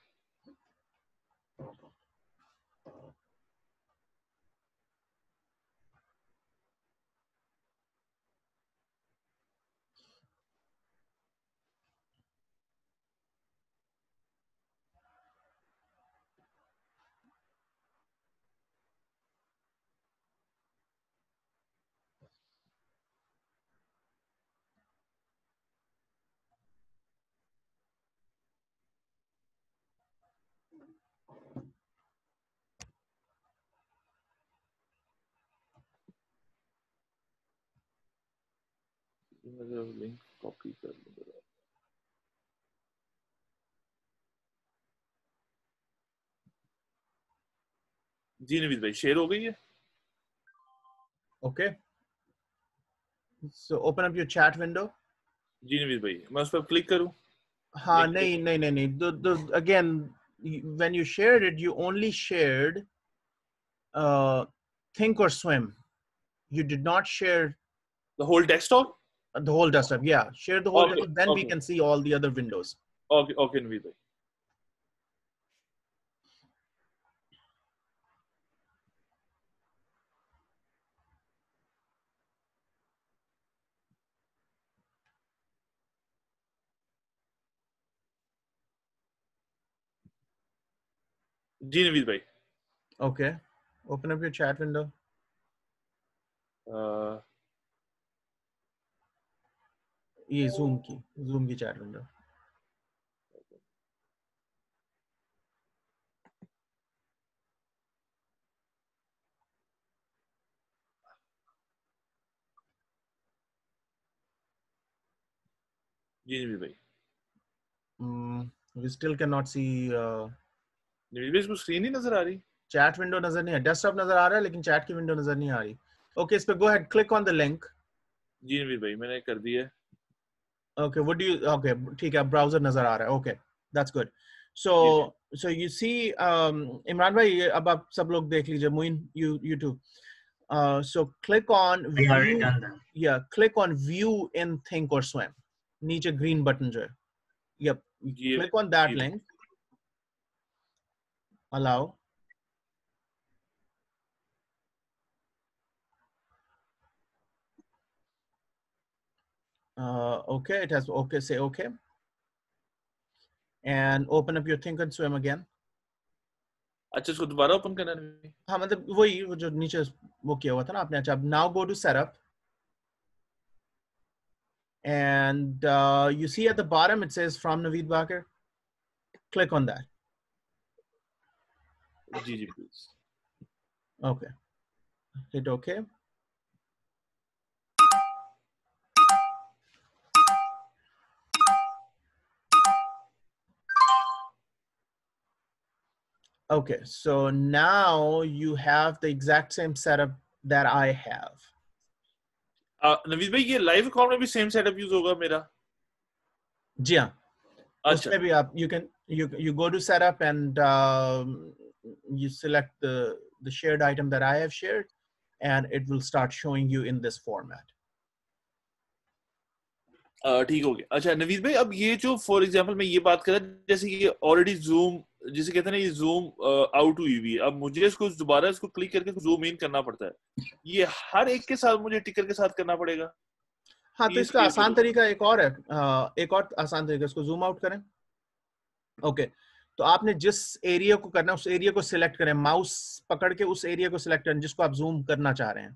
Link copy कर लूंगा। जी नवीद भाई, share हो गई है? Okay. So open up your chat window. जी नवीद भाई, मैं उस पर क्लिक करूं? हाँ, नहीं. Again, when you shared it, you only shared Thinkorswim. You did not share the whole desktop. The whole desktop, yeah. Share the whole desktop, then we can see all the other windows. Okay, Nveed bhai. जी नवीद भाई। Okay, open up your chat window. ये Zoom की chat window. जी नवीद भाई। We still cannot see. Naveed भाई, इसको screen ही नजर आ रही? Chat window नजर नहीं है, desktop नजर आ रहा है लेकिन chat की window नजर नहीं आ रही. Okay, इस पे go ahead, click on the link. जी नवीद भाई, मैंने कर दिया है. Okay, what do you? Okay, ठीक है, browser नजर आ रहा है. Okay, that's good. So you see, Imran भाई, अब आप सब लोग देख लीजिए. Muin, you too. So click on I already view. done that. Yeah, click on view in Think or Swim. नीचे green button जो है. Yep. Click on that link. Allow. Okay, it has okay. Say okay. And open up your Think and Swim again. अच्छा इसको दोबारा open करना है? हाँ मतलब वही वो जो नीचे वो किया हुआ था ना आपने. अच्छा अब now go to setup. And you see at the bottom it says from Naveed Bakir. Click on that. Ji please. Okay. Hit okay. Okay, so now you have the exact same setup that I have. Naveed भाई ये live account में भी same setup use होगा मेरा? जी हाँ. उसमें भी आप you go to setup and you select the shared item that I have shared and it will start showing you in this format. ठीक हो गया. अच्छा नवीद भाई अब ये जो फॉर एग्जांपल मैं ये बात कर रहा जैसे ये ऑलरेडी जूम जिसे कहते हैं ना ये जूम आउट हुई हुई है. अब मुझे इसको दोबारा इसको क्लिक करके जूम इन करना पड़ता है. ये हर एक के साथ मुझे टिकर के साथ करना पड़ेगा? हाँ तो इसका आसान तरीका एक और है. एक और आसान तरीका इसको जूम आउट करें. ओके तो आपने जिस एरिया को करना है उस एरिया को सिलेक्ट करें. माउस पकड़ के उस एरिया को सिलेक्ट करें जिसको आप जूम करना चाह रहे हैं.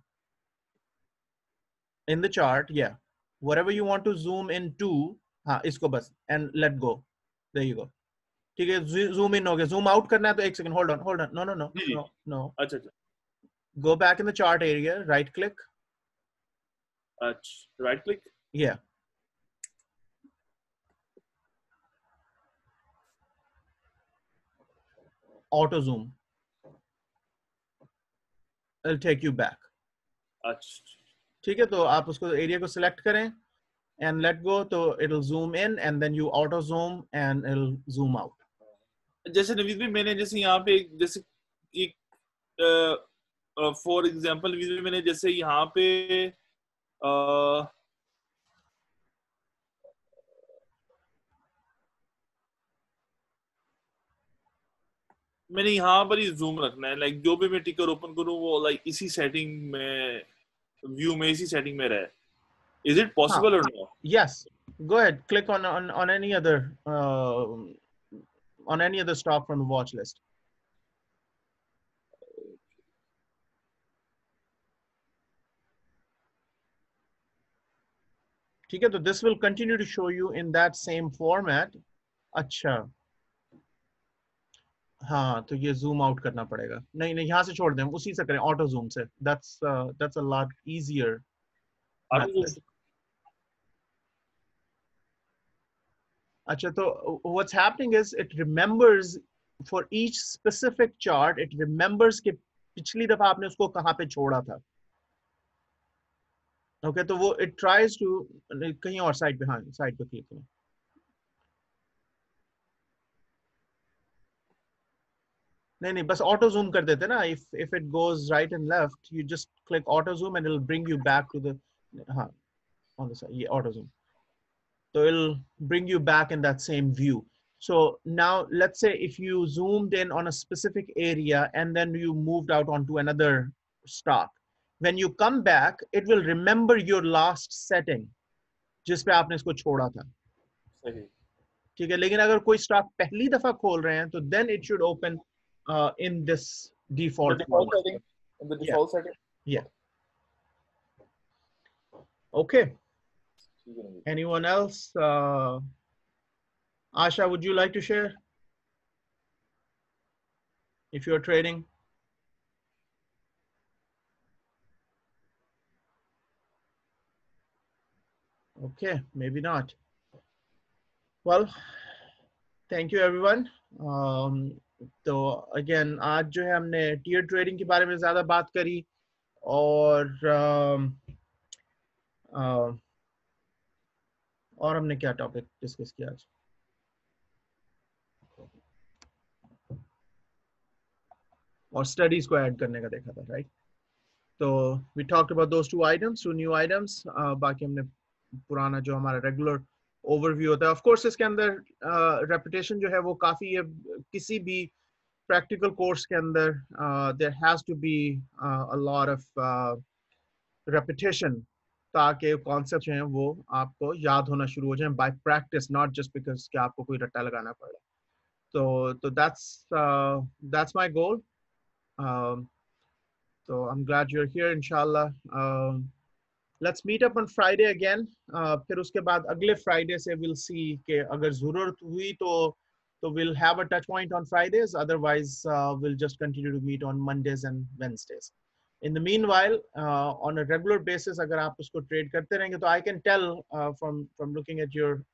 इन द चार्ट या whatever you want to zoom into. हाँ इसको बस and let go. There you go. ठीक है zoom in हो गया. zoom out करना है तो एक सेकंड hold on. No. अच्छा. Go back in the chart area. Right click. अच्छा right click. Yeah. Auto zoom. It'll take you back. अच्छा ठीक है तो आप उसको एरिया को सिलेक्ट करें and let go तो it'll zoom in and then you auto zoom and it'll zoom out. जैसे नवीद भाई मैंने जैसे यहाँ पे जैसे एक फॉर एग्जांपल नवीद भाई मैंने जैसे यहाँ पे मैंने यहाँ पर ही जूम रखना है. लाइक जो भी मैं टिकर ओपन करूँ वो लाइक इसी सेटिंग में व्यू में इसी सेटिंग में रहे. Is it possible or no? Yes. Go ahead. Click on any other stock from the watch list. ठीक है तो this will continue to show you in that same format. अच्छा हाँ तो ये zoom out करना पड़ेगा. नहीं यहाँ से छोड़ दें उसी से करें auto zoom से. That's a lot easier. अच्छा तो what's happening is it remembers for each specific chart it remembers कि पिछली दफा आपने उसको कहाँ पे छोड़ा था. Okay तो वो it tries to कहीं और साइड पे. हाँ साइड पे क्लिक करें. नहीं बस auto zoom कर देते ना. If it goes right and left you just click auto zoom and it'll bring you back to the हाँ on the side. ये auto zoom. So it'll bring you back in that same view. So now let's say if you zoomed in on a specific area and then you moved out onto another stock. When you come back, it will remember your last setting जिस पे आपने इसको छोड़ा था. ठीक है लेकिन अगर कोई स्टॉक पहली दफा खोल रहे हैं तो then it should open in this default setting. In the default setting. Yeah. Okay. Anyone else? Asha, would you like to share? If you're trading. Okay, maybe not. Well, thank you everyone. तो again आज जो है हमने tier trading के बारे में ज्यादा बात करी और हमने क्या टॉपिक डिस्कस किया आज. और स्टडीज को ऐड करने का देखा था right. So we talked about those two new items. बाकी हमने पुराना जो हमारा regular overview होता है. Of course इसके अंदर repetition जो है वो काफी है. किसी भी practical course के अंदर there has to be a lot of repetition ताकि concepts जो हैं वो आपको याद होना शुरू हो जाएं by practice, not just because कि आपको कोई रट्टा लगाना पड़े. So that's my goal. So I'm glad you're here, inshallah. Let's meet up on Friday again. फिर उसके बाद अगले Friday से we'll see कि अगर ज़रूरत हुई तो we'll have a touch point on Fridays. Otherwise, we'll just continue to meet on Mondays and Wednesdays. In the meanwhile, on a regular basis, अगर आप उसको trade करते रहेंगे तो I can tell from looking at your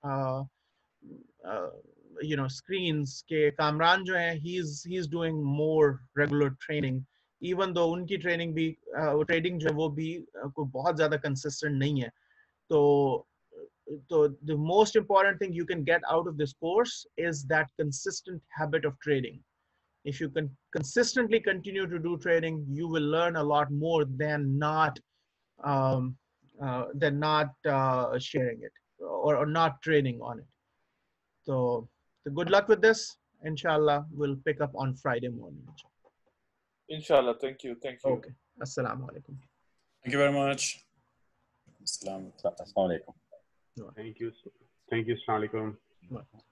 screens कि कामरान जो है he's doing more regular training. Even though उनकी ट्रेनिंग भी ट्रेडिंग जो है वो भी कोई बहुत ज़्यादा कंसिस्टेंट नहीं है. तो the most important thing you can get out of this course is that consistent habit of trading. If you can consistently continue to do trading, you will learn a lot more than not sharing it or not trading on it. So good luck with this. Inshallah, we'll pick up on Friday morning. Inshallah. Thank you. Okay. Assalamu alaikum. Thank you very much. Assalamu alaikum. Thank you. Assalamu alaikum.